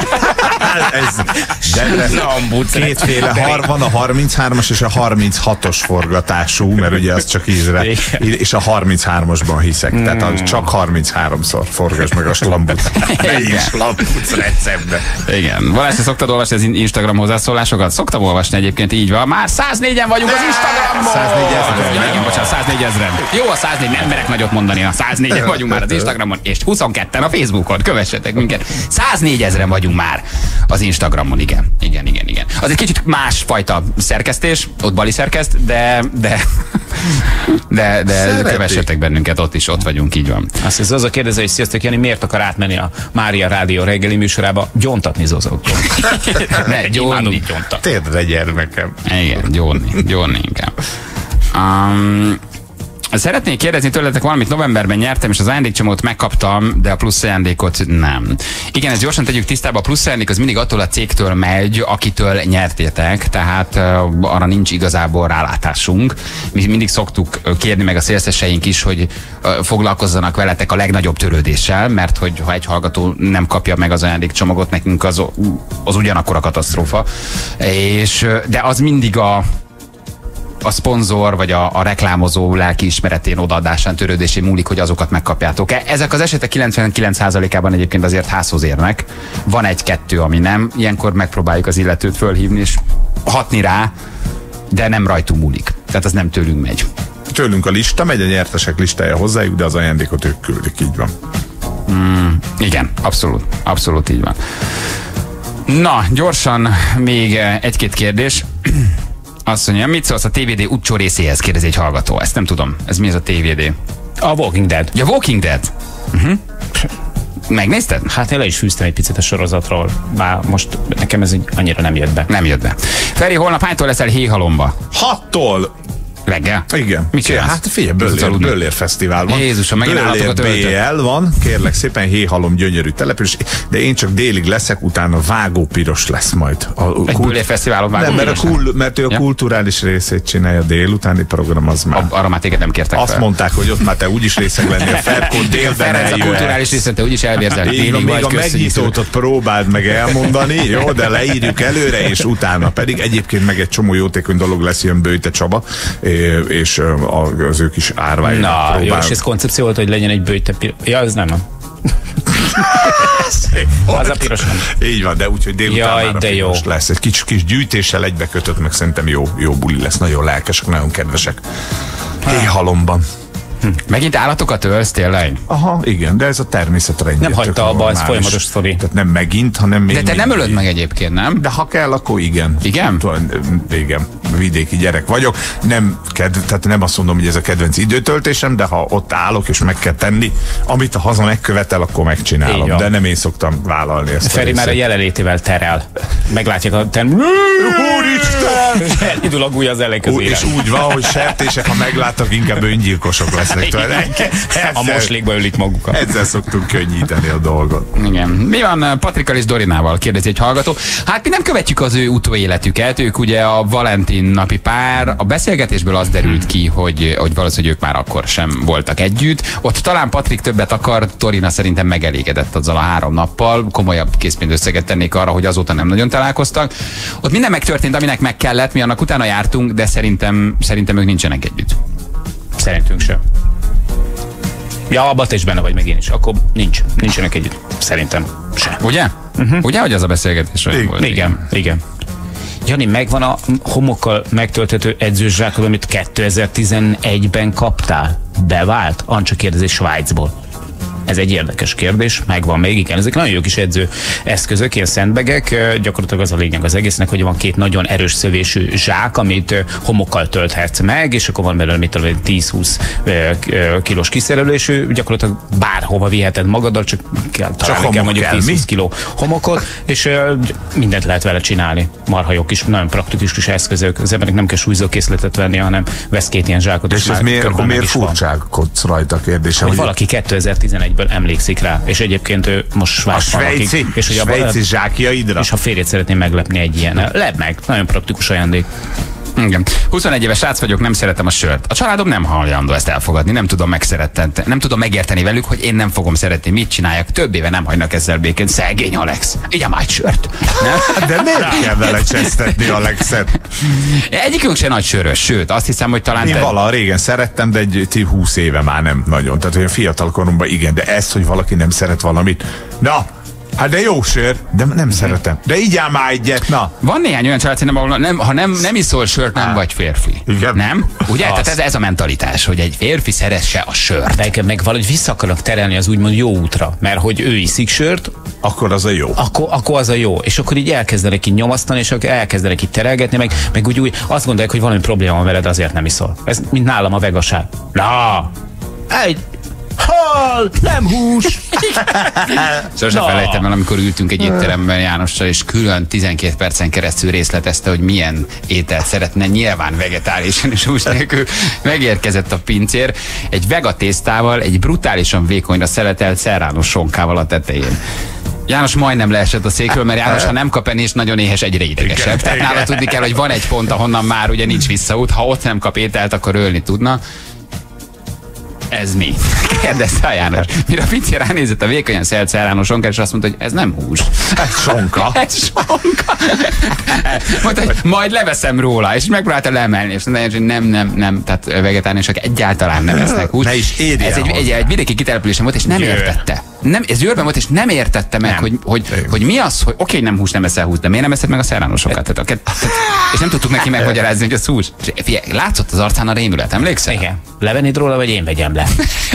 ez, de slambuc kétféle har van, a harminchármas és a harminchatos forgatású, mert ugye az csak ízre, és a harminchármasban hiszek. Mm. Tehát az csak harmincháromszor forgass meg a slambuc. Melyik slambuc receptbe. Igen. Valás, te szoktad olvasni az Instagram hozzászólásokat? Szoktam olvasni egyébként, így van. Már száznégy-en vagyunk az Instagramon! száznégy ezren. Igen, bocsánat, száznégy ezren. Jó, a száznégy, nem merek nagyot mondani, a száznégyen vagyunk már az Instagramon, és huszonketten a Facebookon, kövessetek minket. száznégyezer ezren vagyunk már az Instagramon, igen. Igen, igen, igen. Az egy kicsit másfajta szerkesztés, ott Bali szerkeszt, de, de, de, de kövessetek bennünket, ott is, ott vagyunk, így van. Azt hisz, az a kérdező, hogy sziasztok, Jani, miért akar átmenni a Mária Rádió reggeli műsorába? Gyóntatni zozog. Ne, gyónni. Térdre gyermekem. Igen, gyónni, gyónni inkább. Um, Szeretnék kérdezni tőletek valamit, novemberben nyertem, és az ajándékcsomót megkaptam, de a plusz ajándékot nem. Igen, ezt gyorsan tegyük tisztába. A plusz százalék az mindig attól a cégtől megy, akitől nyertétek, tehát uh, arra nincs igazából rálátásunk. Mi mindig szoktuk kérni meg a szélszeseink is, hogy uh, foglalkozzanak veletek a legnagyobb törődéssel, mert hogy ha egy hallgató nem kapja meg az ajándékcsomagot, nekünk az, az ugyanakkor a katasztrófa. És, de az mindig a a szponzor vagy a, a reklámozó lelkiismeretén, odaadásán, törődésén múlik, hogy azokat megkapjátok. Ezek az esetek kilencvenkilenc százalékában egyébként azért házhoz érnek. Van egy-kettő, ami nem. Ilyenkor megpróbáljuk az illetőt fölhívni és hatni rá, de nem rajtunk múlik. Tehát az nem tőlünk megy. Tőlünk a lista megy, a nyertesek listája hozzájuk, de az ajándékot ők küldik, így van. Mm, igen, abszolút. Abszolút így van. Na, gyorsan még egy-két kérdés. Azt mondja, mit szólsz a té vé dé utcsó részéhez, kérdezi egy hallgató. Ezt nem tudom. Ez mi ez a té vé dé? A Walking Dead. Ja, Walking Dead. Uh-huh. Megnézted? Hát én le is fűztem egy picit a sorozatról. Már most nekem ez annyira nem jött be. Nem jött be. Feri, holnap hánytól leszel Héhalomba? Hattól! Reggel? Igen. Mit csinálsz? Hát figyelj, Böllér, Böllér Fesztivál van. Jézusom, megint állatokat bé el van, kérlek szépen, Héhalom gyönyörű település, de én csak délig leszek, utána vágópiros lesz majd. A, a Egy kult... Böllér Fesztiválon vágópiros? Nem, mert, a kul... mert ő a ja. kulturális részét csinálja, a délutáni program az már. A, arra már téged nem kértek Azt fel. mondták, hogy ott már te úgyis részeg lenni, a Ferkó délben eljöhetsz. A kulturális részen te úgyis elvérzel. Még a megnyitótot próbáld meg elmondani, jó, de leírjuk előre, és utána pedig egyébként meg egy csomó jótékony dolog lesz, jön Böjte Csaba, és az ők is árváig. Na, jó, és ez koncepció volt, hogy legyen egy Böjte piros. Ja, ez nem. Az a piros nem. Így van, de úgyhogy délután Jaj, már a de jó. lesz. Egy kis, kis gyűjtéssel egybekötött, meg szerintem jó, jó buli lesz. Nagyon lelkesek, nagyon kedvesek. Héhalomban. Hm. Megint állatokat ölsz, tényleg? Aha, igen, de ez a természetrendje. Nem hagyta abba, ez folyamatos sztori. Tehát nem megint, hanem még De te nem ölöd meg egyébként, nem? De ha kell, akkor igen. Igen? Igen, vidéki gyerek vagyok. Nem, kedv, tehát nem azt mondom, hogy ez a kedvenc időtöltésem, de ha ott állok és meg kell tenni, amit a haza megkövetel, akkor megcsinálom. De nem én szoktam vállalni ezt. Feri már a jelenlétével terel. Meglátják a ten... Úristen! Indul a gúly az elej közére. És úgy van, hogy sertések, ha megláttak, inkább öngyilkosok lesznek. A moslékba ölik magukat. Ezzel szoktunk könnyíteni a dolgot. Igen. Mi van Patrikkal és Dorinával, kérdezi egy hallgató. Hát mi nem követjük az ő utóéletüket, ők ugye a Valentin napi pár. A beszélgetésből az derült ki, hogy, hogy valószínűleg ők már akkor sem voltak együtt. Ott talán Patrik többet akar, Dorina szerintem megelégedett azzal a három nappal. Komolyabb készpénzösszeget tennék arra, hogy azóta nem nagyon találkoztak. Ott minden megtörtént, aminek meg kellett, mi annak utána jártunk, de szerintem, szerintem ők nincsenek együtt. Szerintünk sem. Ja, abban te is benne vagy, meg én is. Akkor nincs. Nincsenek együtt. Szerintem sem. Ugye? Uh-huh. Ugye, hogy az a beszélgetés olyan volt? Igen, igen. igen. Jani, megvan a homokkal megtölthető edzőzsákod, amit kétezer-tizenegyben kaptál? Bevált? Ancsa kérdezi Svájcból. Ez egy érdekes kérdés, megvan még, igen, ezek nagyon jó kis edző eszközök, ilyen szentbegek, gyakorlatilag az a lényeg az egésznek, hogy van két nagyon erős szövésű zsák, amit homokkal tölthetsz meg, és akkor van belőle mit tudom, tíz-húsz kilós kiszerelésű, gyakorlatilag bárhova viheted magaddal, csak kell találni kell mondjuk tíz-húsz kiló homokot, és mindent lehet vele csinálni. Marha jó kis, nagyon praktikus kis eszközök, az embernek nem kell súlyzókészletet venni, hanem vesz két ilyen zsákot. És, és ez miért, akkor miért furcsálkodsz rajta a kérdése? Hogy, hogy valaki kétezer-tizenegyből emlékszik rá, és egyébként ő most Svájcban lakik. És hogy a svájci zsákjaidra? És ha férjét szeretném meglepni egy ilyen, lep meg, nagyon praktikus ajándék. Igen. huszonegy éves srác vagyok, nem szeretem a sört. A családom nem hajlandó ezt elfogadni, nem tudom megszeretni, nem tudom megérteni velük, hogy én nem fogom szeretni, mit csináljak. Több éve nem hagynak ezzel békén. Szegény Alex. Igyam már egy sört. Nem? De miért kell vele csesztetni Alexet? Egyikünk se nagy sörös, sőt, azt hiszem, hogy talán... Én te... valaha régen szerettem, de egy húsz éve már nem nagyon. Tehát olyan fiatal koromban igen, de ezt, hogy valaki nem szeret valamit. Na, hát de jó sör, de nem szeretem. De igyál már egyet, na. Van néhány olyan család, ahol nem, ha nem, nem iszol sört, nem vagy férfi. Igen. Nem? Ugye? Tehát ez, ez a mentalitás, hogy egy férfi szeresse a sört. Meg, meg valahogy vissza akarnak terelni az úgymond jó útra, mert hogy ő iszik sört, akkor az a jó. Akkor, akkor az a jó. És akkor így elkezdenek így nyomasztani, és akkor elkezdenek így terelgetni, meg, meg úgy, úgy azt gondolják, hogy valami probléma van veled, azért nem iszol. Ez mint nálam a vegaság. Na! Egy... Hal! Nem hús! Sosem felejtem el, amikor ültünk egy étteremben Jánossal, és külön tizenkét percen keresztül részletezte, hogy milyen ételt szeretne, nyilván vegetálisan és hús nélkül. Megérkezett a pincér egy vega tésztával, egy brutálisan vékonyra szeletelt szerrános sonkával a tetején. János majdnem leesett a székről, mert János, ha nem kap enést, nagyon éhes, egyre idegesebb. Tehát nála tudni kell, hogy van egy pont, ahonnan már ugye nincs visszaút. Ha ott nem kap ételt, akkor ölni tudna. Ez mi? Kérdezte a János. Mire a Pici ránézett a vékonyan szelt szerránó sonkát, és azt mondta, hogy ez nem hús. Ez sonka. Ez sonka. Mondta, hogy majd leveszem róla, és megpróbálta leemelni, és mondta, hogy nem, nem, nem, tehát vegetáriusok egyáltalán nem esznek hús. Ne is érje ez egy, egy, egy vidéki kitelepülésen volt, és nem Győr. értette. Nem, ez Győrben volt, és nem értette meg, nem. Hogy, hogy, hogy mi az, hogy oké, nem hús, nem eszel hús, de miért nem eszed meg a szerránosokat? Tehát, tehát, és nem tudtuk neki megmagyarázni, hogy az hús. Figyelj, látszott az arcán a rémület, emlékszel? Igen. Levennéd róla, vagy én vegyem le?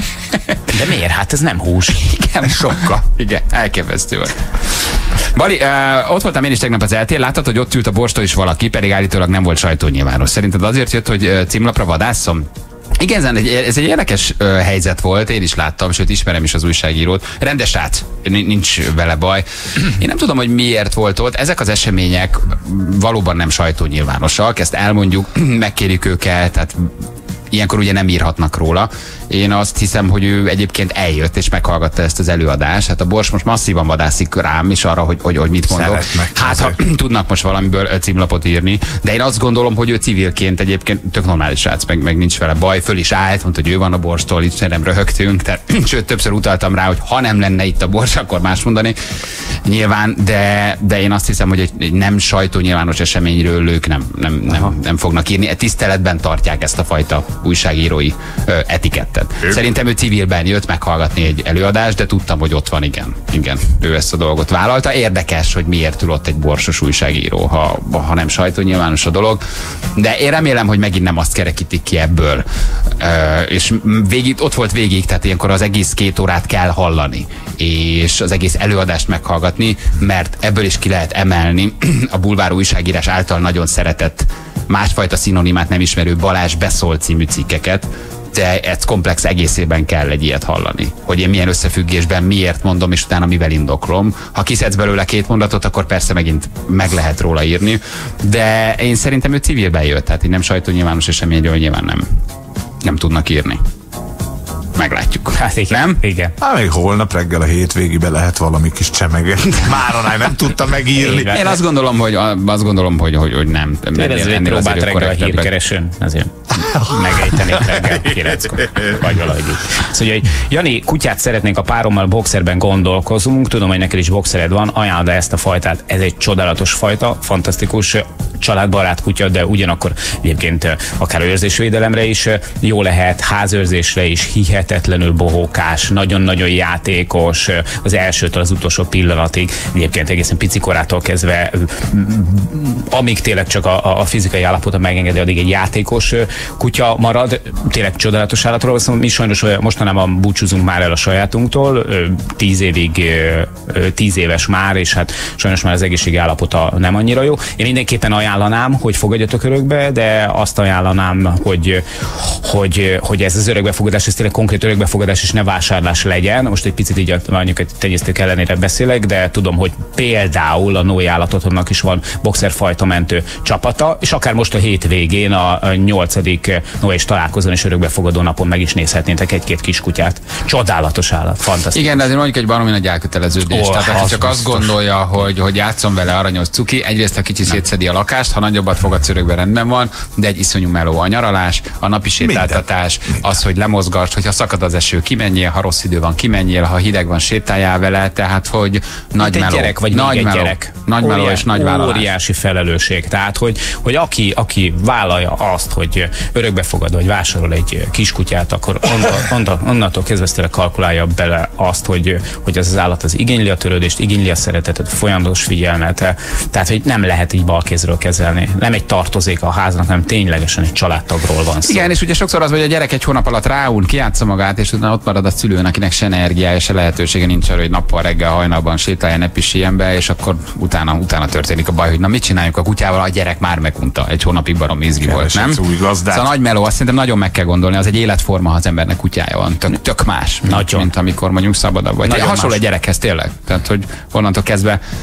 De miért? Hát ez nem hús. Igen, sokkal. Igen, elképesztő volt. Bali, uh, ott voltam én is tegnap az eltér, láttad, hogy ott ült a borstól is valaki, pedig állítólag nem volt sajtónyilvános. Szerinted azért jött, hogy uh, címlapra vadásszom? Igen, ez egy érdekes uh, helyzet volt, én is láttam, sőt ismerem is az újságírót. Rendes át, nincs vele baj. Én nem tudom, hogy miért volt ott. Ezek az események valóban nem sajtónyilvánosak, ezt elmondjuk, megkérjük őket, tehát ilyenkor ugye nem írhatnak róla. Én azt hiszem, hogy ő egyébként eljött és meghallgatta ezt az előadást. Hát a Bors most masszívan vadászik rám is arra, hogy, hogy, hogy mit mondok. Hát ha tudnak most valamiből címlapot írni, de én azt gondolom, hogy ő civilként egyébként tök normális srác, meg, meg nincs vele baj, föl is állt, mondta, hogy ő van a Borstól, itt nem röhögtünk, tehát sőt többször utaltam rá, hogy ha nem lenne itt a Bors, akkor más mondani. Nyilván, de, de én azt hiszem, hogy egy, egy nem sajtónyilvános eseményről ők nem, nem, nem, nem fognak írni. E tiszteletben tartják ezt a fajta újságírói ö, etikettet. Ő? Szerintem ő civilben jött meghallgatni egy előadást, de tudtam, hogy ott van, igen. Igen, ő ezt a dolgot vállalta. Érdekes, hogy miért ül ott egy borsos újságíró, ha, ha nem sajtónyilvános a dolog. De én remélem, hogy megint nem azt kerekítik ki ebből. Ö, és végig, ott volt végig, tehát ilyenkor az egész két órát kell hallani, és az egész előadást meghallgatni, mert ebből is ki lehet emelni a bulvár újságírás által nagyon szeretett, másfajta szinonimát nem ismerő Balázs beszól című cikkeket, de ez komplex egészében kell egy ilyet hallani. Hogy én milyen összefüggésben miért mondom, és utána mivel indoklom. Ha kiszedsz belőle két mondatot, akkor persze megint meg lehet róla írni. De én szerintem ő civilben jött, tehát így nem sajtónyilvános eseményről nyilván nem, nem tudnak írni. Meglátjuk. Hát igen. Nem? Igen. Hát még holnap reggel a hétvégibe lehet valami kis csemeget. Máronál nem tudta megírni. Én, én azt gondolom, hogy, azt gondolom, hogy, hogy, hogy nem. Ezért próbált reggel a hírkeresőn. Azért megejtenék reggel kileckor. Vagy valahogy így. Szóval, hogy Jani, kutyát szeretnénk a párommal, boxerben gondolkozunk. Tudom, hogy neked is boxered van. Ajánlod ezt a fajtát. Ez egy csodálatos fajta, fantasztikus, családbarát kutya, de ugyanakkor egyébként akár őrzésvédelemre is jó lehet, házőrzésre is, hihetetlenül bohókás, nagyon-nagyon játékos, az elsőtől az utolsó pillanatig, egyébként egészen picikorától kezdve, amíg tényleg csak a, a fizikai állapota megengedi, addig egy játékos kutya marad, tényleg csodálatos állatról, szóval mi sajnos mostanában búcsúzunk már el a sajátunktól, tíz évig, tíz éves már, és hát sajnos már az egészségi állapota nem annyira jó. Én mindenképpen ajánlanám, hogy fogadjatok örökbe, de azt ajánlanám, hogy, hogy, hogy ez az örökbefogadás, ez tényleg konkrét örökbefogadás és ne vásárlás legyen. Most egy picit így mondjuk egy tenyésztők ellenére beszélek, de tudom, hogy például a Noé Állatotthonnak is van boxerfajta mentő csapata, és akár most a hétvégén a nyolcadik Noés találkozón és örökbefogadó napon meg is nézhetnétek egy-két kiskutyát. Csodálatos állat, fantasztikus. Igen, de azért mondjuk egy baromi nagy elköteleződés. Oh, Tehát aki csak azt gondolja, hogy, hogy játszom vele aranyos cuki, egyrészt a kicsi szétszedi a lakást, ha nagyobbat fogadsz örökbe, rendben van, de egy iszonyú meló a nyaralás, a napi sétáltatás, minden, az, hogy lemozgass, hogyha szakad az eső, kimenjél, ha rossz idő van, kimenjél, ha hideg van, sétáljál vele, tehát hogy nagy meló. Gyerek, vagy nagy egy meló, gyerek. Nagy meló Óriás, és nagy vállalás. Óriási felelősség. Tehát, hogy, hogy aki, aki vállalja azt, hogy örökbe fogad, vagy vásárol egy kiskutyát, akkor onnantól, onnantól kezdve kalkulálja bele azt, hogy, hogy az az állat az igényli a törődést, igényli a szeretetet, folyamatos figyelmet. Tehát, hogy nem lehet így balkézről kezelni. Nem egy tartozék a háznak, hanem ténylegesen egy családtagról van szó. Igen, és ugye sokszor az, hogy a gyerek egy hónap alatt rául, kijátsza magát, és utána ott marad a szülőn, akinek se energiája, se lehetősége nincs arra, hogy nappal reggel hajnalban sétálja, ne pisiljen be, és akkor utána, utána történik a baj, hogy na mit csináljuk a kutyával, a gyerek már megunta. Egy hónapig barom izgi volt, nem? Szóval nagy meló, azt szerintem nagyon meg kell gondolni, az egy életforma, ha az embernek kutyája van. Tök, tök más, mint, mint amikor mondjuk szabadabb vagy. Hasonló egy gyerekhez tényleg. Tehát, hogy onnantól kezdve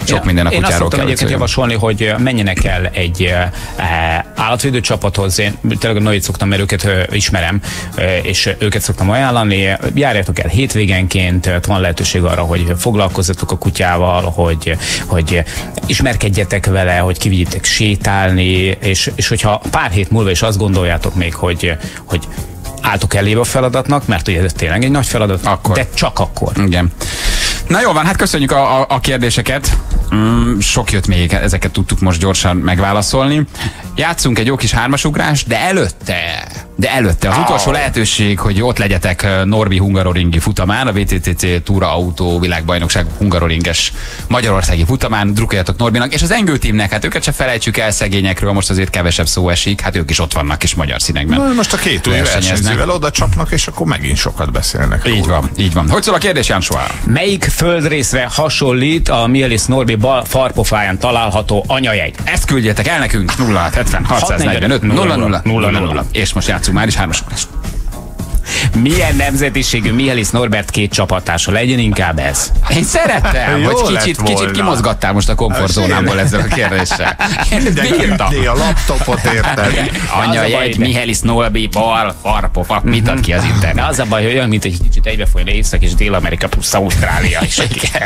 sok minden a Én kutyáról azt szoktam kell egyébként javasolni, hogy menjenek el egy e, állatvédő csapathoz. Én tényleg nagyot szoktam, mert őket e, ismerem, e, és őket szoktam ajánlani. Járjátok el hétvégenként, van lehetőség arra, hogy foglalkozzatok a kutyával, hogy, hogy ismerkedjetek vele, hogy kivigyitek sétálni, és, és hogyha pár hét múlva is azt gondoljátok még, hogy, hogy álltok elébe a feladatnak, mert ugye ez tényleg egy nagy feladat, akkor. De csak akkor. Igen. Na jó van, hát köszönjük a, a, a kérdéseket. Mm, sok jött még, ezeket tudtuk most gyorsan megválaszolni. Játszunk egy jó kis hármasugrást, de előtte, de előtte az oh. utolsó lehetőség, hogy ott legyetek Norbi Hungaroringi futamán, a vé té té cé Túra Autó világbajnokság hungaroringes magyarországi futamán. Drukkoljatok Norbinak, és az Engő teamnek, hát őket se felejtsük el, szegényekről most azért kevesebb szó esik, hát ők is ott vannak és magyar színekben. Na, most a két új versenyzővel oda csapnak, és akkor megint sokat beszélnek. Így róla. van, így van. Hogy szól a kérdés, Jánosvá? Melyik földrészre hasonlít a Mielis Norbi bal farpofáján található anyajegy? Ezt küldjetek el nekünk, nulla hat hetven hatszáznegyvenöt nulla nulla nulla nulla. És most játszunk már is hármasugrást. Milyen nemzetiségű Mielis Norbert két csapatása? Legyen inkább ez. Én szerettem, hogy kicsit, kicsit kimozgattál most a komfortzónámból ezzel a kérdéssel. Mindenki a laptopot érted. Anya jegy, Mielis Norbi, bal, farpofa, mit ad ki az internet? Az a baj, hogy olyan, mint egy kicsit egybefolyna Észak és Dél-Amerika plusz Ausztrália is.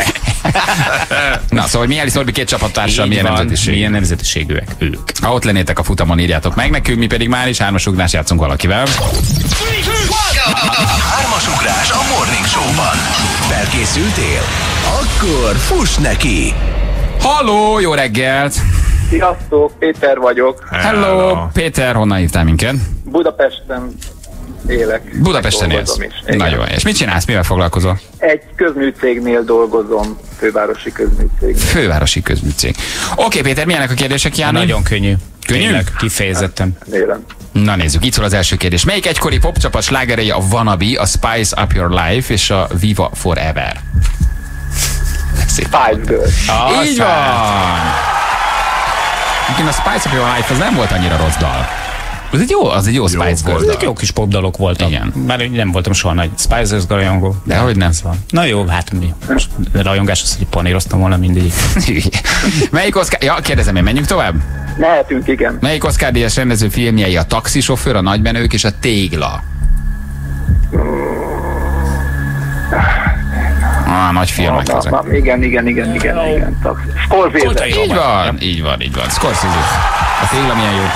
Na, szóval Mielis Norbi két csapattársa milyen nemzetiségű? Milyen nemzetiségűek ők. Ha ott lennétek a futamon, írjátok meg nekünk, mi pedig már is hármasugrás játszunk valakivel. Hármasugrás a Morning Show-ban. Felkészültél? Akkor fuss neki! Halló, jó reggelt! Sziasztok, Péter vagyok. Hello, Hello. Péter, honnan hívtál minket? Budapesten élek. Budapesten élsz? Nagyon. És mit csinálsz, mivel foglalkozol? Egy közműcégnél dolgozom, fővárosi közműcég. Fővárosi közműcég. Oké, okay, Péter, milyenek a kérdések, János? Nagyon könnyű. Könnyű? Tényleg, kifejezetten. Élem. Na nézzük, itt szól az első kérdés. Melyik egykori popcsapat slágerei a Wannabe, a Spice Up Your Life és a Viva Forever? Spice Girls. Oh, így van! Igen, a Spice Up Your Life az nem volt annyira rossz dal. Az egy jó, az egy jó, jó Spice Girls dal. Jó kis popdalok voltak. Igen. Már nem voltam soha nagy Spice Girls rajongó. De hogy nem. Na jó, hát mi? Most rajongás az, hogy paníroztam volna mindig. Melyik Oscar... Ja, kérdezem én, menjünk tovább? Mehetünk, igen. Melyik Oscar-díjas rendező filmjei a Taxisofőr, a Nagybenők és a Tégla? Ah, nagy filmek na, ezek. Na, igen, igen, igen, igen, igen. Scorsese. Így van, így van, így van. Scorsese. A Tégla milyen jó.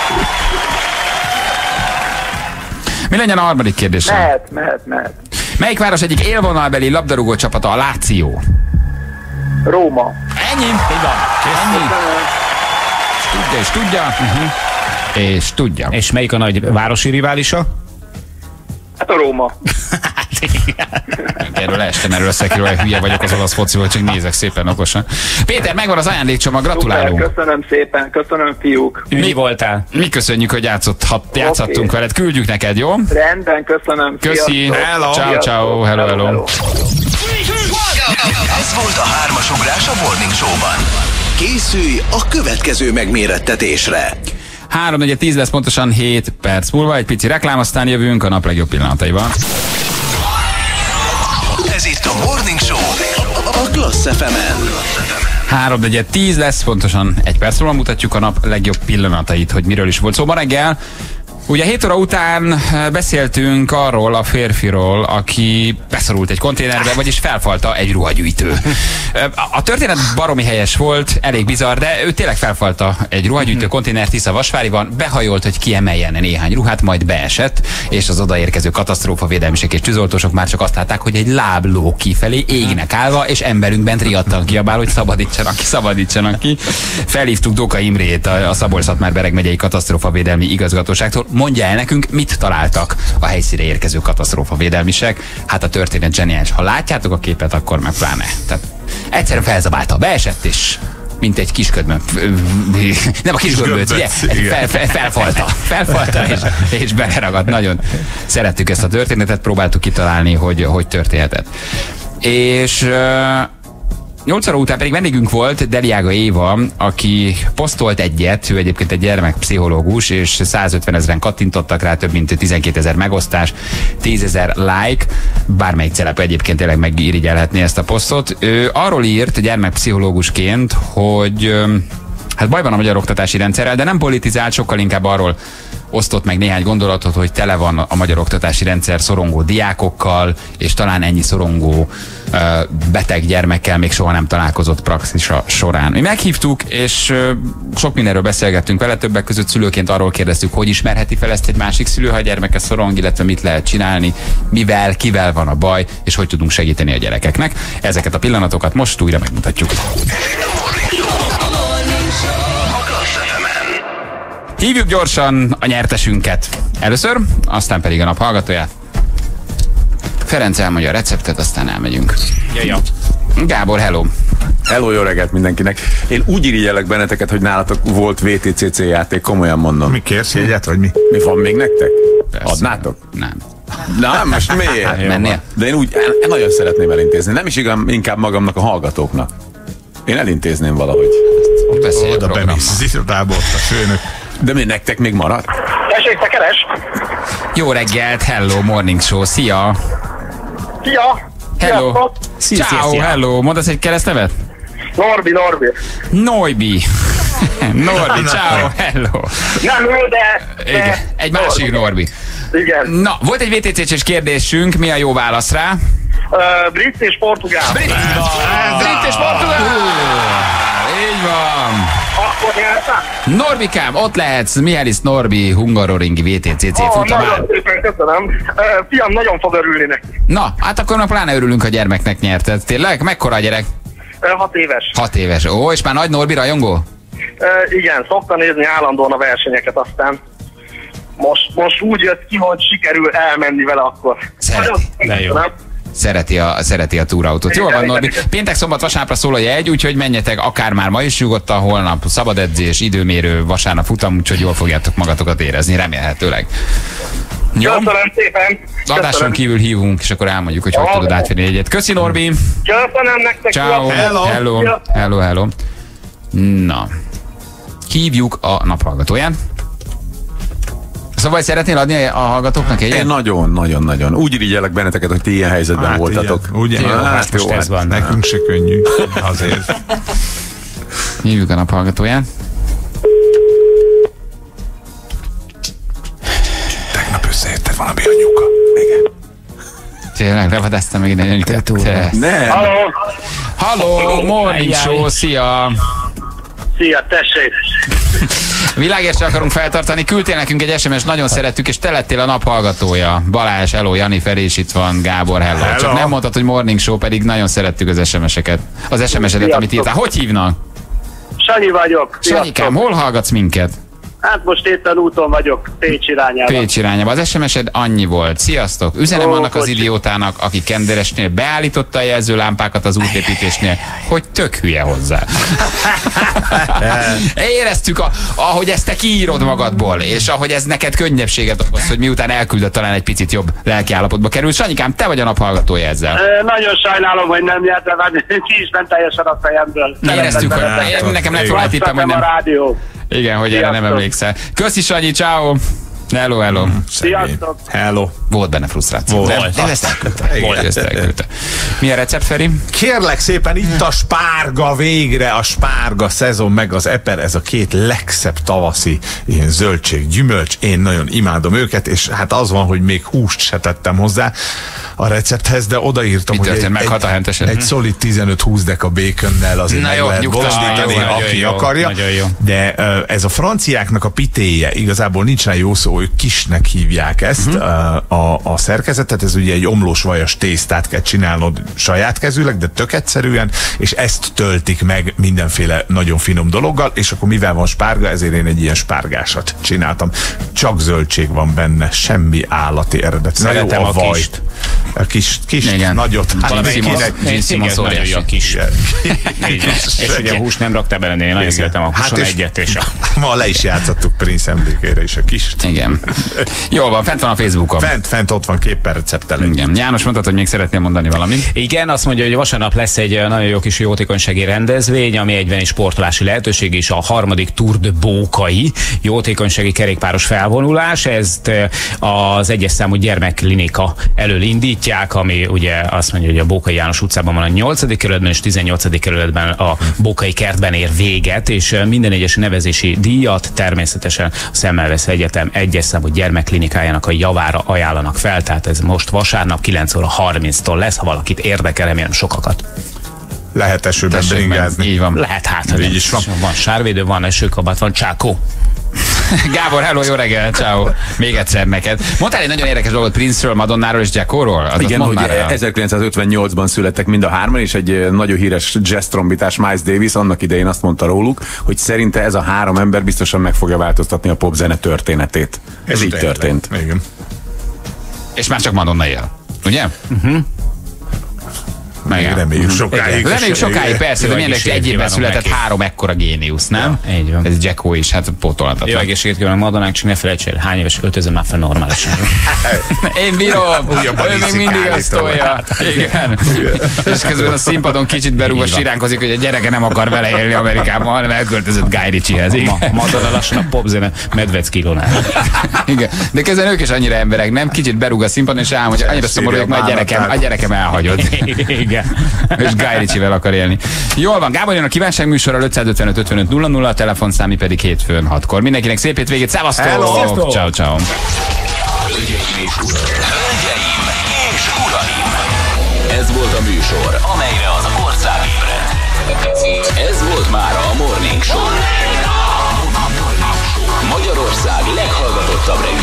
Mi legyen a harmadik kérdésem? Mehet, mehet, mehet. Melyik város egyik élvonalbeli labdarúgó csapata a Láció? Róma. Ennyi? Így van. Ennyi. És tudja, és tudja. Uh-huh. És tudja. És melyik a nagy városi riválisa? Hát a Róma. Erről estem, erről szekről, hogy hülye vagyok az olasz fociból, csak nézek szépen okosan. Péter, megvan az ajándékcsomag, gratulálunk. Super, köszönöm szépen, köszönöm fiúk. Mi voltál? Mi köszönjük, hogy játszott, játszottunk okay. veled, küldjük neked, jó? Rendben, köszönöm. Köszi, hello. Ciao, ciao, hello, hello. hello. Ez volt a hármasugrás a Morning Show-ban. Készülj a következő megmérettetésre. három negyven tíz lesz pontosan hét perc múlva, egy pici reklám, aztán jövünk a nap legjobb pillanataiban. Ez itt a Morning Show a Klassz ef emen. három negyven tíz lesz, pontosan egy perc múlva mutatjuk a nap legjobb pillanatait, hogy miről is volt szó ma reggel. Ugye hét óra után beszéltünk arról a férfiról, aki beszorult egy konténerbe, vagyis felfalta egy ruhagyűjtő. A történet baromi helyes volt, elég bizarr, de ő tényleg felfalta egy ruhagyűjtő konténert Tisza-Vasváriban, behajolt, hogy kiemeljen néhány ruhát, majd beesett, és az odaérkező katasztrófavédelmisek és tűzoltósok már csak azt látták, hogy egy láb lóg kifelé, égnek állva, és emberünk bent riadtan kiabál, hogy szabadítsanak ki, szabadítsanak ki. Felhívtuk Dóka Imrét, a Szabolcs-Szatmár-Bereg megyei katasztrófavédelmi igazgatóságtól. Mondja el nekünk, mit találtak a helyszínre érkező katasztrófavédelmisek. Hát a történet zseniális. Ha látjátok a képet, akkor meg pláne. Tehát egyszerűen felzabálta, beesett is, mint egy kisködmöm. Nem a kisgömböt, ugye? Fel, fel, felfalta. Felfalta és, és beleragadt. Nagyon szerettük ezt a történetet, próbáltuk kitalálni, hogy hogy történhetett. És nyolc óra után pedig vendégünk volt Deliága Éva, aki posztolt egyet, ő egyébként egy gyermekpszichológus, és százötven ezeren kattintottak rá, több mint tizenkétezer megosztás, tízezer like, bármelyik celep egyébként tényleg megirigyelhetné ezt a posztot. Ő arról írt gyermekpszichológusként, hogy hát baj van a magyar oktatási rendszerrel, de nem politizált, sokkal inkább arról osztott meg néhány gondolatot, hogy tele van a magyar oktatási rendszer szorongó diákokkal, és talán ennyi szorongó beteg gyermekkel még soha nem találkozott praxisa során. Mi meghívtuk, és sok mindenről beszélgettünk vele, többek között szülőként arról kérdeztük, hogy ismerheti fel ezt egy másik szülő, ha a gyermeke szorong, illetve mit lehet csinálni, mivel, kivel van a baj, és hogy tudunk segíteni a gyerekeknek. Ezeket a pillanatokat most újra megmutatjuk. Hívjuk gyorsan a nyertesünket először, aztán pedig a nap hallgatóját. Ferenc elmondja a receptet, aztán elmegyünk. Ja, ja. Gábor, hello! Hello, jó reggelt mindenkinek. Én úgy irigyelek benneteket, hogy nálatok volt vé té cé cé játék, komolyan mondom. Mi kérsz jegyet, vagy mi? Mi van még nektek? Persze. Adnátok? Nem. Na, most miért? Mennél? De én úgy én nagyon szeretném elintézni. Nem is igam, inkább magamnak, a hallgatóknak. Én elintézném valahogy. Beszélj a Oda programmal. bemész az irodába, ott a főnök. De mi nektek még maradt? Tessék, te keres? Jó reggelt, hello, morning show, szia! Szia! Hello! Szia, Ciao, szia, szia. hello! Mondasz egy keresztnevet? Norbi, Norbi. Noibi! Norbi, ciao, hello! Nem ő, de... de Igen, egy másik Norbi. Igen. Na, volt egy vé té cé cés kérdésünk, mi a jó válasz rá? Uh, brit és portugál. Brit, Brit és portugál! Így van! Akkor nyertem? Norbikám, ott lehetsz, Mihális Norbi, Hungaroringi vé té cé cé Oh, futamán. nagyon szépen köszönöm. Uh, fiam, nagyon fog örülni neki. Na, hát akkor meg pláne örülünk, a gyermeknek nyerted. Tényleg? Mekkora a gyerek? Uh, hat éves. Hat éves. Ó, és már nagy Norbi rajongó? Uh, igen, szokta nézni állandóan a versenyeket, aztán most, most úgy jött ki, hogy sikerül elmenni vele akkor. Szereti. De jó. Köszönöm. Szereti a, szereti a túrautót. Jól van, Norbi. Péntek, szombat, vasárnapra szól a jegy, úgyhogy menjetek akár már ma is nyugodtan, holnap szabad edzés, időmérő, vasárnap futam, úgyhogy jól fogjátok magatokat érezni, remélhetőleg. Jó? Köszönöm szépen. Adáson Köszönöm. kívül hívunk, és akkor elmondjuk, hogy hogy tudod átvenni egyet. Köszi, Norbi! Köszönöm nektek. Ciao. Hello. Hello. Szia. Hello, hello. Na. Hívjuk a naphallgatóját. Szóval szeretnél adni a hallgatóknak egyet? Én nagyon, nagyon, nagyon. Úgy irigyelek benneteket, hogy ti ilyen helyzetben Hát voltatok. igen, ugye? Jó, Hát hát most jó, ez van. Nekünk se könnyű, azért. Hívjuk a naphallgatóját. Tegnap összejötted valami anyuka. Igen. Tényleg, levadáztam meg ide. Te. Nem. Halló. Halló, morning show, szia! Szia, tessék. Világért sem akarunk feltartani, küldtél nekünk egy es em es, nagyon szerettük, és te lettél a nap hallgatója. Balázs, hello, Jani Feri is itt van, Gábor, hello. Hello. Csak nem mondtad, hogy morning show, pedig nagyon szerettük az es em eseket. Az es em esedet, amit írtál. Hogy hívnak? Sanyi vagyok. Sanyikám, hol hallgatsz minket? Hát most éppen úton vagyok, Pécs irányába. Pécs irányába. Az es em esed annyi volt. Sziasztok! Üzenem Ó, annak az kocsi. idiótának, aki kenderesnél beállította a jelzőlámpákat az útépítésnél, hogy tök hülye hozzá. Éreztük, a, ahogy ezt te kiírod magadból, és ahogy ez neked könnyebbséget okoz, hogy miután elküldött, talán egy picit jobb lelkiállapotba került. Sanyikám, te vagy a naphallgatója ezzel. Ö, Nagyon sajnálom, hogy nem nyertem, mert ki is ment teljesen a fejemből. Éreztük, hogy Szeretem, én- nekem lett volna egy tippem, hogy a nem. rádió. Igen, hogy erre nem Sziasztok. emlékszel. Köszi, Sanyi, ciao. Hello, hello. Sziasztok. Hello. Volt benne frusztráció. Volt. De, de ezt elküldte. Igen. Ezt elküldte. Mi a recept, Feri? Kérlek szépen, itt a spárga végre, a spárga szezon, meg az eper, ez a két legszebb tavaszi ilyen zöldség, gyümölcs, én nagyon imádom őket, és hát az van, hogy még húst se tettem hozzá a recepthez, de odaírtam, Mi hogy egy, történt? Meghalt a hentesen? egy szolid tizenöt-húsz deka baconnel azért Na meg jó, lehet nyugtass már, bolondítani, jó, nagyon aki jó, akarja, nagyon jó. de ö, ez a franciáknak a pitéje, igazából nincs rá jó szó, ők kisnek hívják ezt, uh-huh. a, a szerkezetet, ez ugye egy omlós vajas tésztát kell csinálnod saját kezűleg, de tök egyszerűen, és ezt töltik meg mindenféle nagyon finom dologgal, és akkor mivel van spárga, ezért én egy ilyen spárgásat csináltam. Csak zöldség van benne, semmi állati eredet. Na jó, Szeretem a a vajt. kist. A kis, kis igen. nagyot. Gene Simmons nagyon a kis. És ugye a hús nem raktál bele, én nagyon szeretem a huszonegyet. És a... Ma le is játszottuk Prince emlékére is a kist. Igen. Jó van, fent van a Facebookon. Fent, fent ott van képpel recepttel. Igen. János mondtad, hogy még szeretnél mondani valamit. Igen, azt mondja, hogy vasárnap lesz egy nagyon jó kis jótékonysági rendezvény, ami egyben is sportolási lehetőség, és a harmadik Tour de Bókai jótékonysági kerékpáros felvonulás. Ezt az egyes számú gyermekklinika elől indítják, ami ugye azt mondja, hogy a Bókai János utcában van a nyolcadik kerületben, és tizennyolcadik kerületben a Bókai kertben ér véget, és minden egyes nevezési díjat természetesen a Szemmelweis Egyetem egyes számú gyermekklinikájának a javára ajánlanak fel, tehát ez most vasárnap kilenc óra harminctól lesz, ha valakit érdekel, remélem sokakat. Lehet esőben bringázni. Így van. Lehet, hát, hogy így is van. Van sárvédő, van esőkabát, van csákó. Gábor, hello, jó reggel, ciao. Még egyszer neked. Mondtál egy nagyon érdekes dolgot Prince-ről, Madonnáról és Jackoról? Igen, hogy ezerkilencszázötvennyolcban születtek mind a hárman, és egy nagyon híres jazz trombitás Miles Davis annak idején azt mondta róluk, hogy szerinte ez a három ember biztosan meg fogja változtatni a popzene történetét. Ez, ez így tényleg történt. Igen. És már csak Madonna él, ugye? Uh-huh. Meg reméljük sokáig. Reméljük sokáig, persze, de milyen egy évben született neki. Három ekkora géniusz, nem? Ja, így van. Ez Jacko is, hát pótolhatatlan. Jó egészséget kívánok Madonnánk, csak ne felejtsél, hány éves öltözöm már fel normálisan. Én bírom, ő még mindig azt tolja. Igen. És közben a színpadon kicsit berúgva siránkozik, hogy a gyereke nem akar vele élni Amerikában, hanem elköltözött Guy Ritchiehez. Madonna lassan a popzene medveckilónál. Igen. De közben ők is annyira emberek, nem? Kicsit berúg a színpadon, és állam, hogy annyira szomorú, hogy majd gyerekem, a gyerekem elhagyod. Igen. És Guy Ritchie-vel akar élni. Jól van, Gábor jön a kívánság műsorral ötszázötvenöt ötvenöt nulla nulla, a telefonszámi pedig hétfőn hatkor. Mindenkinek szép hétvégét, szevasztok! Ciao, ciao. Hölgyeim és uraim! Ez volt a műsor, amelyre az ország ébredt. Ez volt már a Morning Show. Magyarország leghallgatottabb reggeli